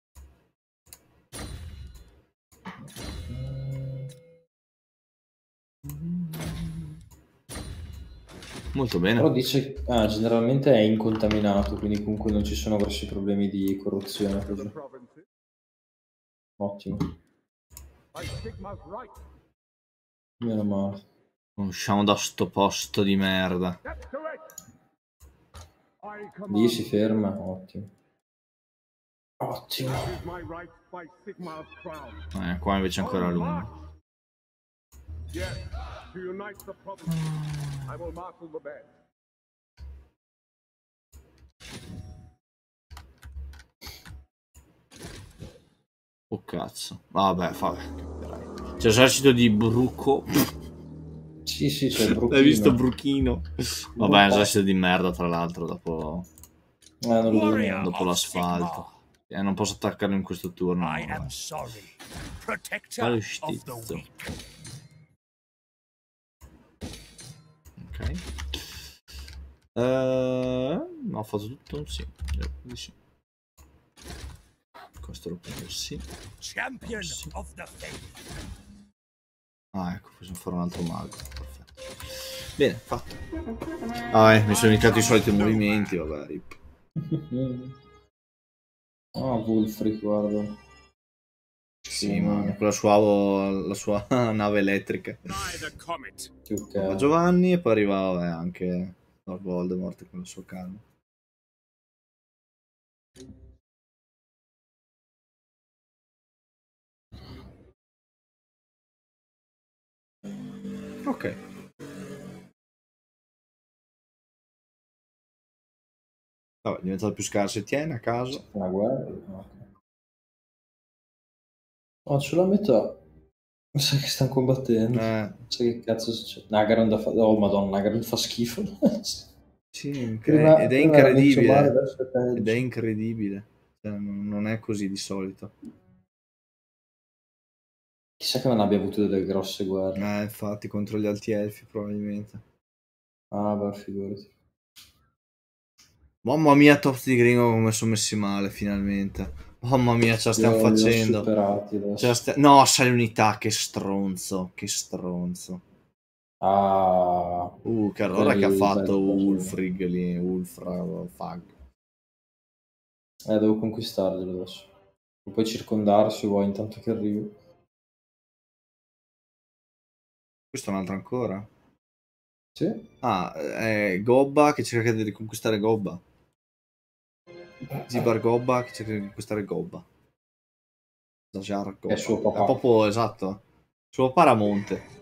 [SPEAKER 1] Molto bene.
[SPEAKER 2] Però dice generalmente è incontaminato, quindi comunque non ci sono grossi problemi di corruzione così. Ottimo. Meno male.
[SPEAKER 1] Usciamo da sto posto di merda.
[SPEAKER 2] Lì si ferma, ottimo. Ottimo.
[SPEAKER 1] Qua invece è ancora lungo. Oh cazzo. Vabbè, c'è l'esercito di Bruco.
[SPEAKER 2] Sì, c'è il Bruchino.
[SPEAKER 1] Hai visto Bruchino? Vabbè, è un esercito di merda, tra l'altro, dopo
[SPEAKER 2] Non lo vedo neanche.
[SPEAKER 1] l'asfalto. Non posso attaccarlo in questo turno.
[SPEAKER 5] I am sorry. protector
[SPEAKER 1] Quale
[SPEAKER 5] of the
[SPEAKER 1] stizzo?
[SPEAKER 5] weak.
[SPEAKER 1] Ok. Ho fatto tutto? Sì. Sì. Questo lo prendo, sì.
[SPEAKER 5] Champion
[SPEAKER 1] Sì.
[SPEAKER 5] of the faith.
[SPEAKER 1] Ah, ecco, possiamo fare un altro mago. Perfetto. Bene, fatto. Ah, mi sono iniziati i soliti movimenti, vabbè. Rip.
[SPEAKER 2] Ah, Wulfric, guarda.
[SPEAKER 1] Sì, ma con la sua nave elettrica.
[SPEAKER 5] Neither comet.
[SPEAKER 2] Che
[SPEAKER 1] Va
[SPEAKER 2] ok.
[SPEAKER 1] Giovanni e poi arriva vabbè, anche Lord Voldemort con il suo calmo. Ok. Vabbè, è diventato più scarso e tiene a caso.
[SPEAKER 2] Una guerra? Ok. Oh, ce l'ho a metà. Mi sa che stanno combattendo. Sai che cazzo succede? Nagaron da fa... Oh, madonna, Nagaron fa schifo.
[SPEAKER 1] Sì,
[SPEAKER 2] Prima,
[SPEAKER 1] ed è
[SPEAKER 2] prima era messo male,
[SPEAKER 1] incredibile.
[SPEAKER 2] adesso è
[SPEAKER 1] Ed è
[SPEAKER 2] peggio.
[SPEAKER 1] incredibile. Cioè, non è così di solito.
[SPEAKER 2] Chissà che non abbia avuto delle grosse guerre.
[SPEAKER 1] Infatti, contro gli alti elfi probabilmente.
[SPEAKER 2] Ah, beh, figurati.
[SPEAKER 1] Mamma mia, top di gringo come sono messi male finalmente. Mamma mia, ce la stiamo
[SPEAKER 2] Li ho
[SPEAKER 1] facendo.
[SPEAKER 2] superati adesso.
[SPEAKER 1] No, sai l'unità, che stronzo. Che stronzo.
[SPEAKER 2] Ah,
[SPEAKER 1] Che allora che ha fatto
[SPEAKER 2] bel coso.
[SPEAKER 1] Ulfrig lì, Ulfra, Fag.
[SPEAKER 2] Devo conquistarglielo adesso. E poi circondarsi vuoi intanto che arrivo.
[SPEAKER 1] Questo è un altro ancora.
[SPEAKER 2] Sì?
[SPEAKER 1] Ah, è Gobba che cerca di riconquistare Gobba. Zibar Gobba che cerca di riconquistare Gobba. Zajar Gobba.
[SPEAKER 2] È suo
[SPEAKER 1] È
[SPEAKER 2] papà.
[SPEAKER 1] proprio esatto. Suo Paramonte.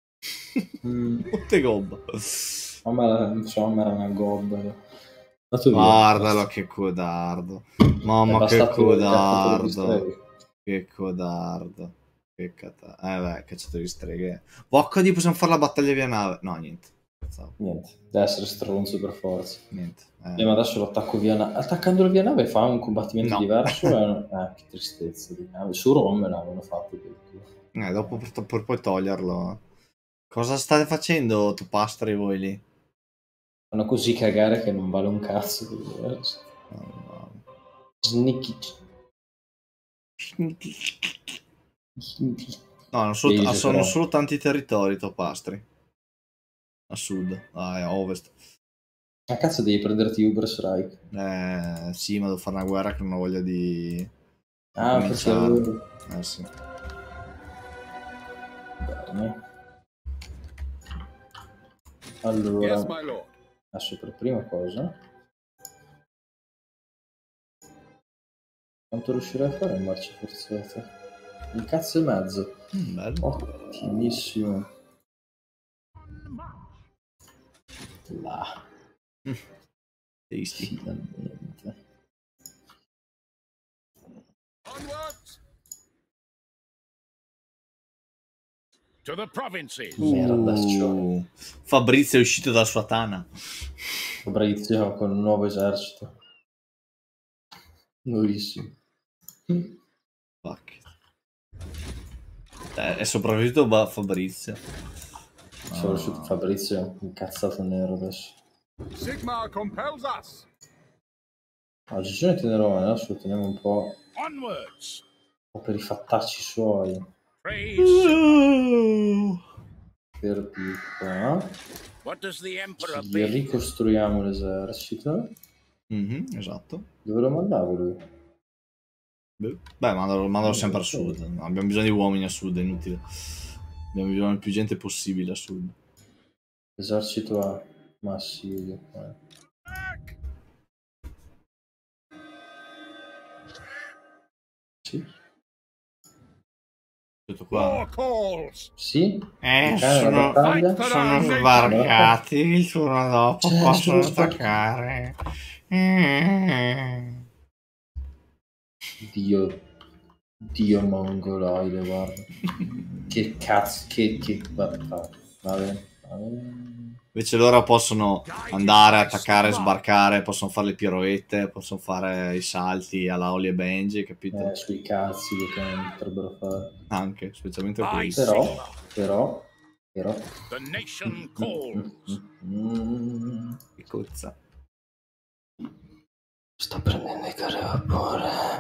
[SPEAKER 1] Monte Gobba.
[SPEAKER 2] A me, insomma, era una gobba. Andato via.
[SPEAKER 1] Guardalo
[SPEAKER 2] Basta.
[SPEAKER 1] che codardo.
[SPEAKER 2] È
[SPEAKER 1] Mamma che
[SPEAKER 2] bastato il cacciatore di
[SPEAKER 1] codardo.
[SPEAKER 2] streghe.
[SPEAKER 1] Che codardo. Che beh, cacciatore di streghe. Bocca di possiamo fare la battaglia via nave. No, niente. Pensavo.
[SPEAKER 2] Niente, deve essere stronzo per forza.
[SPEAKER 1] Niente.
[SPEAKER 2] Ma adesso lo attacco via nave. Attaccandolo via nave fa un combattimento
[SPEAKER 1] No.
[SPEAKER 2] diverso. Che tristezza di nave. Su Rome l'avevano fatto.
[SPEAKER 1] Dopo per poi toglierlo. Cosa state facendo, topastri, voi lì?
[SPEAKER 2] Fanno così cagare che non vale un cazzo.
[SPEAKER 1] No.
[SPEAKER 2] Sneaky.
[SPEAKER 1] No, sono solo tanti territori, topastri. A sud, a ovest.
[SPEAKER 2] A cazzo devi prenderti Uber Strike?
[SPEAKER 1] Sì, ma devo fare una guerra che non ho voglia di
[SPEAKER 2] perché
[SPEAKER 1] cominciare. Sì.
[SPEAKER 2] Bene. Allora,
[SPEAKER 5] Yes, my lord.
[SPEAKER 2] adesso per prima cosa, quanto riuscirei a fare in marcia forzata? Un cazzo e mezzo.
[SPEAKER 1] Bello.
[SPEAKER 2] Ottimissimo. Là.
[SPEAKER 1] Tasty.
[SPEAKER 2] Finalmente.
[SPEAKER 5] Onwards. To the provinces.
[SPEAKER 2] Merda,
[SPEAKER 1] Fabrizio è uscito dalla sua tana.
[SPEAKER 2] Fabrizio con un nuovo esercito. Nuovissimo.
[SPEAKER 1] Fuck. È sopravvissuto Fabrizio.
[SPEAKER 2] Sono riuscito Fabrizio, incazzato nero adesso.
[SPEAKER 5] Sigmar compels us.
[SPEAKER 2] Oggi ce ne tenerò, adesso lo teniamo un po'.
[SPEAKER 5] Onwards.
[SPEAKER 2] Un po' per i fattacci suoi.
[SPEAKER 5] Praise.
[SPEAKER 2] Per piccola.
[SPEAKER 5] What does the emperor
[SPEAKER 2] Gli
[SPEAKER 5] bid?
[SPEAKER 2] ricostruiamo l'esercito.
[SPEAKER 1] Esatto.
[SPEAKER 2] Dove lo mandavo lui?
[SPEAKER 1] Beh, mandalo sempre a sud. Abbiamo bisogno di uomini a sud, è inutile. Abbiamo bisogno di più gente possibile a sud.
[SPEAKER 2] Esercito a Massilio. Sì.
[SPEAKER 1] Tutto qua.
[SPEAKER 5] Calls.
[SPEAKER 2] Sì?
[SPEAKER 1] Sono sbarcati. Il turno dopo
[SPEAKER 2] Cioè,
[SPEAKER 1] possono
[SPEAKER 2] sono
[SPEAKER 1] attaccare.
[SPEAKER 2] Dio mongoloide, guarda. Che cazzo, va bene.
[SPEAKER 1] Invece loro possono andare, attaccare, sbarcare, possono fare le piroette, possono fare i salti alla Holly e Benji, capito?
[SPEAKER 2] Sui cazzi che potrebbero fare.
[SPEAKER 1] Anche, specialmente qui.
[SPEAKER 2] Però...
[SPEAKER 5] The nation calls.
[SPEAKER 1] Che cozza.
[SPEAKER 2] Sto prendendo il carro a vapore.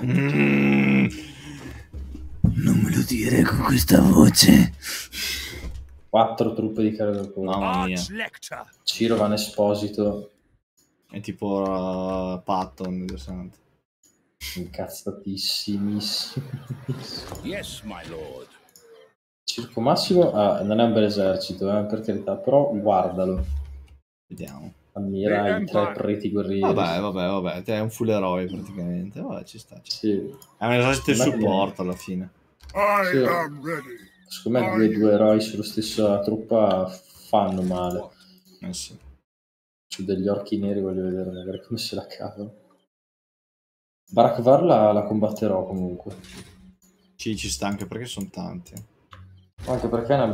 [SPEAKER 3] Non me lo dire con questa voce.
[SPEAKER 2] 4 truppe di carro a vapore.
[SPEAKER 1] Mamma mia.
[SPEAKER 2] Ciro Van Esposito.
[SPEAKER 1] È tipo Patton, interessante.
[SPEAKER 2] Incazzatissimo.
[SPEAKER 5] Yes, my lord.
[SPEAKER 2] Circo Massimo non è un bel esercito, per carità, però guardalo.
[SPEAKER 1] Vediamo.
[SPEAKER 2] Ammira i 3 preti guerrieri.
[SPEAKER 1] Vabbè, te è un full eroe praticamente. Vabbè, ci sta.
[SPEAKER 2] Sì.
[SPEAKER 1] È un esercito di supporto alla fine.
[SPEAKER 2] Sì. Secondo me due eroi sulla stessa truppa fanno male.
[SPEAKER 1] Sì.
[SPEAKER 2] Su degli orchi neri voglio vedere magari come se la cavano. Barakvar la combatterò comunque.
[SPEAKER 1] Ci sta anche perché sono tanti.
[SPEAKER 2] Anche perché è una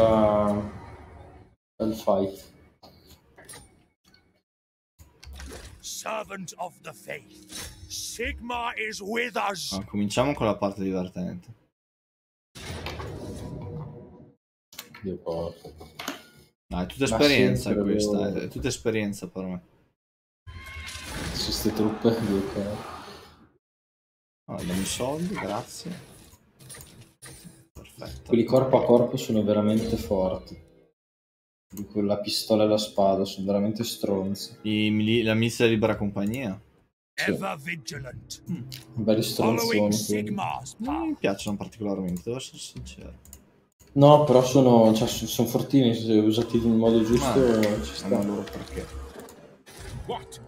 [SPEAKER 2] bel fight.
[SPEAKER 5] Servant of the faith, Sigma is with us.
[SPEAKER 1] Cominciamo con la parte divertente.
[SPEAKER 2] Dio porco.
[SPEAKER 1] No, è tutta esperienza questa, è tutta esperienza per me.
[SPEAKER 2] Su queste truppe,
[SPEAKER 1] dammi soldi, grazie. Perfetto.
[SPEAKER 2] Quelli corpo a corpo sono veramente forti. Con la pistola e la spada sono veramente stronzi.
[SPEAKER 1] La milizia libera compagnia.
[SPEAKER 2] Sì.
[SPEAKER 5] Ever vigilant.
[SPEAKER 2] Belli stronzoni.
[SPEAKER 1] Non mi piacciono particolarmente, devo essere sincero.
[SPEAKER 2] No, però sono fortini, se usati in modo giusto ci sta.
[SPEAKER 1] Ma loro perché?
[SPEAKER 5] What?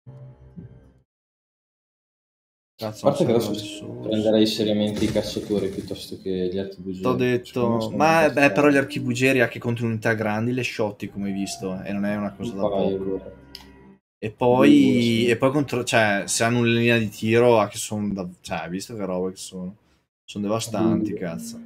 [SPEAKER 2] Cazzo, a parte che adesso prenderei seriamente i cacciatori piuttosto che gli archibugeri.
[SPEAKER 1] T'ho detto, però gli archibugeri anche contro unità grandi le shotti come hai visto, e non è una cosa da poco. E poi contro, cioè, se hanno una linea di tiro, che sono, cioè, hai visto che roba che sono devastanti, cazzo.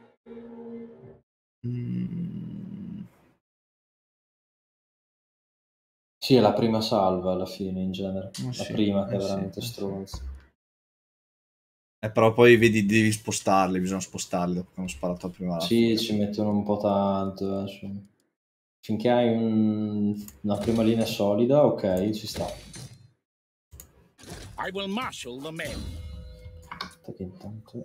[SPEAKER 2] Sì, è la prima salva alla fine in genere, la prima che è veramente stronza.
[SPEAKER 1] Però poi vedi, devi spostarli, bisogna spostarli dopo che hanno sparato la prima.
[SPEAKER 2] Sì, ci mettono un po' tanto. Finché hai una prima linea solida, ok, ci sta.
[SPEAKER 5] I will marshal the men.
[SPEAKER 2] Che intanto...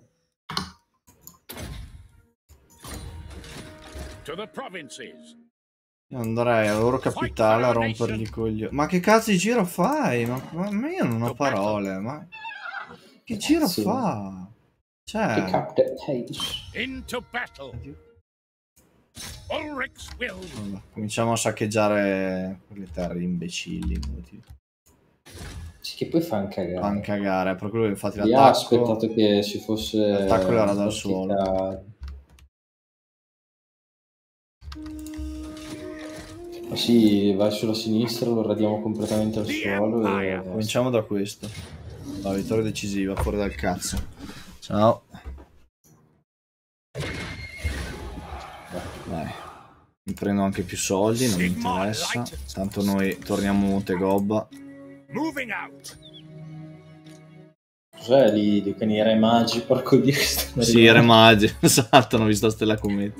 [SPEAKER 5] To the provinces.
[SPEAKER 1] Io andrei alla loro capitale a rompergli i coglioni. Ma che cazzo di giro fai? Ma io non ho parole, ma... Che giro fa? Cioè...
[SPEAKER 5] Into battle. Ulrich's will.
[SPEAKER 1] Vabbè, cominciamo a saccheggiare quelle terre imbecilli inutili.
[SPEAKER 2] Sì, che poi fanno cagare.
[SPEAKER 1] Fanno cagare, per quello infatti
[SPEAKER 2] l'attacco... ha aspettato che ci fosse...
[SPEAKER 1] L'attacco era dal suolo.
[SPEAKER 2] Ma sì, vai sulla sinistra, lo radiamo completamente al suolo e...
[SPEAKER 1] Cominciamo da questo. La vittoria decisiva, fuori dal cazzo. Ciao. Dai. Mi prendo anche più soldi, non mi interessa. Tanto noi torniamo a Montegobba.
[SPEAKER 2] Cos'è lì? Dei cani re magi, porco dio.
[SPEAKER 1] Sì, re magi, esatto, hanno visto la stella cometa.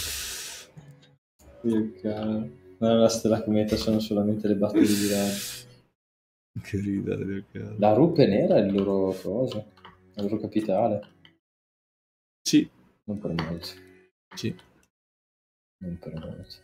[SPEAKER 2] Non è la stella cometa, sono solamente le battute di raggi.
[SPEAKER 1] Che ridere, caro.
[SPEAKER 2] La rupe nera è il loro cosa? La loro capitale?
[SPEAKER 1] Sì.
[SPEAKER 2] Non per molto.
[SPEAKER 1] Sì.
[SPEAKER 2] Non per molto.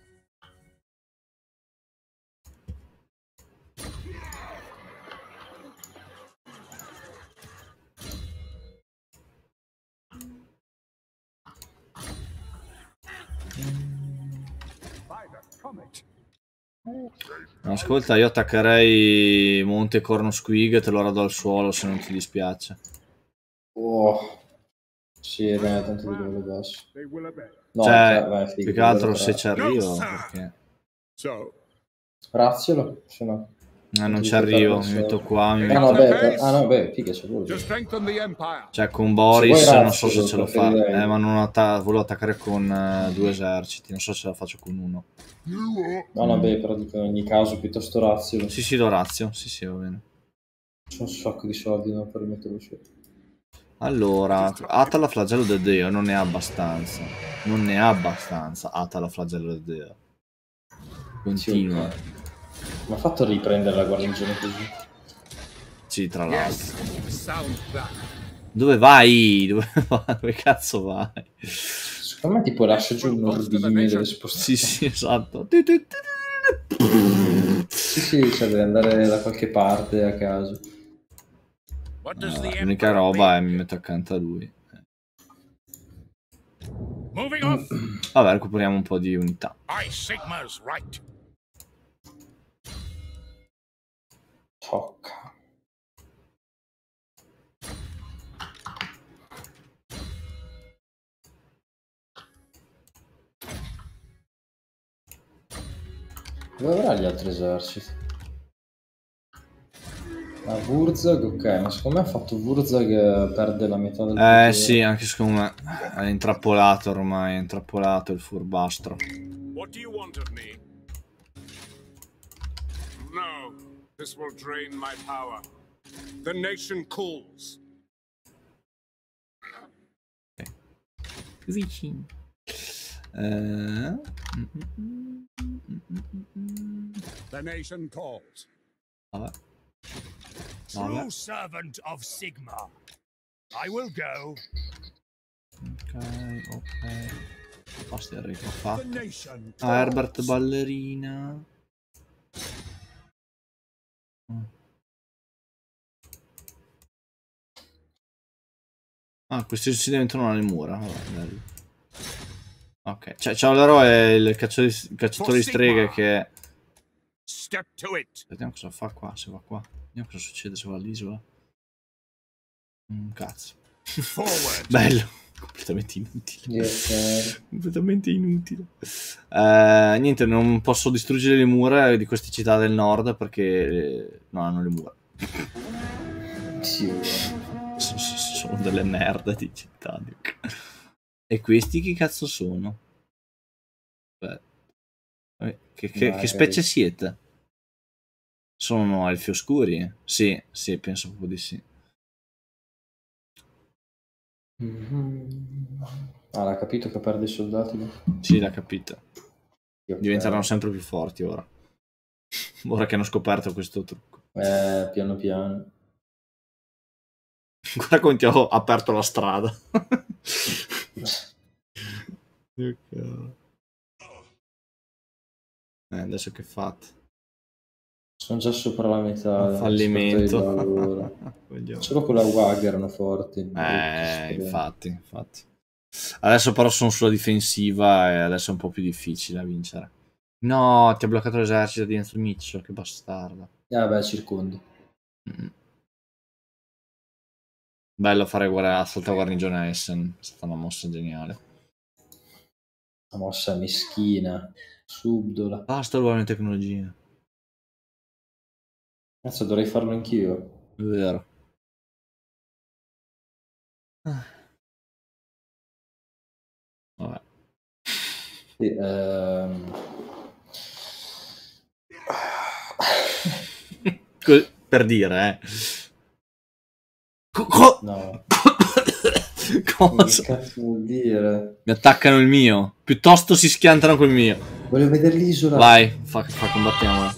[SPEAKER 1] Ascolta, io attaccherei Monte Corno Squig e te lo rado al suolo se non ti dispiace.
[SPEAKER 2] Oh. Sì, dai, tanto di livello basso.
[SPEAKER 1] No, cioè, più che altro se ci arrivo, perché...
[SPEAKER 2] Razziolo, se no.
[SPEAKER 1] Non ci arrivo, mi metto qua, mi
[SPEAKER 2] Ah no,
[SPEAKER 1] metto...
[SPEAKER 2] beh, figa, c'è voluto.
[SPEAKER 5] To strengthen the Empire.
[SPEAKER 1] Cioè con Boris
[SPEAKER 2] Se vuoi
[SPEAKER 1] non so se ce lo fa.
[SPEAKER 2] preferirei.
[SPEAKER 1] Ma non volevo attaccare con 2 eserciti, non so se la faccio con uno.
[SPEAKER 2] No, vabbè, però dico in ogni caso piuttosto razio.
[SPEAKER 1] Sì, lo razio, sì, va bene.
[SPEAKER 2] C'è un sacco di soldi no, per metterlo su.
[SPEAKER 1] Allora, Atala flagello del Dio non ne ha abbastanza. Non ne ha abbastanza Atala flagello del Dio. Continua.
[SPEAKER 2] Sì, ma ha fatto riprendere la guarnigione così.
[SPEAKER 1] Sì, tra l'altro.
[SPEAKER 5] Sound that.
[SPEAKER 1] Dove vai? Dove cazzo vai?
[SPEAKER 2] Secondo me tipo lascia giù un ordine deve spostare.
[SPEAKER 1] Sì, esatto.
[SPEAKER 2] Sì, cioè deve andare da qualche parte a caso.
[SPEAKER 5] What does the
[SPEAKER 1] L'unica
[SPEAKER 5] Emperor
[SPEAKER 1] roba è
[SPEAKER 5] bid?
[SPEAKER 1] mi metto accanto a lui.
[SPEAKER 5] Moving off.
[SPEAKER 1] Vabbè, recuperiamo un po' di unità.
[SPEAKER 5] I Sigma's right.
[SPEAKER 2] Tocca. Dove avrà gli altri eserciti? Ah, Wurzag, ok, ma secondo me ha fatto Wurzag perde la metà del potere.
[SPEAKER 1] Sì, anche secondo me è intrappolato ormai, è intrappolato il furbastro.
[SPEAKER 5] What do you want of me? No, this will drain my power. The nation calls.
[SPEAKER 1] Vicino.
[SPEAKER 5] The nation calls.
[SPEAKER 1] Vabbè.
[SPEAKER 5] True servant of Sigma. I will go.
[SPEAKER 1] Ok. Basta il rito fatto.
[SPEAKER 5] The nation calls.
[SPEAKER 1] Herbert ballerina. Questi si diventano alle mura. Vabbè, bello. Ok, cioè c'è l'eroe il cacciatore di streghe che...
[SPEAKER 5] Step to it.
[SPEAKER 1] Vediamo cosa fa qua, se va qua. Vediamo cosa succede se va all'isola. Cazzo.
[SPEAKER 5] Forward.
[SPEAKER 1] Bello. Completamente inutile.
[SPEAKER 2] Yes,
[SPEAKER 1] Completamente inutile. Niente, non posso distruggere le mura di queste città del nord perché non hanno le mura.
[SPEAKER 2] sì,
[SPEAKER 1] Sono delle merde di città. E questi che cazzo sono? Beh, che specie siete? Sono elfi oscuri? Sì, penso proprio di sì.
[SPEAKER 2] Ah, l'ha capito che perde i soldati?
[SPEAKER 1] Sì, l'ha capito.
[SPEAKER 2] Ok.
[SPEAKER 1] Diventeranno sempre più forti ora. Ora che hanno scoperto questo trucco.
[SPEAKER 2] Piano piano.
[SPEAKER 1] Guarda come ti ho aperto la strada. Adesso che fate?
[SPEAKER 2] Sono già sopra la metà.
[SPEAKER 1] Un fallimento.
[SPEAKER 2] Solo con la WAG erano forti.
[SPEAKER 1] Infatti. Adesso però sono sulla difensiva e adesso è un po' più difficile a vincere. No, ti ha bloccato l'esercito dentro Mitchell, che bastardo.
[SPEAKER 2] Beh, circondi.
[SPEAKER 1] Bello fare assalto a guarnigione a Essen, è stata una mossa geniale.
[SPEAKER 2] Una mossa meschina, subdola.
[SPEAKER 1] Basta il ruolo in tecnologia.
[SPEAKER 2] Cazzo, dovrei farlo anch'io.
[SPEAKER 1] È vero. Vabbè.
[SPEAKER 2] Sì,
[SPEAKER 1] Per dire,
[SPEAKER 2] no.
[SPEAKER 1] Cosa?
[SPEAKER 2] Che cazzo vuol dire?
[SPEAKER 1] Mi attaccano il mio. Piuttosto si schiantano col mio.
[SPEAKER 2] Voglio vedere l'isola.
[SPEAKER 1] Vai, fa combattiamola.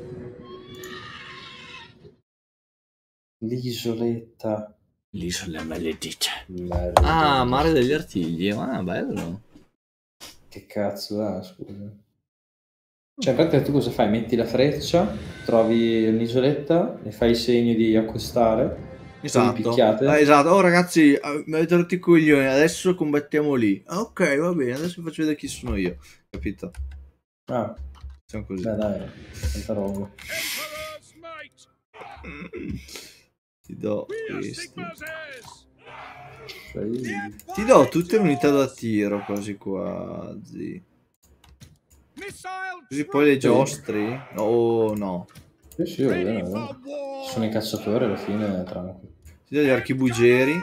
[SPEAKER 2] L'isoletta.
[SPEAKER 1] L'isola maledita.
[SPEAKER 2] Ah,
[SPEAKER 1] Mare degli Artigli. Bello.
[SPEAKER 2] Che cazzo è, scusa. Cioè, in pratica tu cosa fai? Metti la freccia, trovi un'isoletta e fai il segno di accostare.
[SPEAKER 1] Esatto. Esatto. Oh ragazzi, mi avete rotto i coglioni, adesso combattiamo lì. Ok, va bene, adesso vi faccio vedere chi sono io. Capito? Siamo così.
[SPEAKER 2] Beh, dai, tanta roba.
[SPEAKER 1] Ti do questi. Ti do tutte le unità da tiro quasi quasi. Così poi le giostri? Oh no.
[SPEAKER 2] Sì, sì, va bene, va bene. Sono i cacciatori alla fine, tranquillo.
[SPEAKER 1] Ti do gli archibugeri.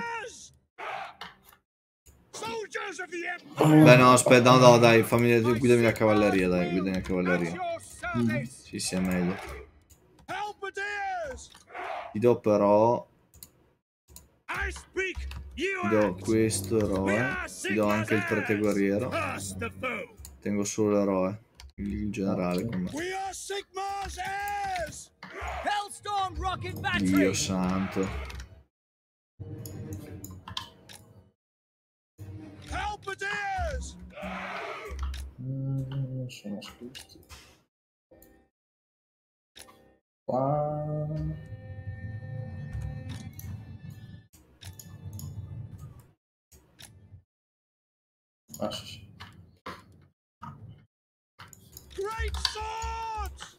[SPEAKER 5] Soldiers of the Empire,
[SPEAKER 1] Beh, no, aspetta, no, dai, guidami la cavalleria, dai, guidami la
[SPEAKER 5] at
[SPEAKER 1] cavalleria.
[SPEAKER 5] your service.
[SPEAKER 1] Sì, sì, è meglio.
[SPEAKER 5] Halberdiers,
[SPEAKER 1] Ti do però...
[SPEAKER 5] I speak, you
[SPEAKER 1] Ti do
[SPEAKER 5] act.
[SPEAKER 1] questo
[SPEAKER 5] We
[SPEAKER 1] eroe.
[SPEAKER 5] are
[SPEAKER 1] Ti do anche il
[SPEAKER 5] Sigma's
[SPEAKER 1] prete
[SPEAKER 5] heirs.
[SPEAKER 1] guerriero.
[SPEAKER 5] Curse the foe.
[SPEAKER 1] Tengo solo l'eroe. Il generale con me.
[SPEAKER 5] We are Sigma's heirs.
[SPEAKER 6] Hellstorm rocket
[SPEAKER 1] Dio
[SPEAKER 6] battery.
[SPEAKER 1] santo.
[SPEAKER 5] Halberdiers,
[SPEAKER 2] Non sono nascosti. Qua. Ah, sì, sì.
[SPEAKER 5] great swords.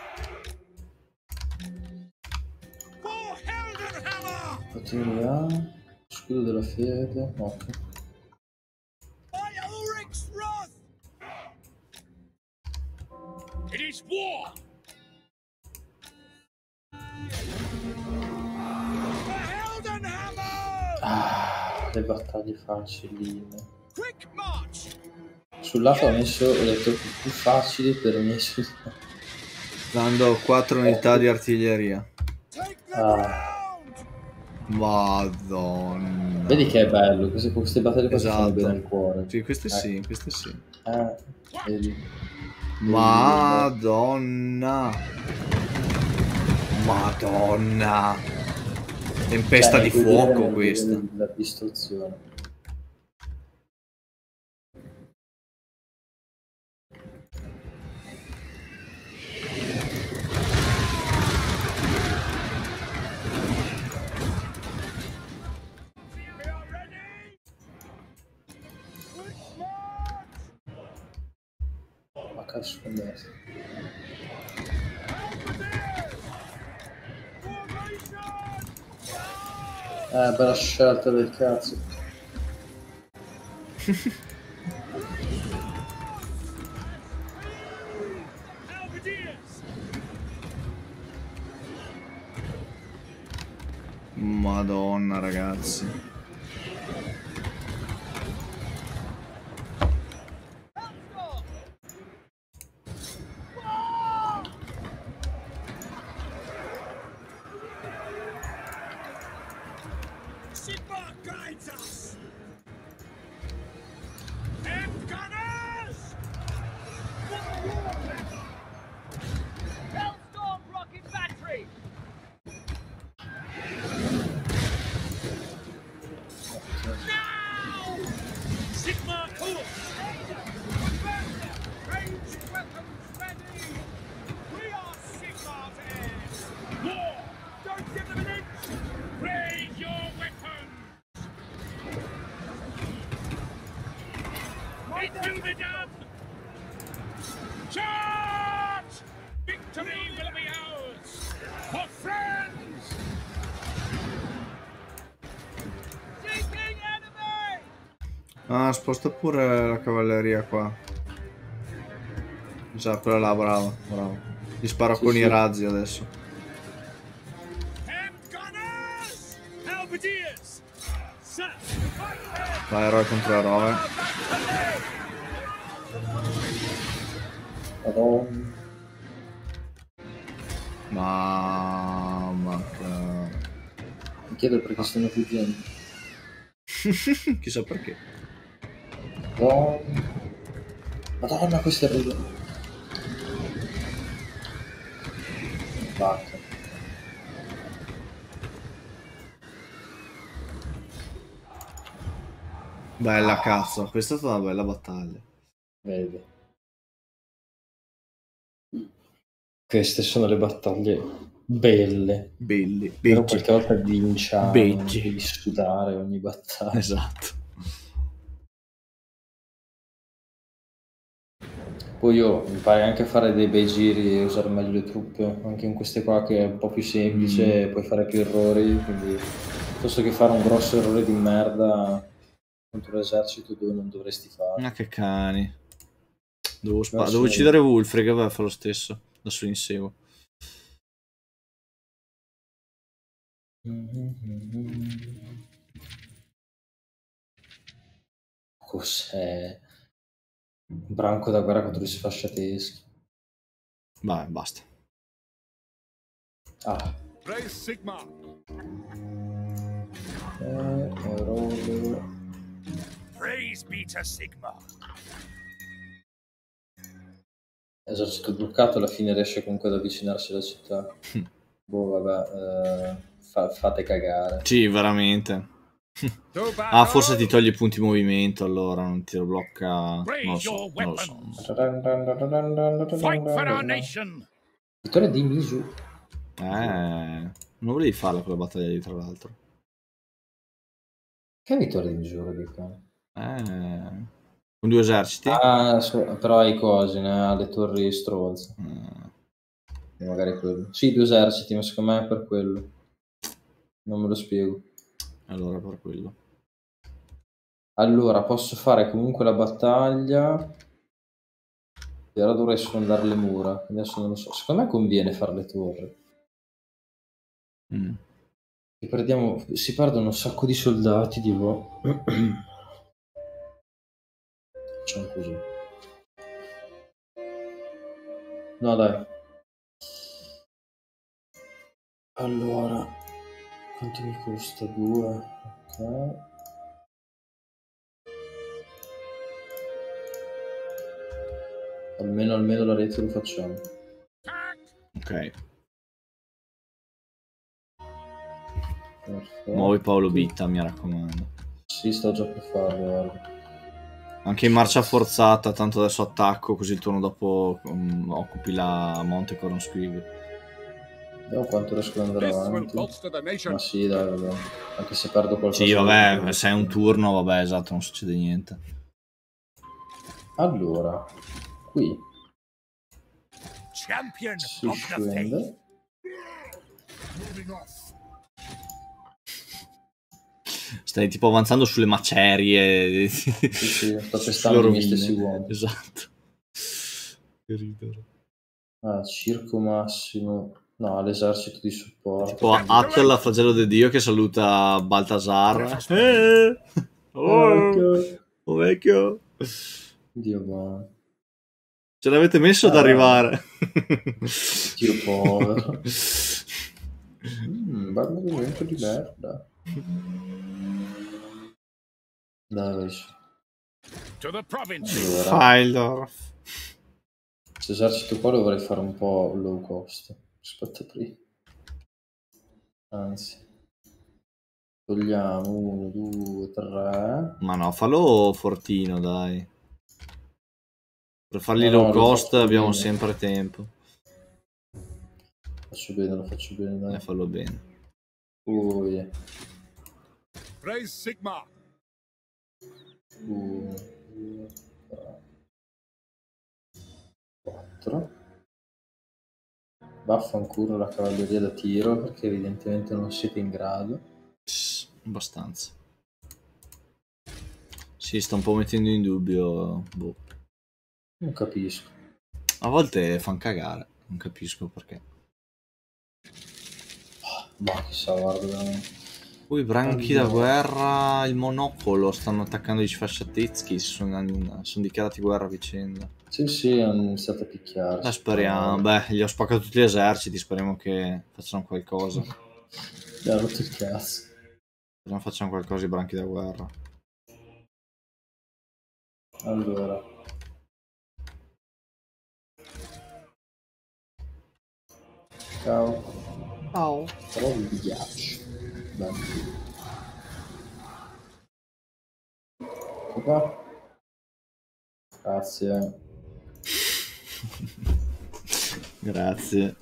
[SPEAKER 5] For Heldenhammer,
[SPEAKER 2] Patini là. Scudo della fede. Ok.
[SPEAKER 5] by Ulrich's wrath. It is war. For Heldenhammer,
[SPEAKER 2] Ah, le battaglie faciline.
[SPEAKER 5] quick march.
[SPEAKER 2] Sul lato ho detto più facili per i miei soldati.
[SPEAKER 1] Dando 4 unità di artiglieria.
[SPEAKER 5] Take the
[SPEAKER 2] Ah.
[SPEAKER 5] ground.
[SPEAKER 1] Madonna.
[SPEAKER 2] Vedi che è bello, queste battaglie qua ti fanno
[SPEAKER 1] Esatto.
[SPEAKER 2] bene al cuore.
[SPEAKER 1] Sì, queste
[SPEAKER 2] Ecco.
[SPEAKER 1] sì, queste sì.
[SPEAKER 2] Vedi.
[SPEAKER 1] Madonna. Madonna. Tempesta
[SPEAKER 2] Cioè,
[SPEAKER 1] di
[SPEAKER 2] vuol
[SPEAKER 1] fuoco
[SPEAKER 2] dire
[SPEAKER 1] questa.
[SPEAKER 2] La distruzione.
[SPEAKER 5] We are ready. Quick march.
[SPEAKER 2] Ma cazzo con me.
[SPEAKER 5] Halberdiers, formation.
[SPEAKER 2] Bella scelta del cazzo.
[SPEAKER 5] Halberdiers,
[SPEAKER 1] Madonna, ragazzi.
[SPEAKER 5] Sigmar guides us. And gunners.
[SPEAKER 6] Hellstorm rocket battery.
[SPEAKER 5] Now! Sigmar horse. Ranged weapons ready. We are Sigmar's heirs. War. Don't give them an inch. Raise your weapons. It will be done. Charge! Victory will be ours. For friends.
[SPEAKER 6] Seeking enemy.
[SPEAKER 1] Ah, sposta pure la cavalleria qua. Già, quella là, bravo, bravo. Gli sparo
[SPEAKER 2] Sì,
[SPEAKER 1] con
[SPEAKER 2] sì.
[SPEAKER 1] i razzi adesso.
[SPEAKER 5] And gunners! Halberdiers! Sir!
[SPEAKER 1] Vai, eroe contro eroe.
[SPEAKER 2] Madonna.
[SPEAKER 1] Mamma che...
[SPEAKER 2] Mi chiedo perché stanno fuggendo.
[SPEAKER 1] Chissà perché.
[SPEAKER 2] Madonna. Madonna, questo arriva. Vacca.
[SPEAKER 1] Bella cazzo, questa è stata una bella battaglia.
[SPEAKER 2] Vedi. Queste sono le battaglie belle.
[SPEAKER 1] Belli,
[SPEAKER 2] Però
[SPEAKER 1] beggi.
[SPEAKER 2] qualche volta vinciamo,
[SPEAKER 1] Beggi.
[SPEAKER 2] devi sudare ogni battaglia.
[SPEAKER 1] Esatto.
[SPEAKER 2] Poi io impari anche a fare dei bei giri e usare meglio le truppe, anche in queste qua che è un po' più semplice, puoi fare più errori, quindi piuttosto che fare un grosso errore di merda contro l'esercito dove non dovresti fare.
[SPEAKER 1] Ma che cani. Devo
[SPEAKER 2] No,
[SPEAKER 1] devo
[SPEAKER 2] sì.
[SPEAKER 1] uccidere Wulfric, vabbè, fa lo stesso. Adesso inseguo.
[SPEAKER 2] Cos'è? Un branco da guerra contro gli sfasciateschi.
[SPEAKER 1] Vai, basta.
[SPEAKER 2] Ah.
[SPEAKER 5] Praise Sigma.
[SPEAKER 2] Roll.
[SPEAKER 5] Praise be to Sigma.
[SPEAKER 2] Esercito bloccato, alla fine riesce comunque ad avvicinarsi alla città. Boh, vabbè, fate cagare.
[SPEAKER 1] Sì, veramente.
[SPEAKER 5] To
[SPEAKER 1] Ah, forse ti
[SPEAKER 5] battle.
[SPEAKER 1] toglie i punti movimento, allora non ti lo blocca. Non lo so, non lo so.
[SPEAKER 5] Fight for our nation.
[SPEAKER 2] Vittoria di Misu.
[SPEAKER 1] Non volevi farla quella battaglia lì, tra l'altro.
[SPEAKER 2] Che vittoria di misura dico?
[SPEAKER 1] Con 2 eserciti?
[SPEAKER 2] Ah, però hai cose, ne? Le torri stronze.
[SPEAKER 1] Mm.
[SPEAKER 2] Magari quello. Sì, 2 eserciti, ma secondo me è per quello. Non me lo spiego.
[SPEAKER 1] Allora per quello.
[SPEAKER 2] Allora, posso fare comunque la battaglia. E ora dovrei sfondare le mura. Adesso non lo so. Secondo me conviene fare le torri.
[SPEAKER 1] Mm.
[SPEAKER 2] E perdiamo... Si perdono un sacco di soldati, tipo. Facciamo così. No, dai. Allora, quanto mi costa? 2. Ok. Almeno la rete lo facciamo.
[SPEAKER 1] Ok.
[SPEAKER 2] Perfetto.
[SPEAKER 1] Muovi Paolo Bitta, mi raccomando.
[SPEAKER 2] Sì, sto già per farlo, guarda.
[SPEAKER 1] Anche in marcia forzata, tanto adesso attacco, così il turno dopo occupi la Monte Coron Squig.
[SPEAKER 2] Vediamo quanto riesco ad andare
[SPEAKER 5] This will
[SPEAKER 2] avanti.
[SPEAKER 5] bolster the nation.
[SPEAKER 2] Ma sì, dai, vabbè. Anche se perdo qualcosa.
[SPEAKER 1] Sì, vabbè, se è un turno, vabbè, esatto, non succede niente.
[SPEAKER 2] Allora, qui
[SPEAKER 5] Champion
[SPEAKER 2] si
[SPEAKER 5] of the faith.
[SPEAKER 2] scende.
[SPEAKER 1] Stai tipo avanzando sulle macerie.
[SPEAKER 2] Sì, sto
[SPEAKER 1] sulle
[SPEAKER 2] pestando i miei
[SPEAKER 1] rovine.
[SPEAKER 2] stessi uomini.
[SPEAKER 1] Esatto. Che ridere.
[SPEAKER 2] Ah, circo massimo. No, l'esercito di supporto.
[SPEAKER 1] Tipo Attel, flagello di Dio, che saluta Baltasar. Oh vecchio.
[SPEAKER 2] Dio buono.
[SPEAKER 1] Ce l'avete messo ad arrivare.
[SPEAKER 2] Dio povero. Bel movimento di merda. Dai, vai su.
[SPEAKER 5] To the province.
[SPEAKER 2] Allora,
[SPEAKER 1] Faildorf.
[SPEAKER 2] questo esercito qua lo vorrei fare un po' low cost rispetto a prima. Anzi, togliamo 1, 2, 3.
[SPEAKER 1] Ma no, fallo fortino, dai. Per fargli
[SPEAKER 2] No,
[SPEAKER 1] low
[SPEAKER 2] lo
[SPEAKER 1] cost
[SPEAKER 2] faccio
[SPEAKER 1] abbiamo
[SPEAKER 2] bene.
[SPEAKER 1] sempre tempo.
[SPEAKER 2] Lo faccio bene, dai.
[SPEAKER 1] Fallo bene.
[SPEAKER 2] Poi
[SPEAKER 5] Praise Sigma.
[SPEAKER 2] 1, 2, 3, 4. Vaffanculo la cavalleria da tiro perché evidentemente non siete in grado.
[SPEAKER 1] Abbastanza. Sì, sta un po' mettendo in dubbio. Boh.
[SPEAKER 2] Non capisco.
[SPEAKER 1] A volte fan cagare. Non capisco perché.
[SPEAKER 2] Ma chissà, guarda veramente.
[SPEAKER 1] Poi i branchi da
[SPEAKER 2] Allora.
[SPEAKER 1] guerra, il monopolo, stanno attaccando gli sfasciateschi, sono dichiarati guerra a vicenda.
[SPEAKER 2] Sì, hanno iniziato a picchiarsi.
[SPEAKER 1] Speriamo, beh, gli ho spaccato tutti gli eserciti, speriamo che facciano qualcosa.
[SPEAKER 2] Mi ha rotto il cazzo.
[SPEAKER 1] Speriamo facciano qualcosa i branchi da guerra.
[SPEAKER 2] Allora. Ciao.
[SPEAKER 1] Ciao.
[SPEAKER 2] Però vi ghiaccio. Bene. Qua. Grazie.
[SPEAKER 1] Grazie.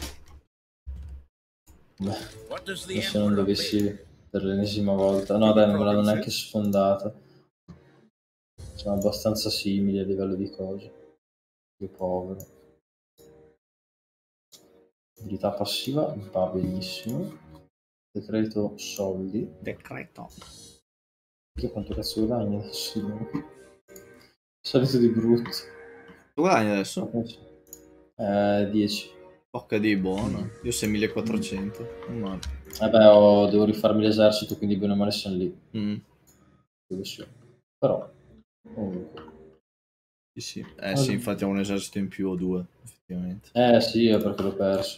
[SPEAKER 2] Beh,
[SPEAKER 5] What does the
[SPEAKER 2] ma se non
[SPEAKER 5] emperor
[SPEAKER 2] dovessi
[SPEAKER 5] bid?
[SPEAKER 2] per l'ennesima volta. No, dai, non me l'hanno neanche sfondata. Sono abbastanza simili a livello di cose. Io povero. Abilità passiva va benissimo. Decreto soldi.
[SPEAKER 1] Decreto.
[SPEAKER 2] Che quanto cazzo guadagni adesso? Salito di brutto.
[SPEAKER 1] Tu guadagni adesso?
[SPEAKER 2] 10.
[SPEAKER 1] Porca di buono. Io 6400. Non male.
[SPEAKER 2] Vabbè, devo rifarmi l'esercito, quindi bene o male sono lì. Quello sì. Però, comunque.
[SPEAKER 1] Sì, sì. Sì, infatti ho un esercito in più o due, effettivamente.
[SPEAKER 2] Sì, è perché l'ho perso.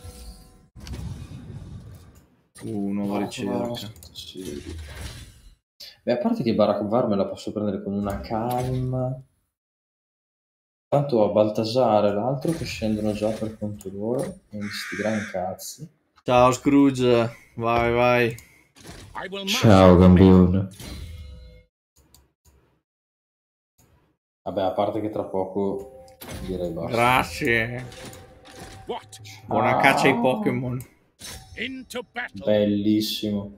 [SPEAKER 1] Nuova ricerca.
[SPEAKER 2] Sì. Beh, a parte che Barack Var me la posso prendere con una calma. Tanto a Baltasare l'altro che scendono già per conto loro, quindi sti gran cazzi.
[SPEAKER 1] Ciao Scrooge, vai vai.
[SPEAKER 5] I will
[SPEAKER 4] Ciao campione.
[SPEAKER 2] Vabbè, a parte che tra poco direi basta.
[SPEAKER 1] Grazie.
[SPEAKER 5] What?
[SPEAKER 1] Buona caccia ai Pokémon.
[SPEAKER 5] Into battle.
[SPEAKER 2] Bellissimo.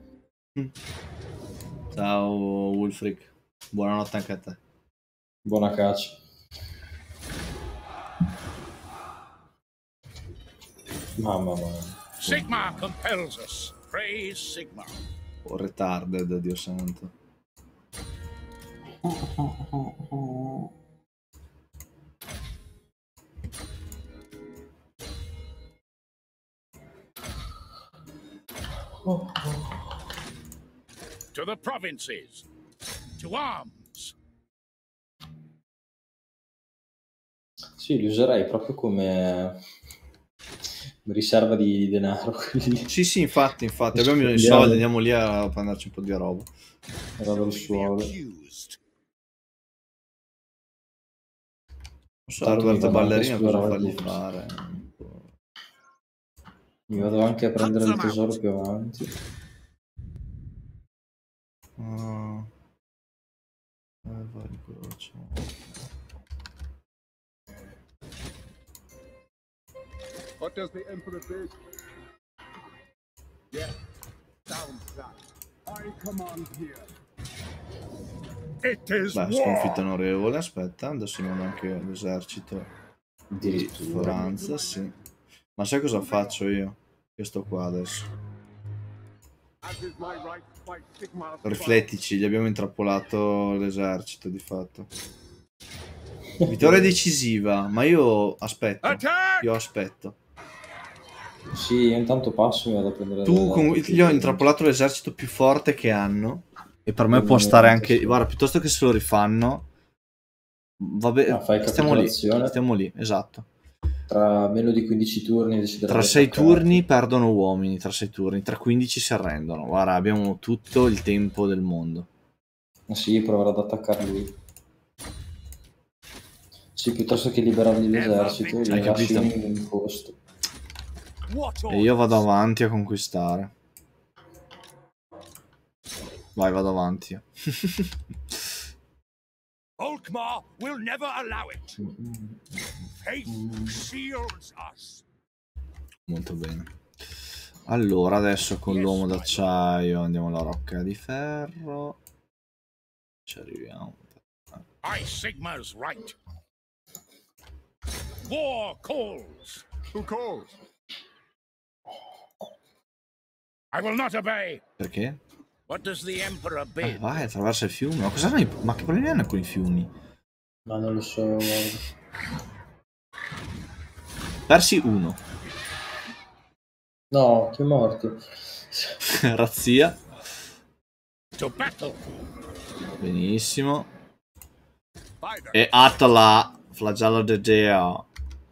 [SPEAKER 1] Ciao Wolfric. Buonanotte anche a te.
[SPEAKER 2] Buona caccia. Mamma mia.
[SPEAKER 5] Sigma compels us. Praise Sigma.
[SPEAKER 1] O retarded, Dio santo.
[SPEAKER 5] To the provinces. To arms.
[SPEAKER 2] Sì, li userei proprio come riserva di denaro. Quindi
[SPEAKER 1] Sì, sì, infatti, abbiamo bisogno di soldi, andiamo lì a prenderci un po' di roba.
[SPEAKER 2] roba del suolo.
[SPEAKER 1] So,
[SPEAKER 2] Tanto
[SPEAKER 1] Roberto
[SPEAKER 2] mi vado anche a
[SPEAKER 1] Ballerino cosa
[SPEAKER 2] esplorare
[SPEAKER 1] fargli
[SPEAKER 2] tutto.
[SPEAKER 1] fare?
[SPEAKER 2] Mi vado anche a prendere il tesoro più avanti.
[SPEAKER 1] Vai, croce.
[SPEAKER 7] What does the Emperor bid? Yes, sound that. I command here.
[SPEAKER 5] It is
[SPEAKER 1] Beh,
[SPEAKER 5] war.
[SPEAKER 1] sconfitta onorevole, aspetta, adesso mi mando anche l'esercito di
[SPEAKER 2] Addirittura.
[SPEAKER 1] Franza, sì. Ma sai cosa faccio io? Io sto qua adesso.
[SPEAKER 7] As is my right, fight Sigmar's
[SPEAKER 1] Riflettici, gli abbiamo intrappolato l'esercito di fatto. Vittoria decisiva, ma io aspetto.
[SPEAKER 5] Attack!
[SPEAKER 1] Io aspetto.
[SPEAKER 2] Sì, io intanto passo e mi vado a prendere
[SPEAKER 1] Gli ho intrappolato l'esercito più forte che hanno. E per me può stare anche. Guarda, piuttosto che se lo rifanno. Vabbè,
[SPEAKER 2] fai
[SPEAKER 1] stiamo lì.
[SPEAKER 2] capitolazione.
[SPEAKER 1] Stiamo lì, esatto.
[SPEAKER 2] Tra meno di 15 turni decideranno
[SPEAKER 1] Tra
[SPEAKER 2] di
[SPEAKER 1] 6
[SPEAKER 2] attaccare.
[SPEAKER 1] turni perdono uomini. Tra 6 turni, tra 15 si arrendono. Guarda, abbiamo tutto il tempo del mondo.
[SPEAKER 2] Sì, proverò ad attaccare lui. Sì, piuttosto che liberargli l'esercito,
[SPEAKER 1] Hai
[SPEAKER 2] li lascio
[SPEAKER 1] capito?
[SPEAKER 2] in posto.
[SPEAKER 1] E io vado avanti a conquistare. Vai, vado avanti.
[SPEAKER 5] Volkmar will never allow it. Faith shields us.
[SPEAKER 1] Molto bene. Allora, adesso con l'uomo d'acciaio andiamo alla rocca di ferro. Ci arriviamo.
[SPEAKER 5] I Sigma's right. War calls.
[SPEAKER 7] Who calls?
[SPEAKER 5] I will not obey.
[SPEAKER 1] Perché?
[SPEAKER 5] What does the Emperor bid?
[SPEAKER 1] Vai, attraversa il fiume. Ma cosa ma che problemi hanno con i fiumi?
[SPEAKER 2] Ma non lo so, guarda.
[SPEAKER 1] Persi uno.
[SPEAKER 2] No, che è morto.
[SPEAKER 1] Razzia.
[SPEAKER 5] To battle.
[SPEAKER 1] Benissimo. E Atala, flagello de Deo.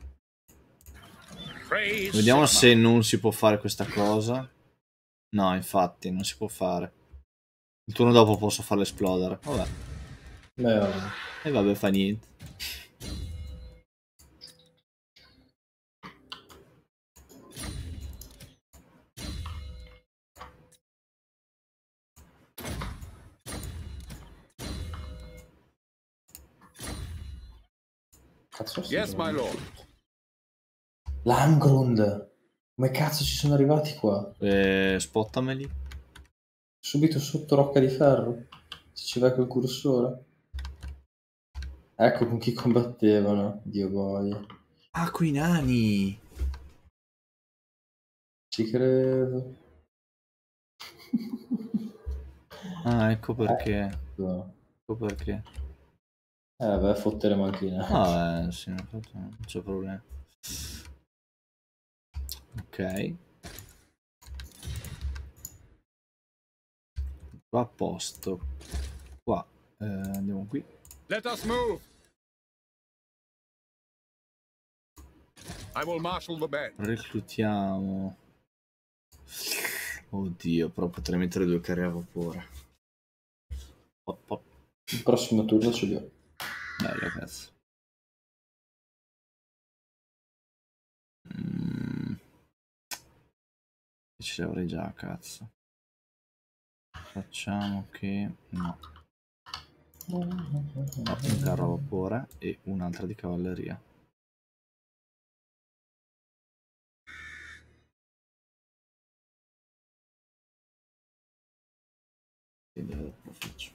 [SPEAKER 5] Praise
[SPEAKER 1] Vediamo
[SPEAKER 5] Sigma.
[SPEAKER 1] se non si può fare questa cosa. No, infatti, non si può fare. Il turno dopo posso farlo esplodere. Vabbè.
[SPEAKER 2] Beh, vabbè.
[SPEAKER 1] E vabbè, fa niente.
[SPEAKER 2] Cazzo
[SPEAKER 7] Yes, my lord.
[SPEAKER 2] Langrund! Come cazzo ci sono arrivati qua?
[SPEAKER 1] Spottameli.
[SPEAKER 2] Subito sotto Rocca di Ferro. Se ci vai col cursore. Ecco con chi combattevano. Dio boia.
[SPEAKER 1] Ah, quei nani.
[SPEAKER 2] Ci credo.
[SPEAKER 1] Ah, ecco perché.
[SPEAKER 2] No.
[SPEAKER 1] Ecco perché.
[SPEAKER 2] Beh, fotteremo anche i nani.
[SPEAKER 1] Sì, non c'è problema. Ok. Qua a posto. Qua. Andiamo qui.
[SPEAKER 7] Let us move. I will marshal the band.
[SPEAKER 1] Reclutiamo. Oddio, però potrei mettere 2 carri a vapore. Pop, pop.
[SPEAKER 2] Il prossimo turno ce li ho.
[SPEAKER 1] Bello, cazzo. Ce l'avrei già, cazzo. Facciamo che... no. Un carro a vapore e un'altra di cavalleria. Quindi dopo lo faccio.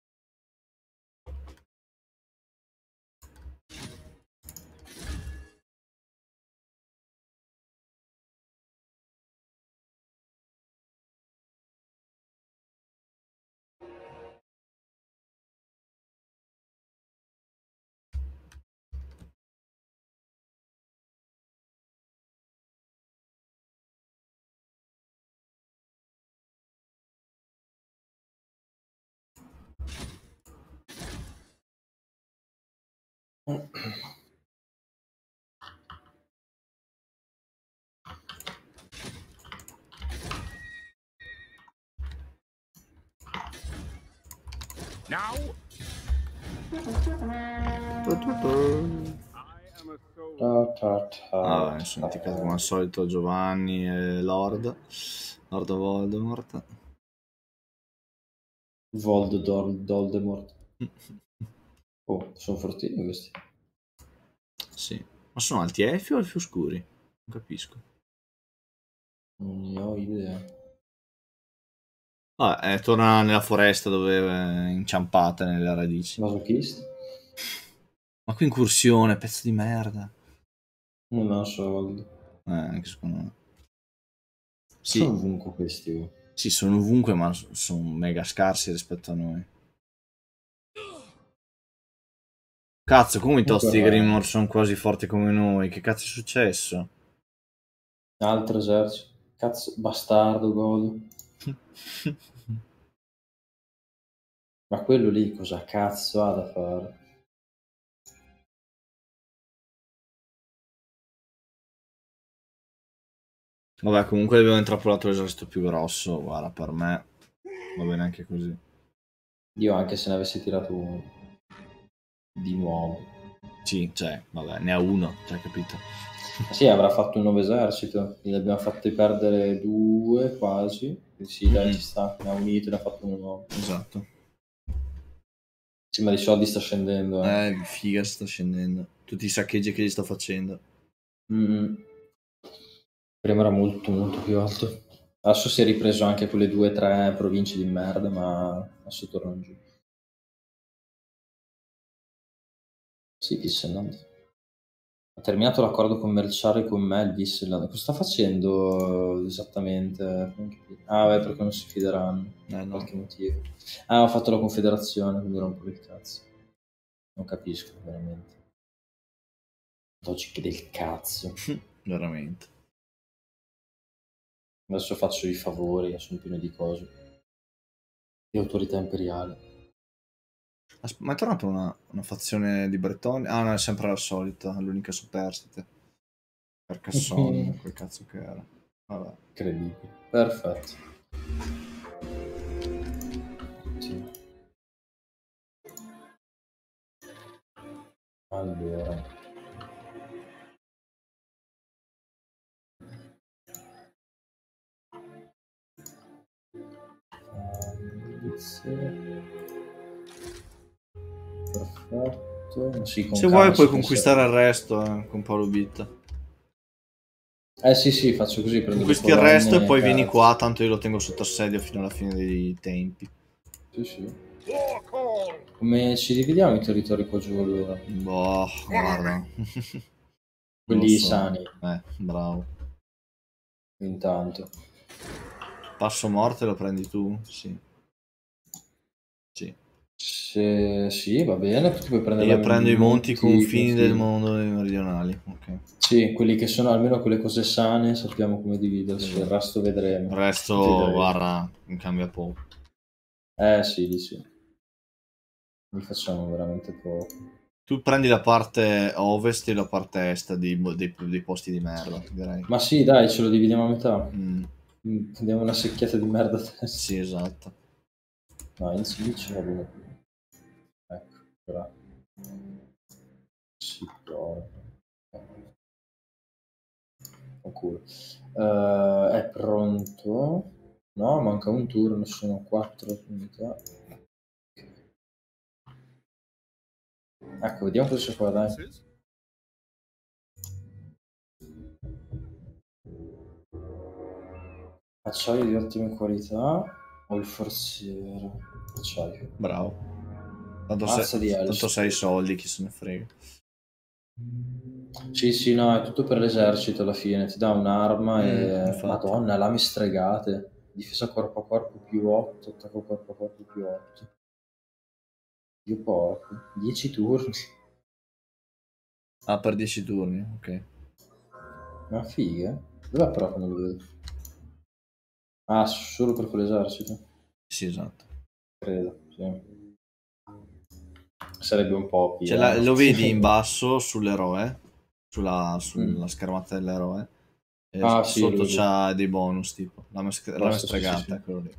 [SPEAKER 7] Now, I am a soul.
[SPEAKER 1] Ah, mi sono dimenticato come al solito Giovanni e Lord Voldemort.
[SPEAKER 2] Voldemort. Oh, sono fortini questi.
[SPEAKER 1] Sì. Ma sono alti elfi o elfi oscuri? Non capisco.
[SPEAKER 2] Non ne ho idea.
[SPEAKER 1] Vabbè, torna nella foresta dove è inciampata nelle radici.
[SPEAKER 2] Masochista?
[SPEAKER 1] Ma qui incursione, pezzo di merda.
[SPEAKER 2] Non ho soldi.
[SPEAKER 1] Anche secondo me. Sì,
[SPEAKER 2] Sono ovunque questi. Oh.
[SPEAKER 1] sì, sono ovunque, ma sono mega scarsi rispetto a noi. Cazzo, come i tosti Grimor sono quasi forti come noi? Che cazzo è successo?
[SPEAKER 2] Altro esercito. Cazzo, bastardo, godo. Ma quello lì cosa cazzo ha da fare?
[SPEAKER 1] Vabbè, comunque abbiamo intrappolato l'esercito più grosso. Guarda, per me va bene anche così.
[SPEAKER 2] Io anche se ne avessi tirato uno. Di nuovo.
[SPEAKER 1] Sì, cioè, vabbè, ne ha uno, cioè, capito?
[SPEAKER 2] Sì, avrà fatto un nuovo esercito. Ne abbiamo fatti perdere 2 quasi. Sì, dai, ci sta. Ne ha unito e ne ha fatto uno nuovo.
[SPEAKER 1] Esatto.
[SPEAKER 2] Sì, ma di soldi sta scendendo.
[SPEAKER 1] Figa sta scendendo. Tutti i saccheggi che gli sta facendo.
[SPEAKER 2] Prima era molto molto più alto. Adesso si è ripreso anche quelle 2 o 3 province di merda, ma adesso tornano giù. Sì, Visseland. Ha terminato l'accordo commerciale con me il Visseland. Cosa sta facendo esattamente? Ah, beh, perché non si fideranno. Per
[SPEAKER 1] No.
[SPEAKER 2] qualche motivo. Ah, ho fatto la confederazione, quindi era un po' il cazzo. Non capisco, veramente. Logiche del cazzo.
[SPEAKER 1] Veramente.
[SPEAKER 2] Adesso faccio i favori, sono pieno di cose. Di autorità imperiale.
[SPEAKER 1] Ma è tornata una fazione di Bretoni? Ah, no, è sempre la solita, l'unica superstite. Per Casson, quel cazzo che era. Vabbè.
[SPEAKER 2] Incredibile. Perfetto. Sì. Allora. Perfetto. Sì,
[SPEAKER 1] Se vuoi puoi conquistare il resto con Paolo Bitta.
[SPEAKER 2] Sì, faccio così.
[SPEAKER 1] Conquisti il resto e poi vieni qua, tanto io lo tengo sotto assedio fino alla fine dei tempi.
[SPEAKER 2] Sì. Come ci dividiamo i territori qua giù allora?
[SPEAKER 1] Boh, guarda.
[SPEAKER 2] Quelli sani.
[SPEAKER 1] Bravo.
[SPEAKER 2] Intanto.
[SPEAKER 1] Passo morte lo prendi tu? Sì.
[SPEAKER 2] Sì, Sì, va bene, tu puoi prendere
[SPEAKER 1] Io prendo i monti confini del
[SPEAKER 2] confini.
[SPEAKER 1] mondo meridionali. Ok.
[SPEAKER 2] Sì, quelli che sono almeno quelle cose sane, sappiamo come dividersi, il resto
[SPEAKER 1] Il
[SPEAKER 2] vedremo.
[SPEAKER 1] resto,
[SPEAKER 2] Vedremo.
[SPEAKER 1] guarda, non cambia poco.
[SPEAKER 2] Sì, di sì. Li facciamo veramente poco.
[SPEAKER 1] Tu prendi la parte ovest e la parte est dei posti di merda, direi.
[SPEAKER 2] Ma sì, dai, ce lo dividiamo a metà.
[SPEAKER 1] Mm,
[SPEAKER 2] Diamo una secchiata di merda a testa.
[SPEAKER 1] sì, esatto.
[SPEAKER 2] No, inizio va bene. Ecco, però. Sì, però. Oh, culo. È pronto? No, manca un turno, sono 4 unità. Ecco, vediamo cosa c'è qua, dai. Acciaio di ottima qualità o il forziere? Acciaio.
[SPEAKER 1] Bravo. Tanto,
[SPEAKER 2] Mazza di Elsa.
[SPEAKER 1] tanto sei soldi, chi se ne frega.
[SPEAKER 2] Sì, no, è tutto per l'esercito alla fine. Ti dà un'arma e...
[SPEAKER 1] infatti.
[SPEAKER 2] Madonna, lame stregate. Difesa corpo a corpo più 8, attacco corpo a corpo più 8. Dio porco. 10 turni.
[SPEAKER 1] Ah, per 10 turni, ok.
[SPEAKER 2] Ma figa. Dov'è però che non lo vedo? Ah, solo per quell'esercito?
[SPEAKER 1] Sì, esatto.
[SPEAKER 2] Credo, sì. Sarebbe un po'
[SPEAKER 1] Cioè, lo vedi in basso sull'eroe, sulla schermata dell'eroe. E
[SPEAKER 2] Ah, sì,
[SPEAKER 1] sotto
[SPEAKER 2] lo vedo.
[SPEAKER 1] c'ha dei bonus, tipo lame
[SPEAKER 2] Basta,
[SPEAKER 1] stregata,
[SPEAKER 2] sì.
[SPEAKER 1] quello lì.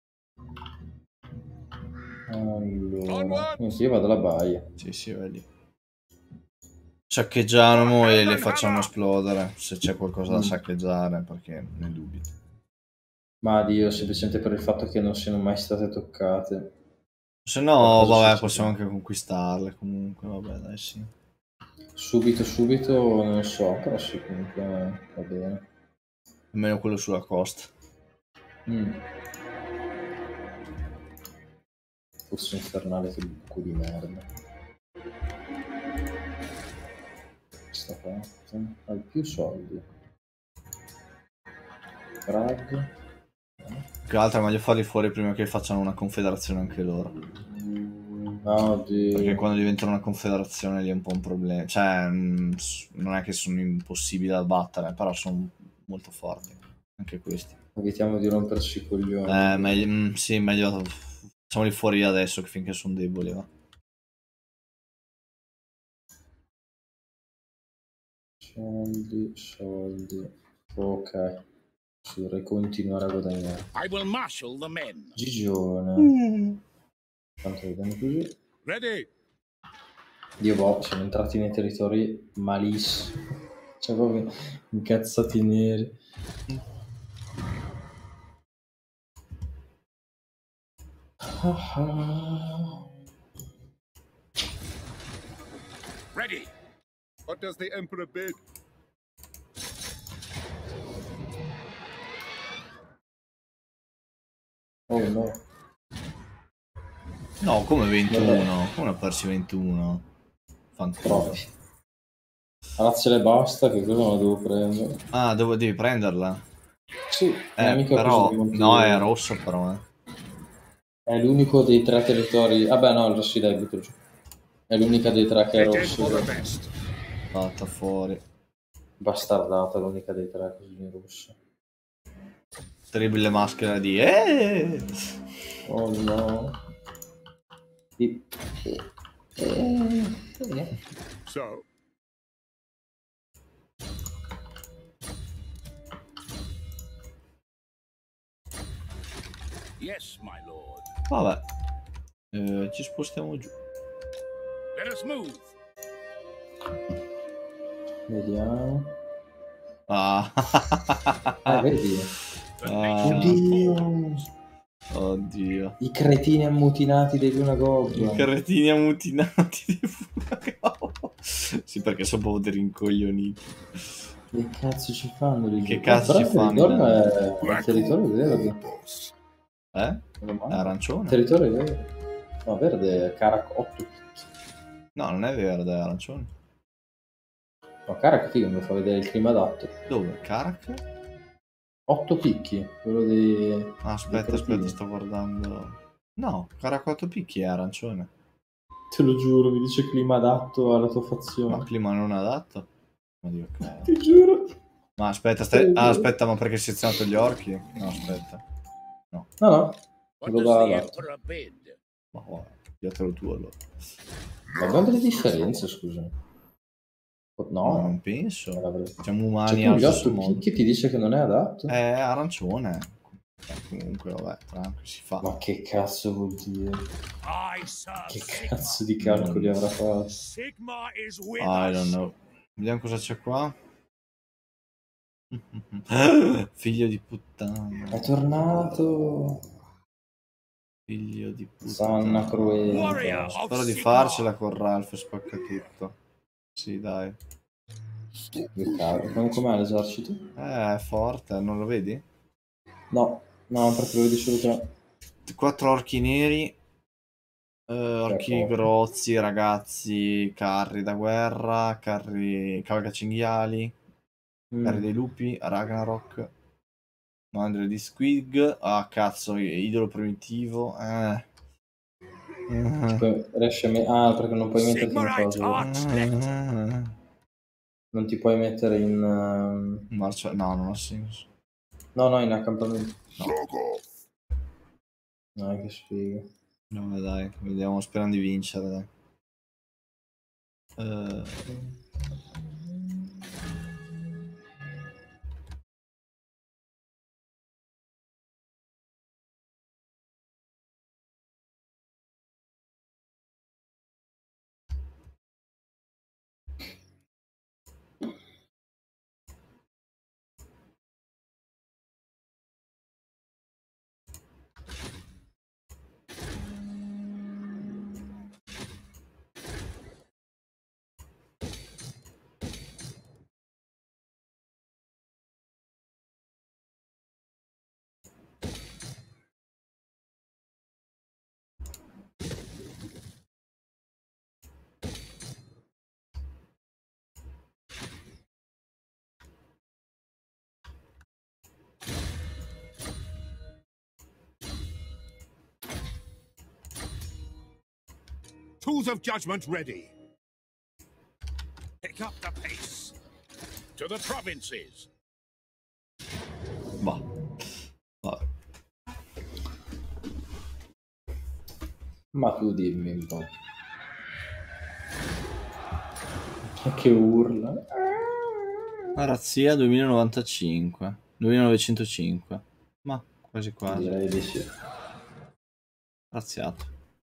[SPEAKER 2] Allora, niente, io vado alla baia.
[SPEAKER 1] Sì, vedi. Saccheggiamo e le facciamo esplodere se c'è qualcosa da saccheggiare, perché ne dubito.
[SPEAKER 2] Ma Dio, semplicemente per il fatto che non siano mai state toccate.
[SPEAKER 1] Se no,
[SPEAKER 2] Qualcosa
[SPEAKER 1] vabbè,
[SPEAKER 2] succede.
[SPEAKER 1] possiamo anche conquistarle comunque, vabbè, dai, sì.
[SPEAKER 2] Subito, non so, però sì, comunque va bene.
[SPEAKER 1] Almeno quello sulla costa.
[SPEAKER 2] Fosse infernale che buco di merda. Questa parte. Hai più soldi. Brag.
[SPEAKER 1] Che altro è meglio farli fuori prima che facciano una confederazione anche loro.
[SPEAKER 2] Oddio.
[SPEAKER 1] Perché quando diventano una confederazione lì è un po' un problema. Cioè, non è che sono impossibili da battere, però sono molto forti. Anche questi.
[SPEAKER 2] Evitiamo di romperci i coglioni.
[SPEAKER 1] Sì, meglio facciamoli fuori adesso che finché sono deboli, va.
[SPEAKER 2] Soldi. Ok. Dovrei continuare a guadagnare.
[SPEAKER 5] I will marshal the men.
[SPEAKER 2] Gigione. Tanto vediamo così.
[SPEAKER 5] Ready.
[SPEAKER 2] Dio boh, siamo entrati nei territori malissimo. Cioè proprio incazzati neri.
[SPEAKER 5] Ready.
[SPEAKER 7] What does the Emperor bid?
[SPEAKER 2] Oh no.
[SPEAKER 1] No, come 21? Come ho perso 21? Fantastico.
[SPEAKER 2] Troppi. Razzele basta, che cosa non la devo prendere?
[SPEAKER 1] Ah, devi prenderla?
[SPEAKER 2] Sì, mica
[SPEAKER 1] però...
[SPEAKER 2] così molto-
[SPEAKER 1] No, è rossa però,
[SPEAKER 2] È l'unico dei tre territori... Vabbè no, il Rossi dai, butto giù. È l'unica dei tre che è
[SPEAKER 5] Get in for the
[SPEAKER 2] rosso.
[SPEAKER 5] best.
[SPEAKER 1] Fatta fuori.
[SPEAKER 2] Bastardata, l'unica dei tre così in rosso.
[SPEAKER 1] Terribile maschera di...
[SPEAKER 2] Oh no.
[SPEAKER 7] So,
[SPEAKER 5] Yes, my lord.
[SPEAKER 1] Vabbè. Ci spostiamo giù.
[SPEAKER 5] Let us move.
[SPEAKER 2] Vediamo.
[SPEAKER 1] Ah.
[SPEAKER 2] Vedi?
[SPEAKER 1] Ah.
[SPEAKER 2] Oddio.
[SPEAKER 1] Oddio.
[SPEAKER 2] I cretini ammutinati dei Luna Goblin.
[SPEAKER 1] I cretini ammutinati di fuoco. Sì, perché sono proprio dei rincoglioniti.
[SPEAKER 2] Che cazzo ci fanno lì?
[SPEAKER 1] Che cazzo ci fanno?
[SPEAKER 2] Il territorio verde.
[SPEAKER 1] È
[SPEAKER 2] Il
[SPEAKER 1] arancione.
[SPEAKER 2] territorio verde. No, verde è Karak 8 picchi.
[SPEAKER 1] No, non è verde, è arancione.
[SPEAKER 2] No, Karak figo, mi fa vedere il clima adatto.
[SPEAKER 1] Dove? Karak?
[SPEAKER 2] 8 picchi, quello di...
[SPEAKER 1] Ah, aspetta, sto guardando. No, Karak 8 picchi è arancione.
[SPEAKER 2] Te lo giuro, mi dice clima adatto alla tua
[SPEAKER 1] Ma
[SPEAKER 2] fazione.
[SPEAKER 1] clima non adatto? Oddio, ok.
[SPEAKER 2] Ti giuro.
[SPEAKER 1] Ma aspetta, aspetta, ma perché hai selezionato gli orchi? No, aspetta.
[SPEAKER 2] No, no.
[SPEAKER 3] What
[SPEAKER 2] Lo
[SPEAKER 3] does
[SPEAKER 2] va
[SPEAKER 3] the
[SPEAKER 2] adatto.
[SPEAKER 3] Emperor bid?
[SPEAKER 1] Ma vabbè, pigliatelo tu allora.
[SPEAKER 2] Ma abbiamo delle differenze, scusami.
[SPEAKER 1] No,
[SPEAKER 2] No,
[SPEAKER 1] non penso.
[SPEAKER 2] l'avrei-
[SPEAKER 1] Siamo
[SPEAKER 2] C'è
[SPEAKER 1] umani
[SPEAKER 2] tu
[SPEAKER 1] allo
[SPEAKER 2] gli
[SPEAKER 1] stesso
[SPEAKER 2] 8
[SPEAKER 1] modo.
[SPEAKER 2] picchi ti dice che non è adatto?
[SPEAKER 1] Arancione. Comunque, vabbè, tranquillo, si fa.
[SPEAKER 2] Ma che cazzo vuol dire?
[SPEAKER 5] I serve
[SPEAKER 2] Che
[SPEAKER 5] Sigma.
[SPEAKER 2] cazzo di calcoli avrà fatto?
[SPEAKER 5] Sigma is with
[SPEAKER 1] I don't
[SPEAKER 5] us.
[SPEAKER 1] know. Vediamo cosa c'è qua. Figlio di puttana.
[SPEAKER 2] È tornato.
[SPEAKER 1] Figlio di puttana.
[SPEAKER 2] Sanna cruenta.
[SPEAKER 5] Warrior of
[SPEAKER 1] Spero di
[SPEAKER 5] Sigma.
[SPEAKER 1] farcela con Ralph, spacca tutto. Sì, dai.
[SPEAKER 2] Che cavolo, com'è l'esercito?
[SPEAKER 1] È forte, non lo vedi?
[SPEAKER 2] No, no, perché lo vedi solo te.
[SPEAKER 1] 4 orchi neri. Orchi
[SPEAKER 2] poco.
[SPEAKER 1] grozzi, ragazzi, carri da guerra, carri cavalcacinghiali, carri dei lupi, Ragnarok, mandre di Squig, ah cazzo, idolo primitivo,
[SPEAKER 2] Riesci a perché non puoi metterti in
[SPEAKER 5] Sigmarite
[SPEAKER 2] cosa.
[SPEAKER 5] Archspect.
[SPEAKER 2] Non ti puoi mettere in...
[SPEAKER 1] Marcia... No, non ha senso.
[SPEAKER 2] No, in accampamento. No, che sfiga.
[SPEAKER 1] No, dai, vediamo, sperando di vincere, dai.
[SPEAKER 5] Tools of judgment ready. Pick up the pace. To the provinces.
[SPEAKER 1] Va. Vabbè.
[SPEAKER 2] Ma tu dimmi un po'. Che urla.
[SPEAKER 1] Razzia 2095. 2905. Ma quasi quasi.
[SPEAKER 2] Direi di sì.
[SPEAKER 1] Razziato.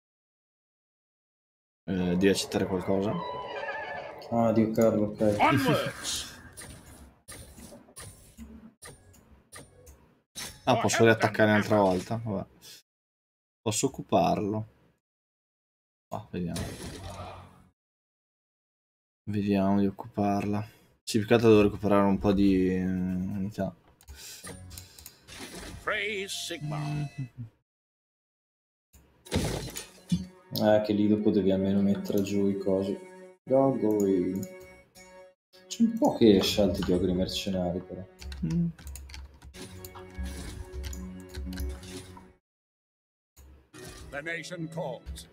[SPEAKER 1] Devi accettare qualcosa?
[SPEAKER 2] Ah, Dio Carlo, ok.
[SPEAKER 5] Onwards.
[SPEAKER 1] Ah, posso riattaccare un'altra volta? Vabbè. Posso occuparlo. Ah, vediamo. Vediamo di occuparla. Sì, più che altro devo recuperare un po' di unità.
[SPEAKER 5] Praise Sigma.
[SPEAKER 2] Che lì dopo devi almeno mettere giù i cosi. Ogri. C'è un po' che scelte di ogri mercenari, però.
[SPEAKER 5] The nation calls.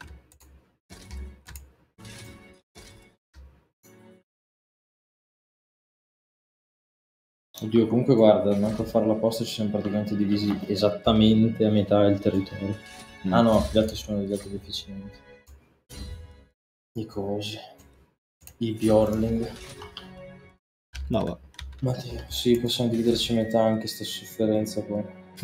[SPEAKER 2] Oddio, comunque guarda, manco a fare la posta ci siamo praticamente divisi esattamente a metà il territorio. Ah no, gli altri sono degli altri deficienti. I cosi. I Bjorling.
[SPEAKER 1] No, va.
[SPEAKER 2] Ma sì, possiamo dividerci a metà anche sta sofferenza qua.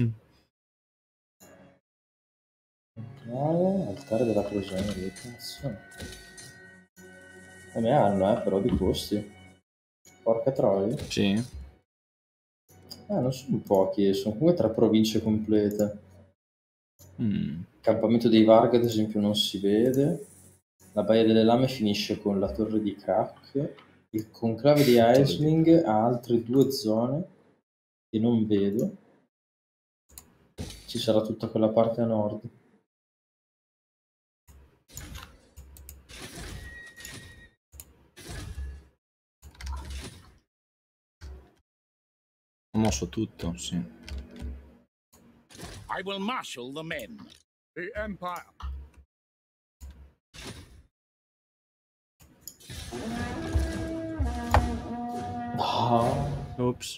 [SPEAKER 2] Altare della progenie, che cazzo. E ne hanno, però di costi. Porca troia.
[SPEAKER 1] Sì.
[SPEAKER 2] Non sono pochi, sono comunque 3 province complete. Il campamento dei Varg, ad esempio, non si vede. La Baia delle Lame finisce con la torre di Krak. Il conclave di Aisling ha altre 2 zone che non vedo. Ci sarà tutta quella parte a nord.
[SPEAKER 1] Ho mosso tutto, sì.
[SPEAKER 5] I will marshal the men.
[SPEAKER 7] The Empire.
[SPEAKER 2] No.
[SPEAKER 1] Ops.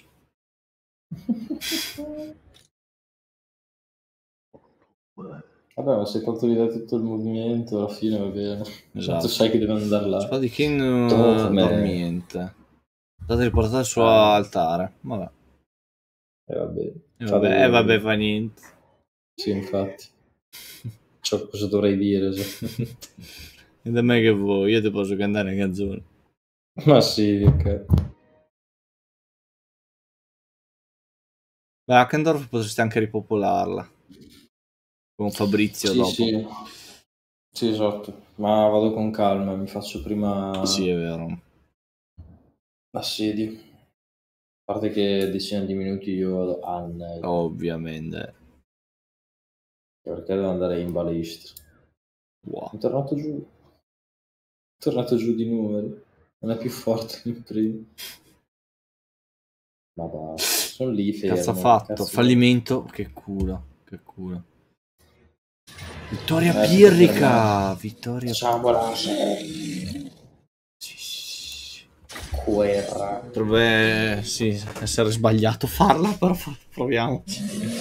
[SPEAKER 2] Vabbè, ma se tolto via tutto il movimento, alla fine va bene.
[SPEAKER 1] Esatto.
[SPEAKER 2] Tu sai che deve andare là.
[SPEAKER 1] Spada di King
[SPEAKER 2] Dove?
[SPEAKER 1] dormiente. State riportate al suo
[SPEAKER 2] Ah.
[SPEAKER 1] altare. Vabbè.
[SPEAKER 2] Vabbè.
[SPEAKER 1] Vabbè, fa niente.
[SPEAKER 2] Sì, infatti. Ciò cosa dovrei dire?
[SPEAKER 1] E da me che vuoi, io ti posso cantare una canzone.
[SPEAKER 2] Ma sì, ok.
[SPEAKER 1] Beh, Hackendorf potresti anche ripopolarla. Con Fabrizio
[SPEAKER 2] Sì,
[SPEAKER 1] dopo.
[SPEAKER 2] sì. Sì, esatto. Ma vado con calma, mi faccio prima
[SPEAKER 1] Sì, è vero.
[SPEAKER 2] l'assedio. A parte che decine di minuti io vado al
[SPEAKER 1] Ovviamente.
[SPEAKER 2] perché devo andare in balestra.
[SPEAKER 1] Wow.
[SPEAKER 2] È tornato giù di numeri. Non è più forte del primo. Ma basta, sono lì fermo.
[SPEAKER 1] Cazzo ha fatto?
[SPEAKER 2] Cazzo
[SPEAKER 1] Fallimento? Che culo. Che culo. Vittoria
[SPEAKER 2] sì,
[SPEAKER 1] pirrica! Vittoria
[SPEAKER 2] facciamola. Guerra.
[SPEAKER 1] Potrebbe essere sbagliato farla, però proviamoci.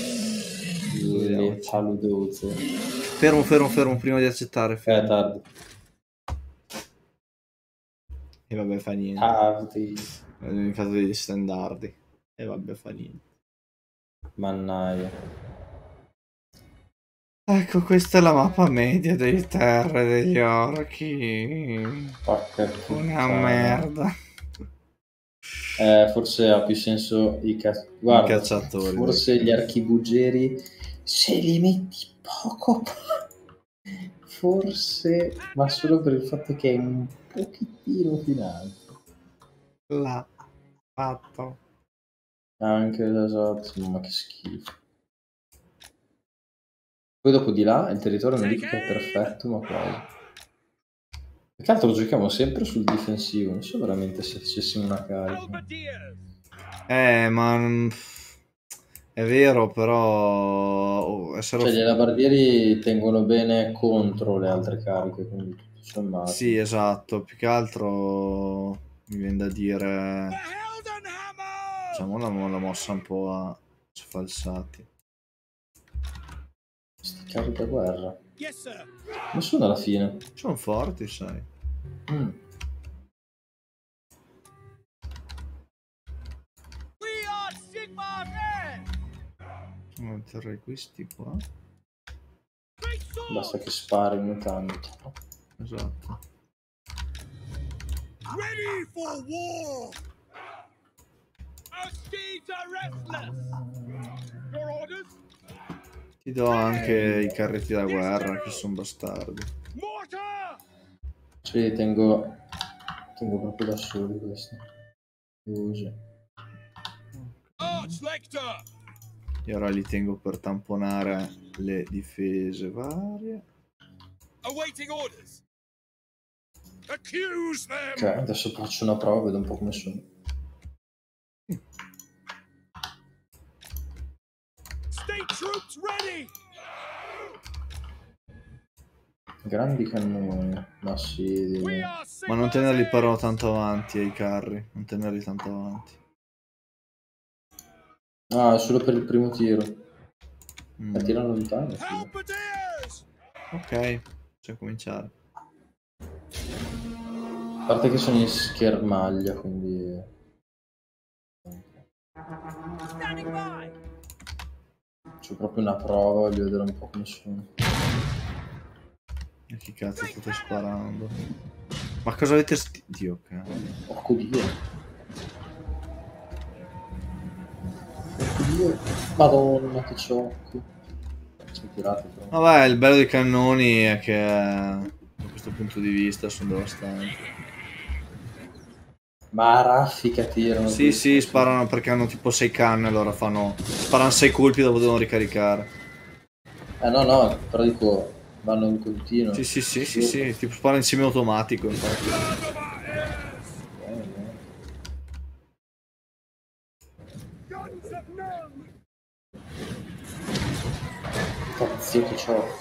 [SPEAKER 2] Le paludose.
[SPEAKER 1] Fermo prima di accettare. Fermo.
[SPEAKER 2] Tardi.
[SPEAKER 1] E vabbè, fa niente.
[SPEAKER 2] Tardi.
[SPEAKER 1] Mi fate degli standardi. E vabbè, fa niente.
[SPEAKER 2] Mannaia.
[SPEAKER 1] Ecco, questa è la mappa media dei terre degli orchi.
[SPEAKER 2] Porca
[SPEAKER 1] Una merda.
[SPEAKER 2] Forse ha più senso i
[SPEAKER 1] Guarda, cacciatori.
[SPEAKER 2] Forse gli archibugieri se li metti poco. Forse, ma solo per il fatto che è un pochettino più in alto.
[SPEAKER 1] L'ha fatto.
[SPEAKER 2] Anche esatto, ma che schifo. Poi dopo di là il territorio non dico che è perfetto, ma quasi. Perché altro giochiamo sempre sul difensivo, non so veramente se facessimo una carica.
[SPEAKER 1] Ma è vero, però
[SPEAKER 2] Cioè gli alabardieri tengono bene contro le altre cariche, quindi tutto sommato.
[SPEAKER 1] sì, esatto, più che altro mi viene da dire facciamo la mossa un po' a sfalsati.
[SPEAKER 2] Sti carica guerra.
[SPEAKER 5] Yes, sir.
[SPEAKER 2] Nessuno alla fine.
[SPEAKER 1] Sono forti, sai.
[SPEAKER 6] We are Sigma men!
[SPEAKER 1] Metterei questi qua.
[SPEAKER 6] Great sword!
[SPEAKER 2] Basta che sparino tanto.
[SPEAKER 1] Esatto.
[SPEAKER 5] Ready for war!
[SPEAKER 6] Our steeds are restless! Your orders?
[SPEAKER 1] Ti do anche i carretti da guerra che sono bastardi.
[SPEAKER 6] Mortar!
[SPEAKER 2] Sì, tengo proprio da soli questi. Usi.
[SPEAKER 5] Arch Lector!
[SPEAKER 1] E ora li tengo per tamponare le difese varie.
[SPEAKER 5] Awaiting orders! Accuse them!
[SPEAKER 2] Ok, adesso faccio una prova, vedo un po' come sono.
[SPEAKER 5] State troops ready!
[SPEAKER 2] Grandi cannoni. Ma sì.
[SPEAKER 6] We are
[SPEAKER 1] Ma
[SPEAKER 6] Sigma
[SPEAKER 1] non tenerli
[SPEAKER 6] men!
[SPEAKER 1] però tanto avanti ai carri. Non tenerli tanto avanti.
[SPEAKER 2] Ah, solo per il primo tiro.
[SPEAKER 1] Mm.
[SPEAKER 2] La tirano lontano. sì.
[SPEAKER 5] Halberdiers!
[SPEAKER 1] Ok, possiamo cominciare.
[SPEAKER 2] A parte che sono in schermaglia, quindi...
[SPEAKER 6] Standing by!
[SPEAKER 2] C'è proprio una prova, voglio vedere un po' come sono.
[SPEAKER 1] E chi cazzo state sparando? Ma cosa avete Dio, ok.
[SPEAKER 2] Porco Dio. Porco Dio. Madonna, che ciocco. Sono tirati però.
[SPEAKER 1] Vabbè, il bello dei cannoni è che da questo punto di vista sono devastanti.
[SPEAKER 2] Ma a raffica tirano.
[SPEAKER 1] Sì, sì, sparano perché hanno tipo 6 canne, allora sparano 6 colpi e dopo devono ricaricare.
[SPEAKER 2] No, però dico, vanno in continuo.
[SPEAKER 1] Sì, tipo spara in semiautomatico, infatti.
[SPEAKER 5] Guns of Nome!
[SPEAKER 2] Cazzo che ciocco.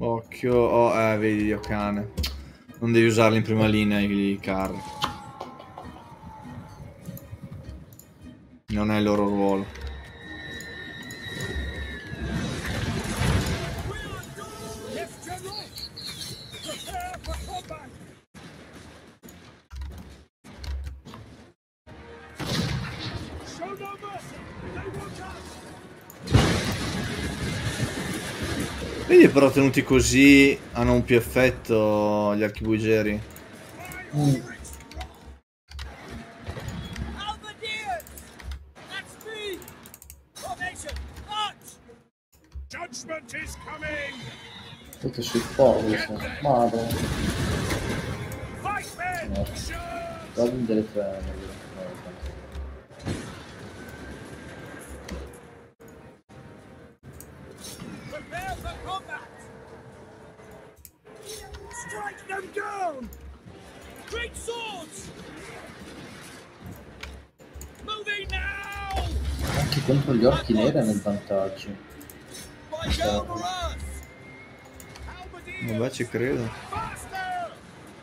[SPEAKER 1] Occhio, oh, vedi, io cane. Non devi usarli in prima linea i carri. Non è il loro ruolo.
[SPEAKER 6] Yes, General! Prepare for combat! Show no mercy! They want us!
[SPEAKER 1] Vedi però tenuti così hanno un più effetto gli archibugieri.
[SPEAKER 6] Halberdiers! That's me! Formation! March!
[SPEAKER 5] Judgment is coming!
[SPEAKER 2] Tutto sul forzo. Madonna.
[SPEAKER 5] Fight men!
[SPEAKER 2] No. Guarda delle tre.
[SPEAKER 6] Prepare for combat!
[SPEAKER 5] Strike them down!
[SPEAKER 6] Great swords! Moving now!
[SPEAKER 2] Anche contro gli orchi neri hanno il vantaggio.
[SPEAKER 6] By Galvaras!
[SPEAKER 1] Vabbè, ci credo.
[SPEAKER 6] Faster!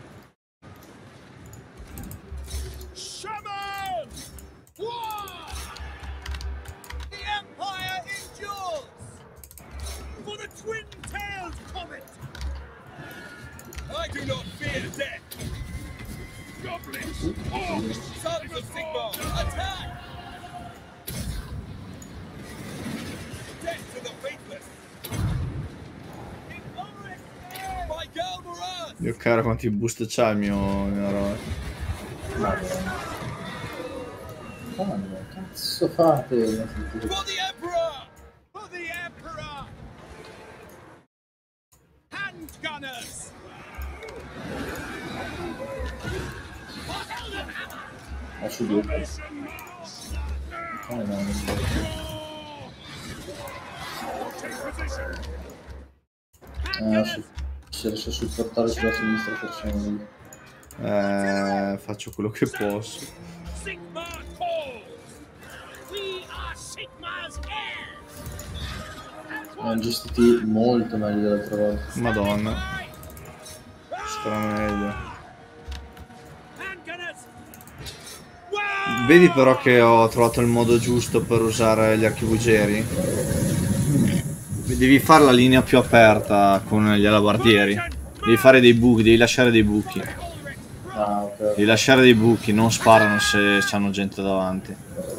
[SPEAKER 6] Shaman! War! The Empire endures! For the twin-tailed comet! I do not fear death!
[SPEAKER 5] Goblins!
[SPEAKER 6] Sons of Sigmar, attack! Death to the faithless! By Galvaras!
[SPEAKER 1] Dio caro, quanti boost c'ha il mio eroe.
[SPEAKER 2] Madonna, cazzo fate?
[SPEAKER 6] For the Emperor! For the Emperor! Handgunners! For Heldenhammer!
[SPEAKER 2] Ho su due.
[SPEAKER 5] Nation march!
[SPEAKER 2] No.
[SPEAKER 5] Take position!
[SPEAKER 2] Se riesco a supportare sulla sinistra facciamo lì.
[SPEAKER 1] Faccio quello che posso.
[SPEAKER 6] Sigmar calls! We are Sigmar's heirs!
[SPEAKER 2] Hanno gestiti molto meglio dell'altra volta.
[SPEAKER 1] Madonna. Stra meglio.
[SPEAKER 6] Handgunners!
[SPEAKER 1] Vedi però che ho trovato il modo giusto per usare gli archibugieri. Devi fare la linea più aperta con gli alabardieri. Devi fare dei buchi, devi lasciare dei buchi.
[SPEAKER 2] Ah, ok.
[SPEAKER 1] Devi lasciare dei buchi, non sparano se c'hanno gente davanti.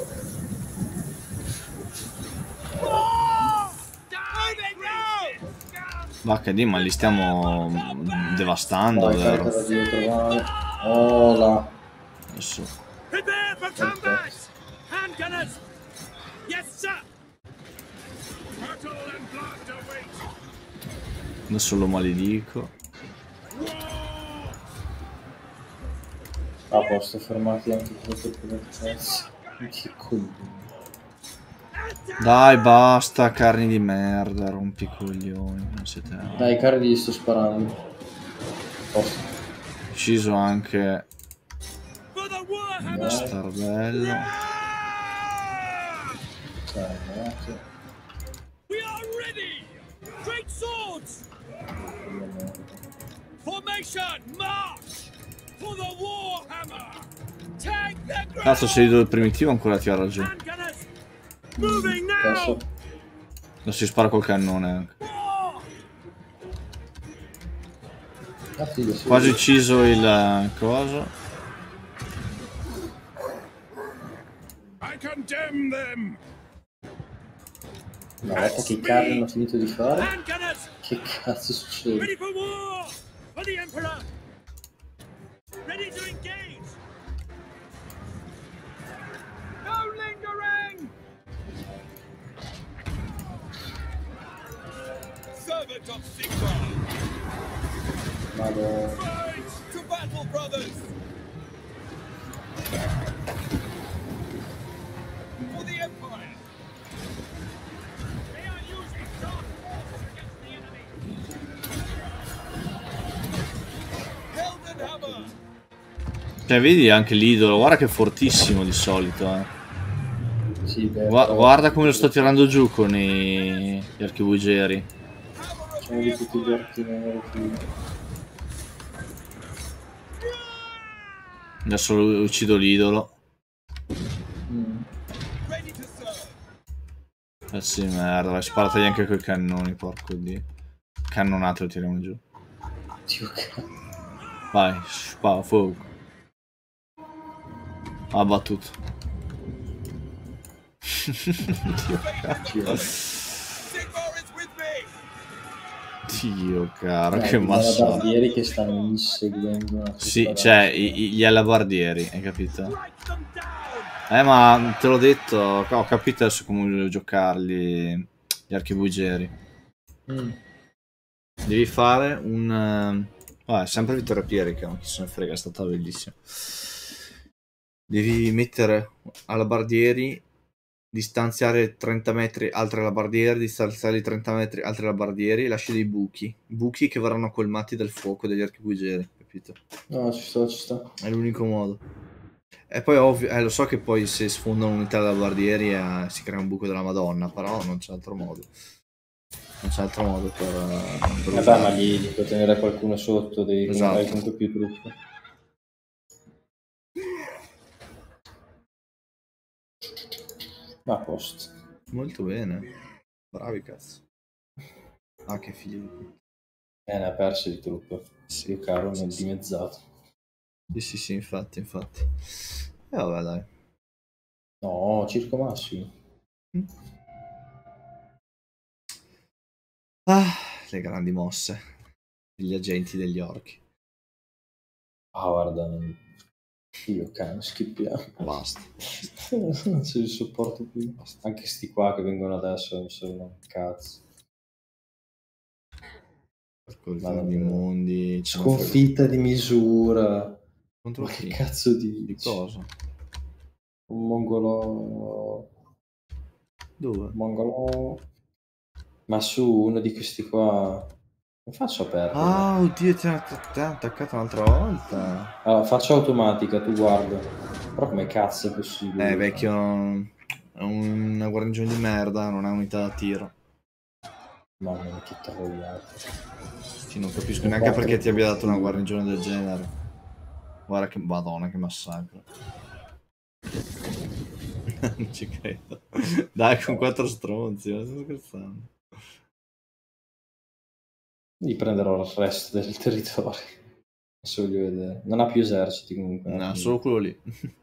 [SPEAKER 1] Vacca di, ma li stiamo devastando,
[SPEAKER 2] Vai,
[SPEAKER 1] vero?
[SPEAKER 2] carica da dietro, vai. Oh là.
[SPEAKER 1] Adesso.
[SPEAKER 6] Prepare for combat! Handgunners! Yes, sir!
[SPEAKER 5] Battle and blood await!
[SPEAKER 1] Adesso lo maledico.
[SPEAKER 2] A posto, fermati anche questo per cazzo. Che coglioni.
[SPEAKER 1] Dai, basta, carni di merda, rompi i coglioni. Non siete.
[SPEAKER 2] Dai, cari gli sto sparando. Posto.
[SPEAKER 1] Ucciso anche
[SPEAKER 6] For the Warhammer!
[SPEAKER 1] bastardello.
[SPEAKER 2] Salvate.
[SPEAKER 6] We are ready! Great swords! Formation, march! For the Warhammer! Take the ground!
[SPEAKER 1] Cazzo, sei del primitivo ancora ti ha ragione.
[SPEAKER 6] Handgunners! Moving now!
[SPEAKER 2] Cazzo.
[SPEAKER 1] Non si spara col cannone anche.
[SPEAKER 6] War!
[SPEAKER 2] Cazzo, io
[SPEAKER 1] Quasi ucciso il coso.
[SPEAKER 5] I condemn them!
[SPEAKER 2] Una volta che i carri hanno finito di fare,
[SPEAKER 6] Handgunners!
[SPEAKER 2] che cazzo succede?
[SPEAKER 6] Ready for war! For the Emperor! Ready to engage! No lingering! Servant of Sigmar!
[SPEAKER 2] Vado.
[SPEAKER 6] Fight to battle, brothers! For the Empire! They are using dark force against the enemy! Heldenhammer!
[SPEAKER 1] Cioè, vedi anche l'idolo, guarda che è fortissimo di solito.
[SPEAKER 2] Sì, beh,
[SPEAKER 1] Guarda come lo sto tirando giù con gli archibugieri.
[SPEAKER 6] Hammer of
[SPEAKER 2] Uno di tutti gli archi neri.
[SPEAKER 1] Adesso uccido l'idolo.
[SPEAKER 5] Ready to serve.
[SPEAKER 1] Eh sì, merda, vai, sparategli anche coi cannoni, porco dio. Cannonate lo tiriamo giù.
[SPEAKER 2] Dio cazzo.
[SPEAKER 1] Vai, spara, fuoco. Ha battuto. Dio caro.
[SPEAKER 5] Sigmar is with me.
[SPEAKER 1] Dio caro, che
[SPEAKER 2] I
[SPEAKER 1] massacro.
[SPEAKER 2] barbieri che stanno inseguendo.
[SPEAKER 1] Sì, cioè, gli alabardieri, hai capito?
[SPEAKER 5] Strike them down.
[SPEAKER 1] Ma te l'ho detto, ho capito adesso come giocarli, gli archibugieri. Devi fare un... vabbè, sempre Vittorio Pierica, ma chi se ne frega, è stata bellissima. Devi mettere alabardieri, distanziare 30 metri altri alabardieri, distanziare 30 metri altri alabardieri, e lasci dei buchi che verranno colmati dal fuoco degli archibugieri, capito?
[SPEAKER 2] No, ci sta, ci sta.
[SPEAKER 1] È l'unico modo. E poi ovvio, lo so che poi se sfondano un'unità di alabardieri si crea un buco della Madonna, però non c'è altro modo. Non c'è altro modo per
[SPEAKER 2] Vabbè,
[SPEAKER 1] usarlo.
[SPEAKER 2] ma gli puoi tenere qualcuno sotto, devi
[SPEAKER 1] Esatto.
[SPEAKER 2] comprare comunque più truppe. Ma a posto.
[SPEAKER 1] Molto bene. Bravi cazzo. Ah, che figli di puttana.
[SPEAKER 2] Ne ha perse di truppe.
[SPEAKER 1] Sì,
[SPEAKER 2] Io caro,
[SPEAKER 1] sì,
[SPEAKER 2] nel
[SPEAKER 1] sì.
[SPEAKER 2] dimezzato.
[SPEAKER 1] Sì, infatti. E vabbè, dai.
[SPEAKER 2] No, Circo Massimo.
[SPEAKER 1] Ah, le grandi mosse. Gli agenti degli orchi.
[SPEAKER 2] Ah, guarda, io cane, schippiamo.
[SPEAKER 1] Basta.
[SPEAKER 2] Non ce li sopporto più. Anche sti qua che vengono adesso non sono un cazzo.
[SPEAKER 1] Con
[SPEAKER 2] Ma
[SPEAKER 1] i mondi.
[SPEAKER 2] Sconfitta di misura.
[SPEAKER 1] Contro
[SPEAKER 2] Ma che
[SPEAKER 1] chi?
[SPEAKER 2] cazzo
[SPEAKER 1] Di
[SPEAKER 2] dici?
[SPEAKER 1] cosa?
[SPEAKER 2] Un mongolo.
[SPEAKER 1] Dove?
[SPEAKER 2] Mongolo. Ma su uno di questi qua. Non faccio aperto.
[SPEAKER 1] Ah, oddio, ti ha attaccato un'altra volta.
[SPEAKER 2] Allora, faccio automatica, tu guarda. Però come cazzo è possibile?
[SPEAKER 1] Vecchio. È una guarnigione di merda, non ha unità da tiro.
[SPEAKER 2] Mamma mia, che troiato.
[SPEAKER 1] Sì, non capisco neanche perché ti abbia dato una guarnigione del genere. Guarda che madonna, che massacro. Non ci credo. Dai, con 4 stronzi, ma sto scherzando.
[SPEAKER 2] Gli prenderò il resto del territorio. Adesso voglio vedere. Non ha più eserciti comunque.
[SPEAKER 1] No, solo quello lì.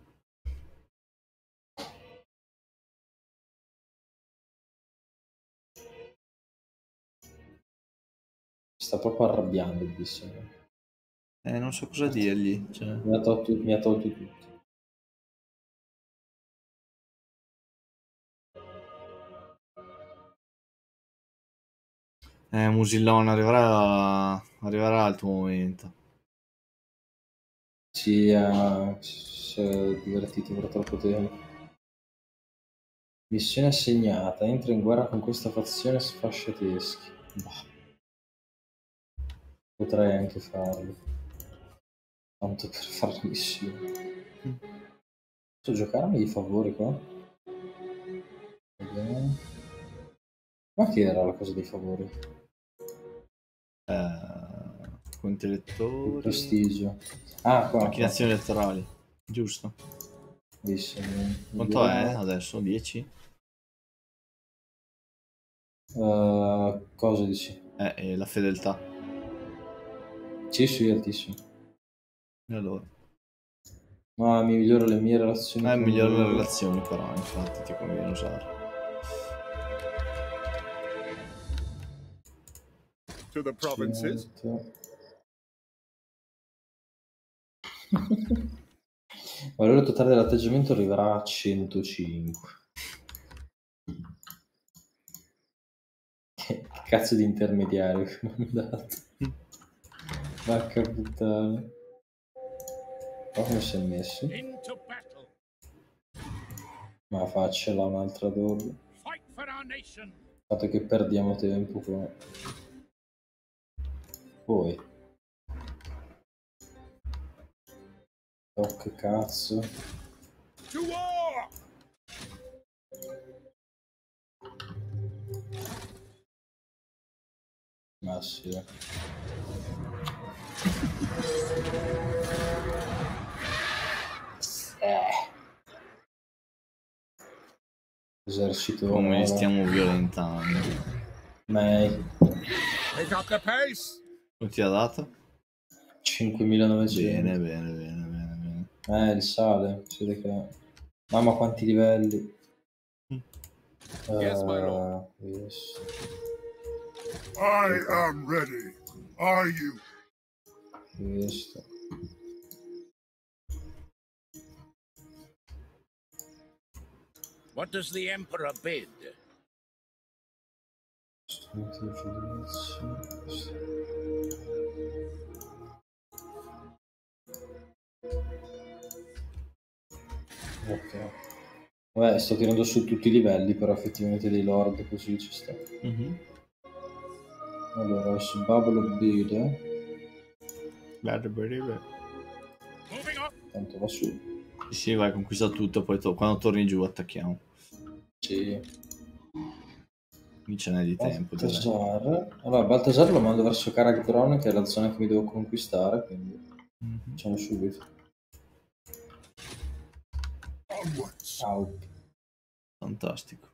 [SPEAKER 2] Sta proprio arrabbiando il bisso.
[SPEAKER 1] Non so cosa dirgli. Cioè.
[SPEAKER 2] Mi ha tolto tutto.
[SPEAKER 1] Musillone, arriverà il tuo momento.
[SPEAKER 2] Si è divertito per troppo tempo. Missione assegnata. Entra in guerra con questa fazione sfasciateschi. Bah. Potrei anche farlo. Tanto per fare la missione. Posso giocarmi i favori qua? Vediamo. Ma che era la cosa dei favori?
[SPEAKER 1] Conti
[SPEAKER 2] Il
[SPEAKER 1] elettori.
[SPEAKER 2] prestigio. Ah, qua.
[SPEAKER 1] Macchinazioni elettorali. Giusto. Quanto è adesso? 10?
[SPEAKER 2] Cosa dici?
[SPEAKER 1] La fedeltà.
[SPEAKER 2] Sì, altissimo.
[SPEAKER 1] E allora?
[SPEAKER 2] No, mi migliora le mie relazioni.
[SPEAKER 1] Migliore le relazioni però, infatti ti conviene usare.
[SPEAKER 7] To the provinces.
[SPEAKER 2] Il valore totale dell'atteggiamento arriverà a 105. Che cazzo di intermediario che mi hanno dato. Vacca puttana. Ma come si è messo?
[SPEAKER 5] Into battle.
[SPEAKER 2] Ma faccela un'altra doppia.
[SPEAKER 5] Fight for our nation.
[SPEAKER 2] Fatto che perdiamo tempo qua. Poi. Oh che cazzo.
[SPEAKER 5] To war.
[SPEAKER 2] Ma sì. Esercito
[SPEAKER 1] Come li
[SPEAKER 2] oro.
[SPEAKER 1] stiamo violentando.
[SPEAKER 2] May.
[SPEAKER 5] Pick up the pace.
[SPEAKER 1] Quanto ti ha dato?
[SPEAKER 2] 5900.
[SPEAKER 1] Bene, bene, bene, bene.
[SPEAKER 2] Il sale. Si vede che... Mamma quanti livelli.
[SPEAKER 5] Yes, my lord.
[SPEAKER 2] Yes.
[SPEAKER 7] I am ready. Are you?
[SPEAKER 2] Questo.
[SPEAKER 6] What does the Emperor bid?
[SPEAKER 2] Strumenti di giudizio. Ok. Vabbè, sto tirando su tutti i livelli, però effettivamente dei lord così ci sta. Allora, su Babylon Bede,
[SPEAKER 6] Moving up.
[SPEAKER 2] tanto va su.
[SPEAKER 1] Sì, vai, conquista tutto, poi quando torni giù attacchiamo.
[SPEAKER 2] Sì.
[SPEAKER 1] Qui ce n'è di tempo. direi.
[SPEAKER 2] Baltasar. Allora, Baltasar lo mando verso Karagdron, che è la zona che mi devo conquistare, quindi facciamo subito.
[SPEAKER 7] Onwards.
[SPEAKER 2] Au.
[SPEAKER 1] Fantastico.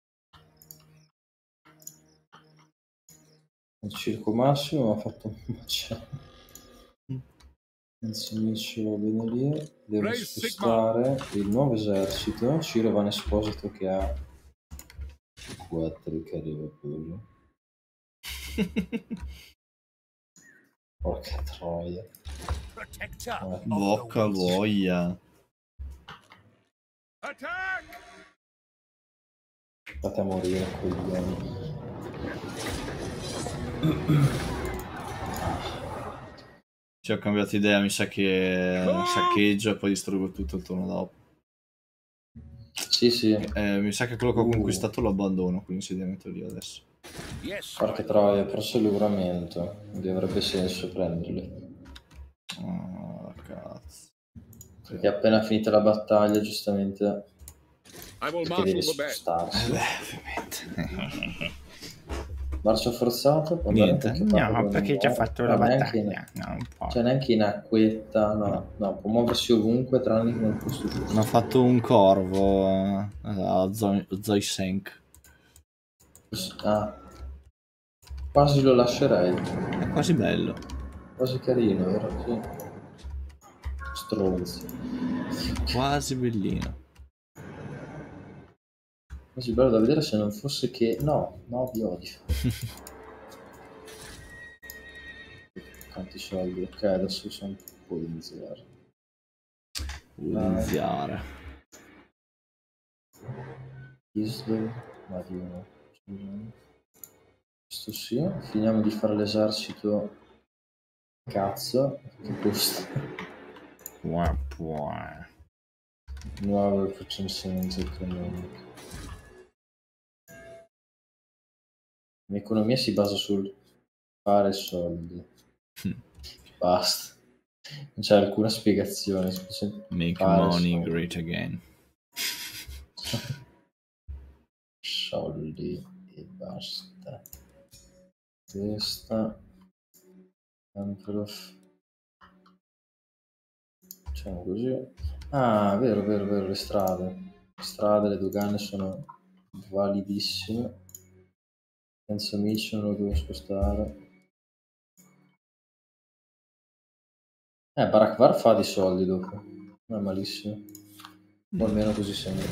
[SPEAKER 2] Il circo massimo ha fatto un macello. Insimisce va bene lì. Devo
[SPEAKER 5] Raise
[SPEAKER 2] spostare il nuovo esercito. Ciro va in esposito che ha 4 carri. Porca troia.
[SPEAKER 6] Protector.
[SPEAKER 1] Bocca voglia.
[SPEAKER 5] Attack!
[SPEAKER 2] Fate a morire coglioni.
[SPEAKER 1] Ci ho cambiato idea, mi sa che saccheggio e poi distruggo tutto il turno dopo.
[SPEAKER 2] Sì, sì.
[SPEAKER 1] Mi sa che quello che ho conquistato lo abbandono, quindi insediamento lì adesso.
[SPEAKER 6] Yes.
[SPEAKER 2] Porca troia, ho perso l'uramento. Quindi avrebbe senso prenderli.
[SPEAKER 1] Oh, cazzo.
[SPEAKER 2] Perché appena finita la battaglia, giustamente,
[SPEAKER 5] I will
[SPEAKER 2] perché deve
[SPEAKER 5] marshal the band.
[SPEAKER 2] spostarsi.
[SPEAKER 1] Ovviamente.
[SPEAKER 2] Marcia forzata? Può andare
[SPEAKER 1] Niente.
[SPEAKER 2] anche
[SPEAKER 6] No,
[SPEAKER 2] Pablo,
[SPEAKER 6] perché
[SPEAKER 2] non
[SPEAKER 6] già
[SPEAKER 2] muore.
[SPEAKER 6] fatto la
[SPEAKER 2] No, neanche
[SPEAKER 6] battaglia. No, un po'.
[SPEAKER 2] cioè neanche in acquetta, no, può muoversi ovunque tranne che nel posto giusto.
[SPEAKER 1] Mi ha fatto un corvo a Zoisenk.
[SPEAKER 2] Ah, quasi lo lascerei,
[SPEAKER 1] È quasi bello.
[SPEAKER 2] quasi carino, vero? Sì. Stronzi.
[SPEAKER 1] Quasi bellino.
[SPEAKER 2] Quasi bello da vedere se non fosse che... No, vi odio. Quanti soldi? Ok, adesso sono un po' di iniziare.
[SPEAKER 1] Iniziare.
[SPEAKER 2] Isle, Marino. Questo sì. Finiamo di fare l'esercito. Cazzo, che costa. Nuovo efficienza economica. La mia economia si basa sul fare soldi. Basta. Non c'è alcuna spiegazione.
[SPEAKER 1] Make
[SPEAKER 2] fare
[SPEAKER 1] money
[SPEAKER 2] soldi.
[SPEAKER 1] great again.
[SPEAKER 2] Soldi e basta. Questa. Facciamo così. Ah, vero, le strade. Le strade, le dogane sono validissime. Senza amici non lo devo spostare. Barakvar fa di soldi dopo. Non è malissimo. O almeno così sembra.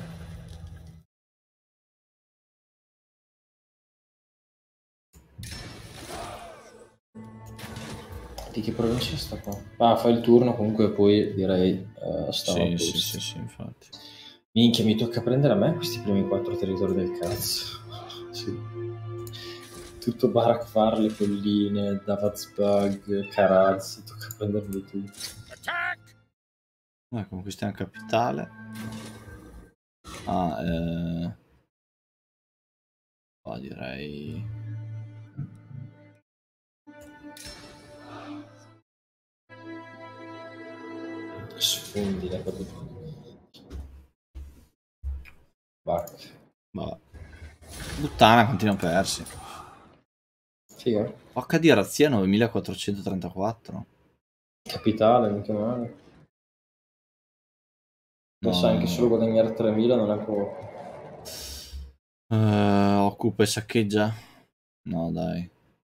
[SPEAKER 2] Di che provincia sta qua? Ah, fai il turno comunque poi direi stavo a posto.
[SPEAKER 1] Sì, infatti.
[SPEAKER 2] Minchia, mi tocca prendere a me questi primi 4 territori del cazzo. Sì. Tutto Barakvar, le colline, Davazbag, Karaz, tocca prenderli tutti.
[SPEAKER 5] Attack!
[SPEAKER 1] Conquistiamo capitale. Qua direi...
[SPEAKER 2] Sfondi la capitale. Vabbè.
[SPEAKER 1] Puttana, continuano persi.
[SPEAKER 2] Figa.
[SPEAKER 1] HD razzia 9434.
[SPEAKER 2] Capitale, mica male. Pensa anche solo guadagnare 3000 non è poco.
[SPEAKER 1] Occupa e saccheggia? No, dai.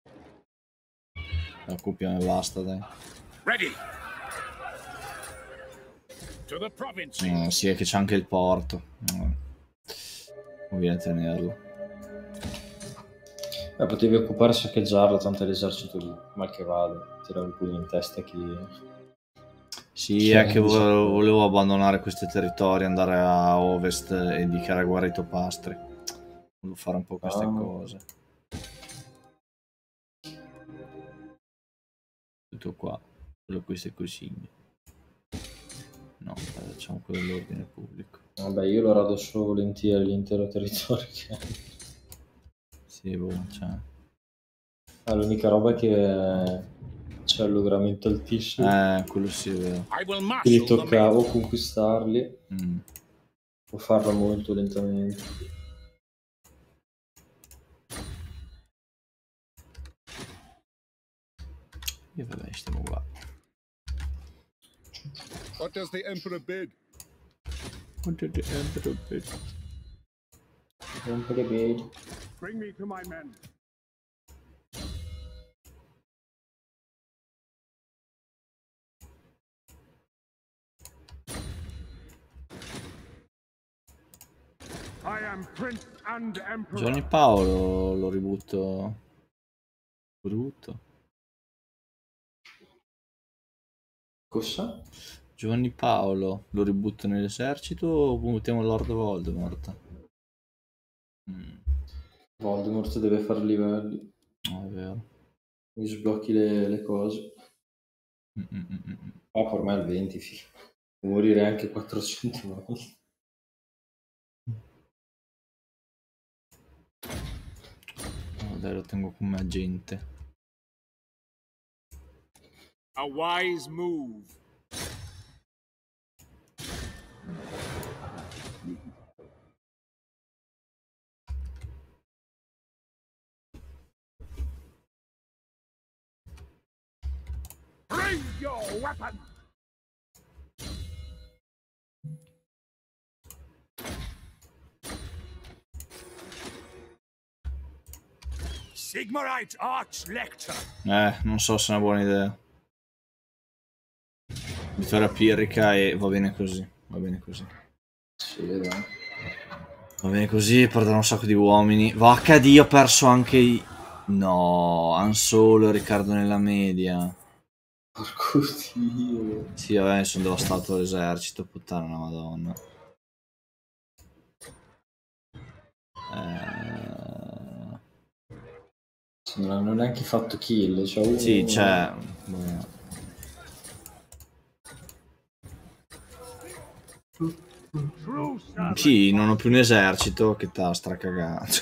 [SPEAKER 1] Occupiamo e basta, dai.
[SPEAKER 5] Ready. To the province.
[SPEAKER 1] Sì, è che c'è anche il porto. Conviene tenerlo.
[SPEAKER 2] Potevi occupare e saccheggiarlo, tanto è l'esercito lì. Mal che vada. Tirare un pugno in testa a chi...
[SPEAKER 1] Sì, è che volevo abbandonare questi territori, andare a ovest e dichiarare guerra ai topastri. Volevo fare un po' queste cose. Tutto qua. Solo queste cosine. No, facciamo quello dell'ordine pubblico.
[SPEAKER 2] Vabbè, io lo rado solo volentieri l'intero territorio che...
[SPEAKER 1] Sì, boh, cioè...
[SPEAKER 2] l'unica roba è che c'è il logramento altissimo.
[SPEAKER 1] Quello sì è vero.
[SPEAKER 2] Quindi tocca o conquistarli o farlo molto lentamente.
[SPEAKER 1] E vabbè, stiamo qua.
[SPEAKER 7] What does the Emperor bid? Bring me to my men. I am Prince and Emperor.
[SPEAKER 1] Giovanni Paolo lo ributto.
[SPEAKER 2] Cosa?
[SPEAKER 1] Giovanni Paolo lo ributto nell'esercito o buttiamo Lord Voldemort?
[SPEAKER 2] Voldemort deve fare livelli.
[SPEAKER 1] No, è vero.
[SPEAKER 2] Mi sblocchi le cose. Per me è il 20, figlio. Può morire anche 400 volte.
[SPEAKER 1] No, dai, lo tengo come agente.
[SPEAKER 5] A wise move. Bring your weapon. Sigmarite Archlector.
[SPEAKER 1] Non so se è una buona idea. Vittoria pirrica e va bene così. Va bene così.
[SPEAKER 2] Sì, dai.
[SPEAKER 1] Va bene così, perdono un sacco di uomini. Vacca Dio, ho perso anche i... No, Han Solo e Riccardo nella media.
[SPEAKER 2] Porco Dio.
[SPEAKER 1] Sì, vabbè, sono devastato l'esercito, puttana la madonna.
[SPEAKER 2] Non hanno neanche fatto kill, cioè uno...
[SPEAKER 1] Sì, c'è... Sì, non ho più un esercito che t'ha stracagato.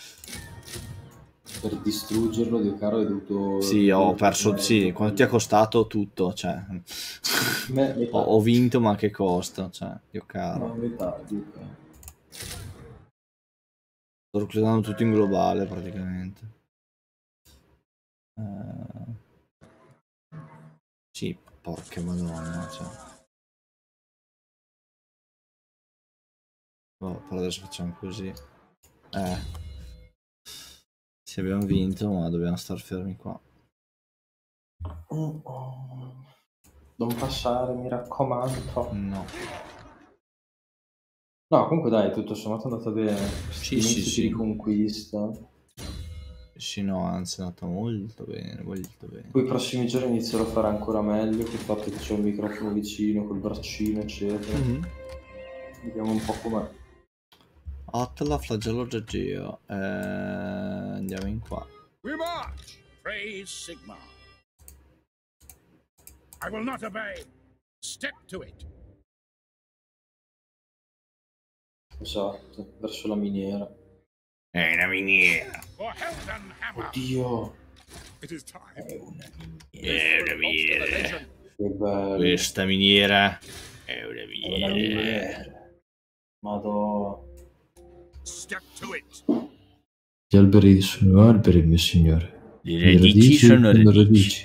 [SPEAKER 2] Per distruggerlo, Dio caro, hai dovuto...
[SPEAKER 1] Sì, ho perso... Sì, quanto ti ha costato tutto, cioè... ho vinto, ma a che costo, cioè, Dio caro.
[SPEAKER 2] No, metà, Dio caro.
[SPEAKER 1] Sto reclutando tutto in globale, praticamente. Sì, porca madonna, cioè. Oh, per adesso facciamo così. Sì, abbiamo vinto, ma dobbiamo star fermi qua.
[SPEAKER 2] Non passare, mi raccomando.
[SPEAKER 1] No.
[SPEAKER 2] No, comunque dai, tutto sommato è andato bene.
[SPEAKER 1] Sì.
[SPEAKER 2] Di conquista.
[SPEAKER 1] Sì, no, anzi è andata molto bene, molto bene.
[SPEAKER 2] Poi i prossimi giorni inizierò a fare ancora meglio, col fatto che c'è un microfono vicino, col braccino, eccetera. Vediamo un po' com'è.
[SPEAKER 1] Attila, flagello Giagio. Andiamo in qua.
[SPEAKER 5] We march. Praise Sigmar. I will not obey. Step to it.
[SPEAKER 2] Esatto, verso la miniera.
[SPEAKER 1] Una miniera.
[SPEAKER 5] For Helden Hammer.
[SPEAKER 2] Oddio,
[SPEAKER 5] It is time.
[SPEAKER 1] Una miniera.
[SPEAKER 2] che bello.
[SPEAKER 1] Questa miniera è una
[SPEAKER 2] Una
[SPEAKER 1] miniera.
[SPEAKER 2] miniera. Madò.
[SPEAKER 5] Step to it.
[SPEAKER 4] Gli alberi sono alberi, mio signore.
[SPEAKER 1] Le radici sono radici.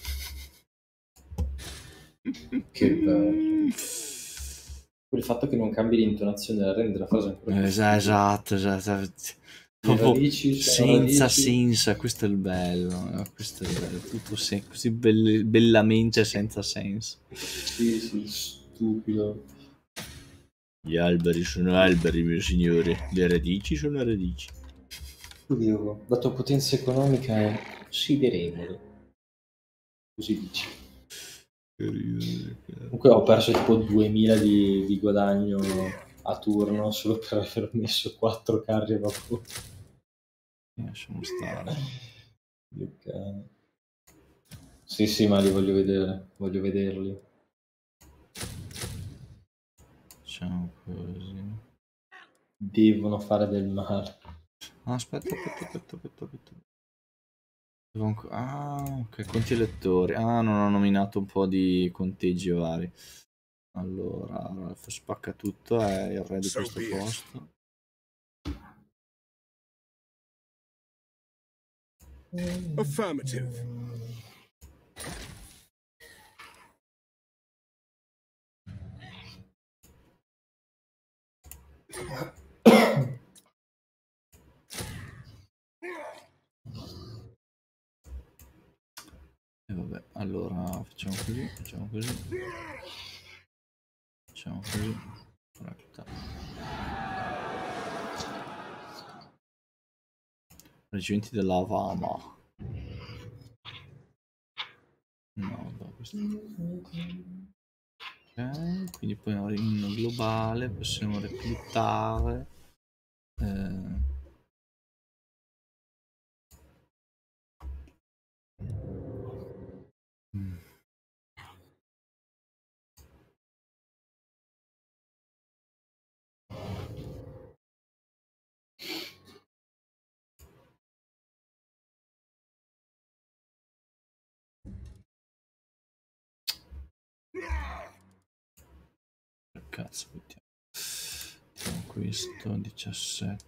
[SPEAKER 2] Che bello. Il fatto che non cambi l'intonazione rende la frase ancora più
[SPEAKER 1] Esatto.
[SPEAKER 2] Le
[SPEAKER 1] Proprio
[SPEAKER 2] radici sono
[SPEAKER 1] senza
[SPEAKER 2] radici.
[SPEAKER 1] senso, questo è il bello. Questo è il bello. Tutto così bellamente senza senso.
[SPEAKER 2] Sì, stupido.
[SPEAKER 1] Gli alberi sono alberi, mio signore. Le radici sono radici.
[SPEAKER 2] Stupido. La tua potenza economica è considerevole. Così dici. Comunque ho perso tipo 2000 di guadagno a turno solo per aver messo 4 carri a vapore.
[SPEAKER 1] Lasciamo stare.
[SPEAKER 2] Ok. Sì, ma li voglio vedere. Voglio vederli.
[SPEAKER 1] Facciamo così.
[SPEAKER 2] Devono fare del male.
[SPEAKER 1] Ah, aspetta. Ok, conti lettori. Ah, non ho nominato un po' di conteggi vari. Allora, spacca tutto, è il re di
[SPEAKER 6] So
[SPEAKER 1] questo
[SPEAKER 6] be it.
[SPEAKER 1] posto.
[SPEAKER 6] Affirmative.
[SPEAKER 1] E vabbè, allora facciamo così. Corretto. Reggimenti della Vama. No, vabbè, questo. Ok, quindi poi in globale possiamo reclutare. Cazzo, mettiamo questo 17.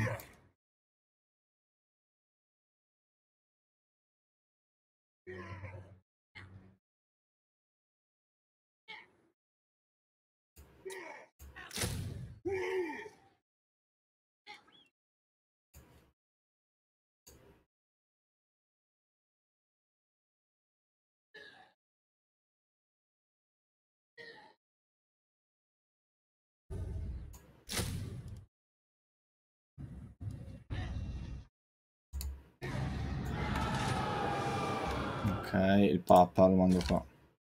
[SPEAKER 1] Ok, il Papa lo mando qua.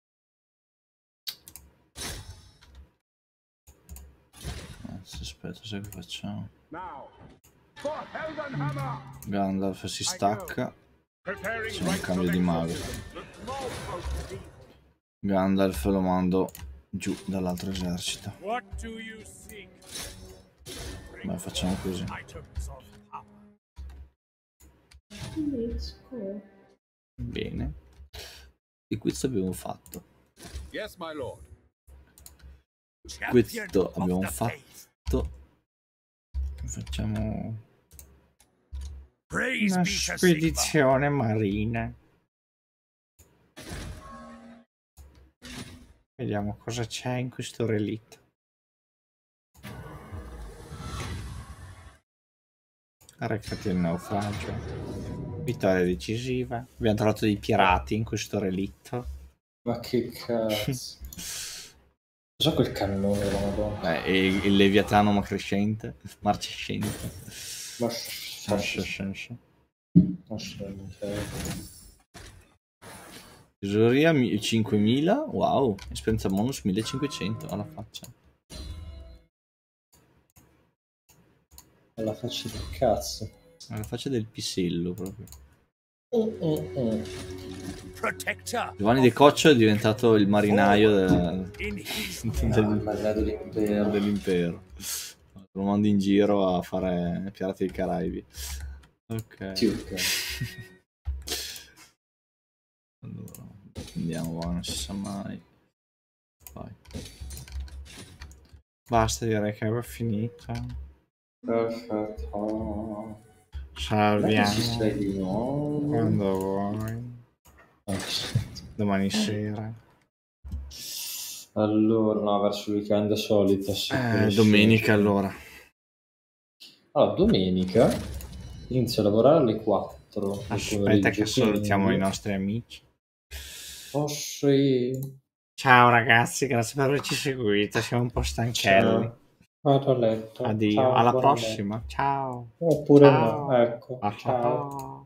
[SPEAKER 1] Aspetta, sai che facciamo?
[SPEAKER 7] Now, for Heldenhammer!
[SPEAKER 1] Gandalf si stacca.
[SPEAKER 7] Preparing
[SPEAKER 1] C'è un
[SPEAKER 7] rites
[SPEAKER 1] cambio
[SPEAKER 7] of
[SPEAKER 1] di mago.
[SPEAKER 7] exorcism. The small folk
[SPEAKER 1] Gandalf lo mando giù dall'altro esercito.
[SPEAKER 5] What do you seek?
[SPEAKER 1] Beh, facciamo così.
[SPEAKER 5] Items of power.
[SPEAKER 1] Bene. E questo abbiamo fatto.
[SPEAKER 7] Yes, my lord.
[SPEAKER 1] Questo abbiamo fatto. Facciamo
[SPEAKER 5] Praise
[SPEAKER 1] una
[SPEAKER 5] be to Sigmar.
[SPEAKER 1] spedizione marina. Vediamo cosa c'è in questo relitto. Recati il naufragio. Vittoria decisiva. Abbiamo trovato dei pirati in questo relitto.
[SPEAKER 2] Ma che cazzo. Cos'è quel cannone della Madonna?
[SPEAKER 1] E il leviatano marcescente.
[SPEAKER 2] Ma
[SPEAKER 1] Tesoreria 5.000. Wow. Esperienza bonus 1.500 alla faccia.
[SPEAKER 2] alla faccia del cazzo.
[SPEAKER 1] Alla faccia del pisello proprio.
[SPEAKER 5] Protector.
[SPEAKER 1] Giovanni De Coccio è diventato il marinaio
[SPEAKER 5] In his
[SPEAKER 1] dell'impero. Lo mando in giro a fare Pirati dei Caraibi. Ok.
[SPEAKER 2] Sì, ok.
[SPEAKER 1] Allora, andiamo, non si sa mai. Vai. Basta, direi che avevo finito.
[SPEAKER 2] Perfetto.
[SPEAKER 1] Salviamo
[SPEAKER 2] Ci sei di nuovo.
[SPEAKER 1] quando vuoi. Domani sera.
[SPEAKER 2] Allora, no, verso il weekend solito.
[SPEAKER 1] Domenica allora.
[SPEAKER 2] Allora, domenica inizio a lavorare alle 4.
[SPEAKER 1] Aspetta che salutiamo i nostri amici.
[SPEAKER 2] Oh sì.
[SPEAKER 1] Ciao ragazzi, grazie per averci seguito. Siamo un po' stanchelli.
[SPEAKER 2] Ciao. Vado a letto.
[SPEAKER 1] Addio,
[SPEAKER 2] Ciao,
[SPEAKER 1] alla
[SPEAKER 2] buonanotte.
[SPEAKER 1] prossima. Ciao.
[SPEAKER 2] Oppure
[SPEAKER 1] Ciao.
[SPEAKER 2] no, ecco.
[SPEAKER 1] Ah,
[SPEAKER 2] Ciao.
[SPEAKER 1] ah, ah.